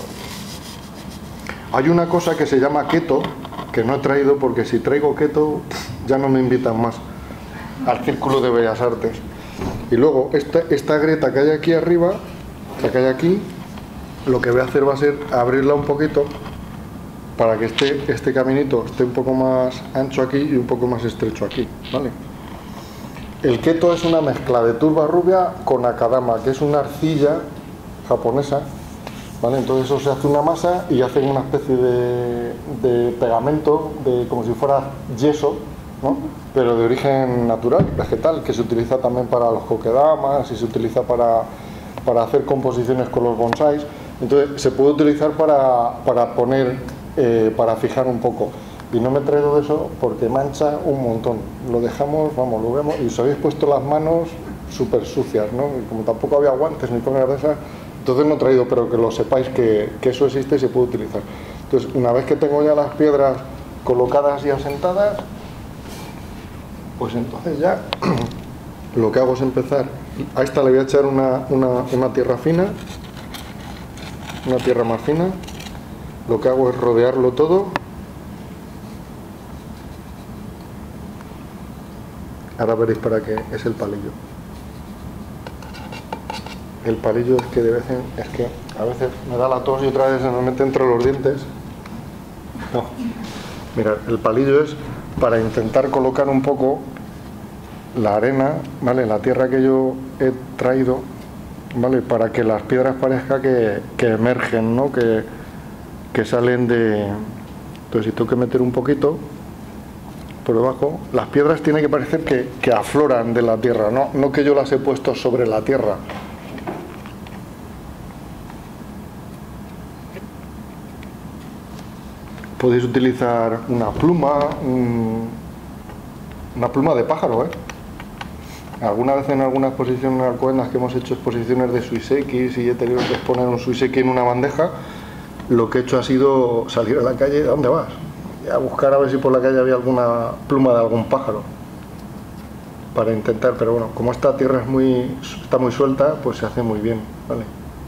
Hay una cosa que se llama keto, que no he traído porque si traigo keto ya no me invitan más al Círculo de Bellas Artes. Y luego esta, esta grieta que hay aquí arriba, la que hay aquí, lo que voy a hacer va a ser abrirla un poquito para que este, este caminito esté un poco más ancho aquí y un poco más estrecho aquí, ¿vale? El keto es una mezcla de turba rubia con akadama, que es una arcilla japonesa, ¿vale? Entonces eso se hace una masa y hacen una especie de, de pegamento, de, como si fuera yeso, ¿no? Pero de origen natural, vegetal, que se utiliza también para los kokedamas y se utiliza para, para hacer composiciones con los bonsáis. Entonces se puede utilizar para, para poner, eh, para fijar un poco. Y no me he traído de eso porque mancha un montón. Lo dejamos, vamos, lo vemos, y os habéis puesto las manos súper sucias, ¿no? Y como tampoco había guantes ni cosas de esas, entonces no he traído, pero que lo sepáis que, que eso existe y se puede utilizar. Entonces, una vez que tengo ya las piedras colocadas y asentadas, pues entonces ya lo que hago es empezar. A esta le voy a echar una, una, una tierra fina, una tierra más fina. Lo que hago es rodearlo todo. Ahora veréis para qué es el palillo. El palillo es que de vez en, es que a veces me da la tos y otra vez se me mete entre los dientes. No. Mirad, el palillo es para intentar colocar un poco la arena, ¿vale? La tierra que yo he traído, ¿vale? Para que las piedras parezca que, que emergen, ¿no? Que, que salen de... Entonces si tengo que meter un poquito por debajo, las piedras tienen que parecer que, que afloran de la tierra, ¿no? No que yo las he puesto sobre la tierra. Podéis utilizar una pluma, un, una pluma de pájaro, ¿eh? Alguna vez en alguna exposición en Alcobendas que hemos hecho exposiciones de suisekis y he tenido que exponer un suiseki en una bandeja, lo que he hecho ha sido salir a la calle. ¿A dónde vas? Y a buscar a ver si por la calle había alguna pluma de algún pájaro para intentar, pero bueno, como esta tierra es muy, está muy suelta, pues se hace muy bien, ¿vale?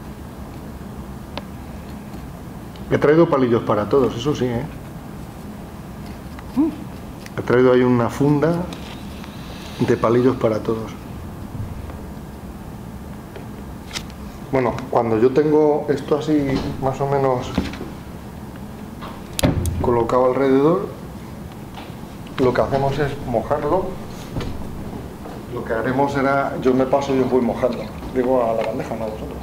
He traído palillos para todos, eso sí, ¿eh? He traído ahí una funda de palillos para todos. Bueno, cuando yo tengo esto así más o menos colocado alrededor, lo que hacemos es mojarlo. Lo que haremos será, yo me paso y os voy mojando. Digo a la bandeja, no a vosotros.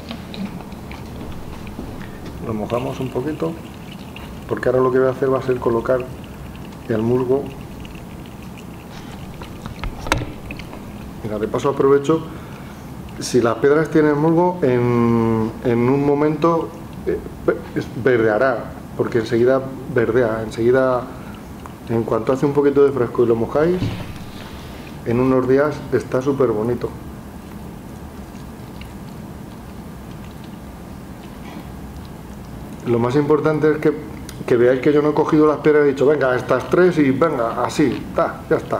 Lo mojamos un poquito, porque ahora lo que voy a hacer va a ser colocar el musgo. Mira, de paso aprovecho, si las piedras tienen musgo, en, en un momento eh, verdeará, porque enseguida verdea, enseguida, en cuanto hace un poquito de fresco y lo mojáis, en unos días está súper bonito. Lo más importante es que, que veáis que yo no he cogido las piedras y he dicho, venga, estas tres y venga, así, ta, ya está.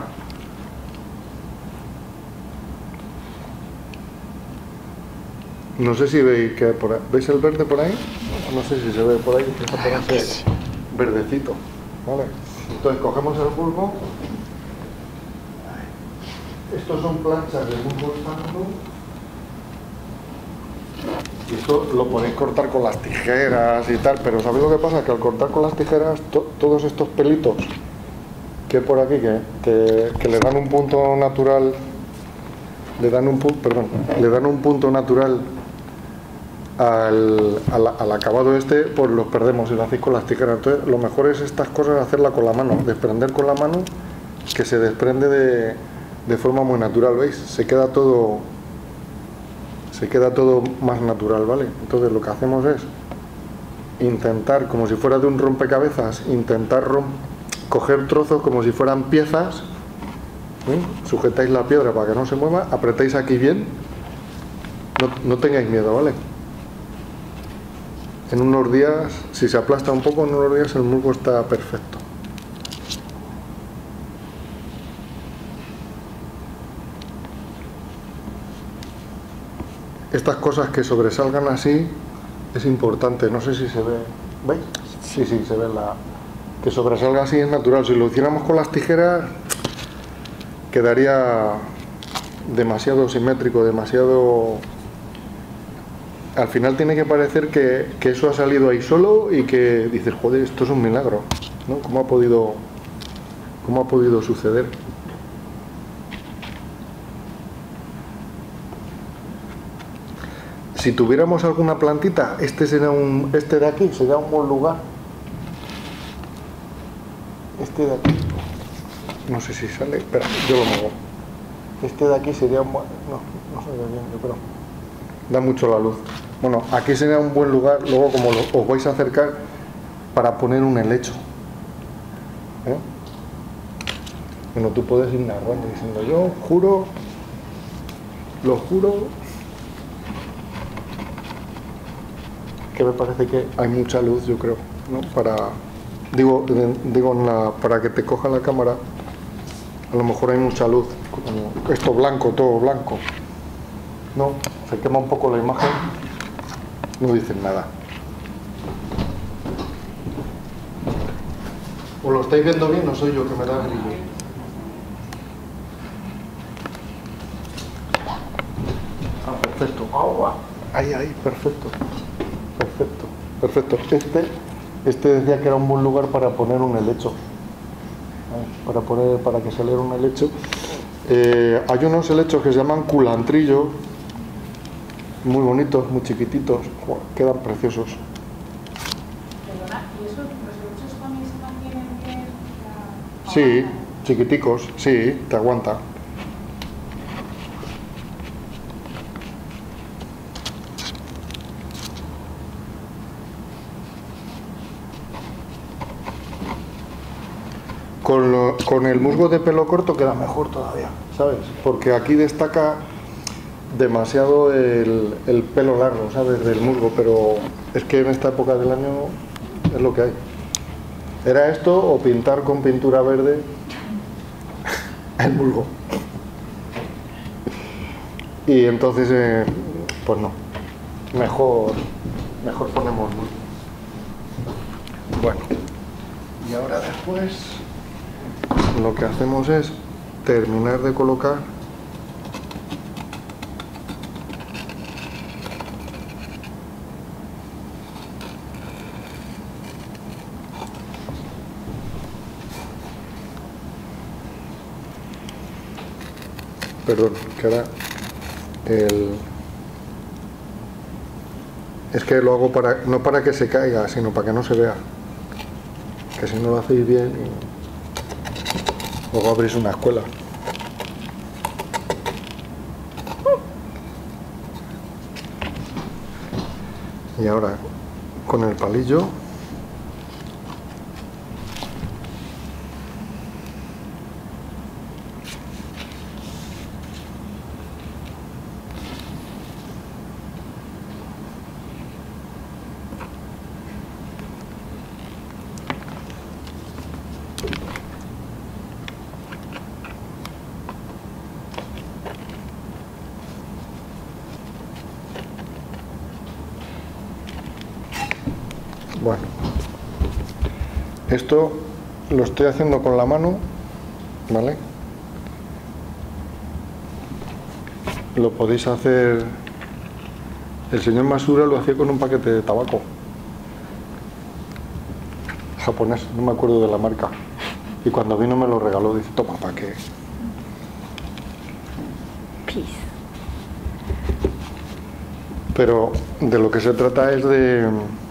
No sé si veis que por ahí, ¿veis el verde por ahí? No sé si se ve por ahí, empieza a ponerse verdecito, ¿vale? Entonces cogemos el musgo estos son planchas de musgo estándar. Y esto lo podéis cortar con las tijeras y tal, pero ¿sabéis lo que pasa? Que al cortar con las tijeras, to todos estos pelitos que por aquí, que, que, que le dan un punto natural, le dan un, pu perdón, le dan un punto natural al, al, al acabado este, pues los perdemos si lo hacéis con las tijeras. Entonces lo mejor es estas cosas hacerla con la mano, desprender con la mano, que se desprende de, de forma muy natural, ¿veis? Se queda todo se queda todo más natural, ¿vale? Entonces lo que hacemos es intentar, como si fuera de un rompecabezas, intentar rom coger trozos como si fueran piezas, ¿eh? Sujetáis la piedra para que no se mueva, apretáis aquí bien, no, no tengáis miedo, ¿vale? En unos días, si se aplasta un poco, en unos días el musgo está perfecto. Estas cosas que sobresalgan así es importante, no sé si se ve, ¿veis? Sí, sí, se ve la... que sobresalga así es natural. Si lo hiciéramos con las tijeras quedaría demasiado simétrico, demasiado... Al final tiene que parecer que, que eso ha salido ahí solo y que dices, joder, esto es un milagro, ¿no? ¿Cómo ha podido, cómo ha podido suceder? Si tuviéramos alguna plantita, este sería un, este de aquí sería un buen lugar. Este de aquí, no sé si sale, espera, yo lo muevo. Este de aquí sería un buen, no, no se ve bien, yo creo. Da mucho la luz. Bueno, aquí sería un buen lugar, luego como lo, os vais a acercar, para poner un helecho. ¿Eh? Bueno, tú puedes ir narrando diciendo, yo juro, lo juro, que me parece que hay mucha luz, yo creo, ¿no? Para, digo, digo en la, para que te coja la cámara, a lo mejor hay mucha luz, como esto blanco, todo blanco, ¿no? Se quema un poco la imagen, no dicen nada. ¿O lo estáis viendo bien o soy yo que me da brillo? Ah, perfecto. Ahí, ahí, perfecto. Perfecto, perfecto. Este, este decía que era un buen lugar para poner un helecho. Para poner, para que saliera un helecho. Eh, hay unos helechos que se llaman culantrillo, muy bonitos, muy chiquititos, quedan preciosos. Perdona, ¿y esos los helechos también se mantienen bien? La... Sí, chiquiticos, sí, te aguanta. Con, lo, con el musgo de pelo corto queda mejor todavía, ¿sabes? Porque aquí destaca demasiado el, el pelo largo, ¿sabes? Del musgo, pero es que en esta época del año es lo que hay. Era esto o pintar con pintura verde el musgo. Y entonces, eh, pues no, mejor, mejor ponemos musgo. Bueno, y ahora después lo que hacemos es terminar de colocar perdón, que ahora el es que lo hago para no para que se caiga, sino para que no se vea, que si no lo hacéis bien luego abrís una escuela. Y ahora con el palillo bueno, esto lo estoy haciendo con la mano, ¿vale? lo podéis hacer. El señor Masura lo hacía con un paquete de tabaco japonés, no me acuerdo de la marca, y cuando vino me lo regaló, dice, toma, ¿para qué? Peace. Pero de lo que se trata es de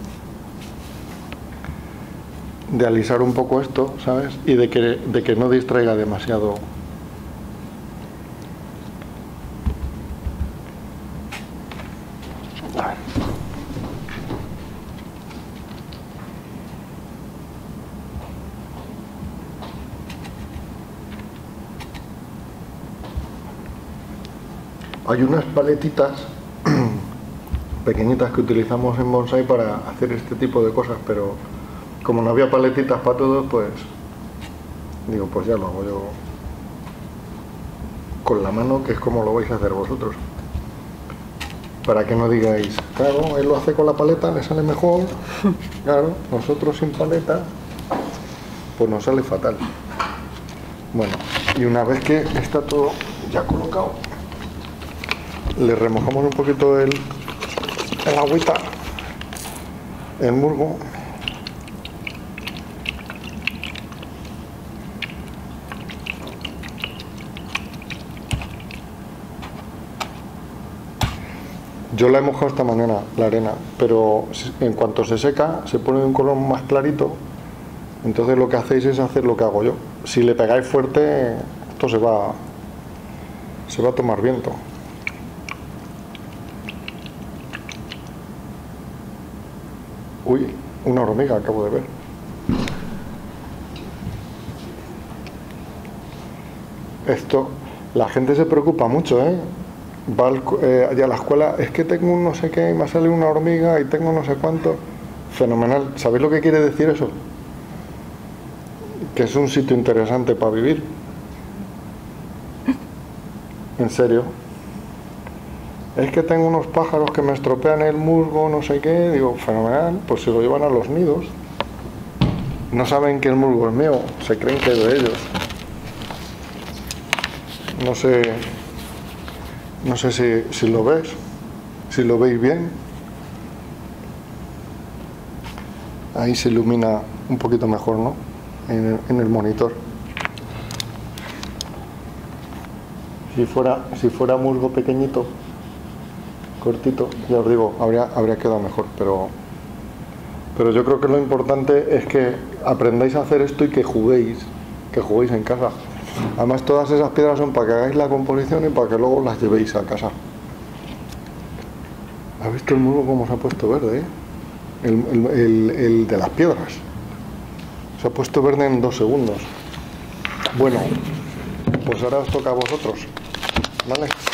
de alisar un poco esto, ¿sabes? Y de que, de que no distraiga demasiado. A ver. Hay unas paletitas pequeñitas que utilizamos en bonsai para hacer este tipo de cosas, pero como no había paletitas para todos, pues digo, pues ya lo hago yo con la mano, que es como lo vais a hacer vosotros, para que no digáis, claro, él lo hace con la paleta, le sale mejor, claro, nosotros sin paleta pues nos sale fatal. Bueno, y una vez que está todo ya colocado, le remojamos un poquito el, el agüita, el musgo. Yo la he mojado esta mañana, la arena, pero en cuanto se seca, se pone de un color más clarito. Entonces lo que hacéis es hacer lo que hago yo. Si le pegáis fuerte, esto se va, se va a tomar viento. Uy, una hormiga acabo de ver. Esto, la gente se preocupa mucho, ¿eh? Va al, eh, allá a la escuela, es que tengo un no sé qué, y me sale una hormiga y tengo no sé cuánto. Fenomenal. ¿Sabéis lo que quiere decir eso? Que es un sitio interesante para vivir. En serio. Es que tengo unos pájaros que me estropean el musgo, no sé qué. Digo, fenomenal, pues se lo llevan a los nidos. No saben que el musgo es mío, se creen que es de ellos. No sé... No sé si, si lo ves, si lo veis bien. Ahí se ilumina un poquito mejor, ¿no? En el, en el monitor. Si fuera, si fuera musgo pequeñito, cortito, ya os digo, habría, habría quedado mejor, pero, pero yo creo que lo importante es que aprendáis a hacer esto y que juguéis, que juguéis en casa. Además, todas esas piedras son para que hagáis la composición y para que luego las llevéis a casa. ¿Has visto el musgo cómo se ha puesto verde? ¿Eh? El, el, el, el de las piedras. Se ha puesto verde en dos segundos. Bueno, pues ahora os toca a vosotros. ¿Vale?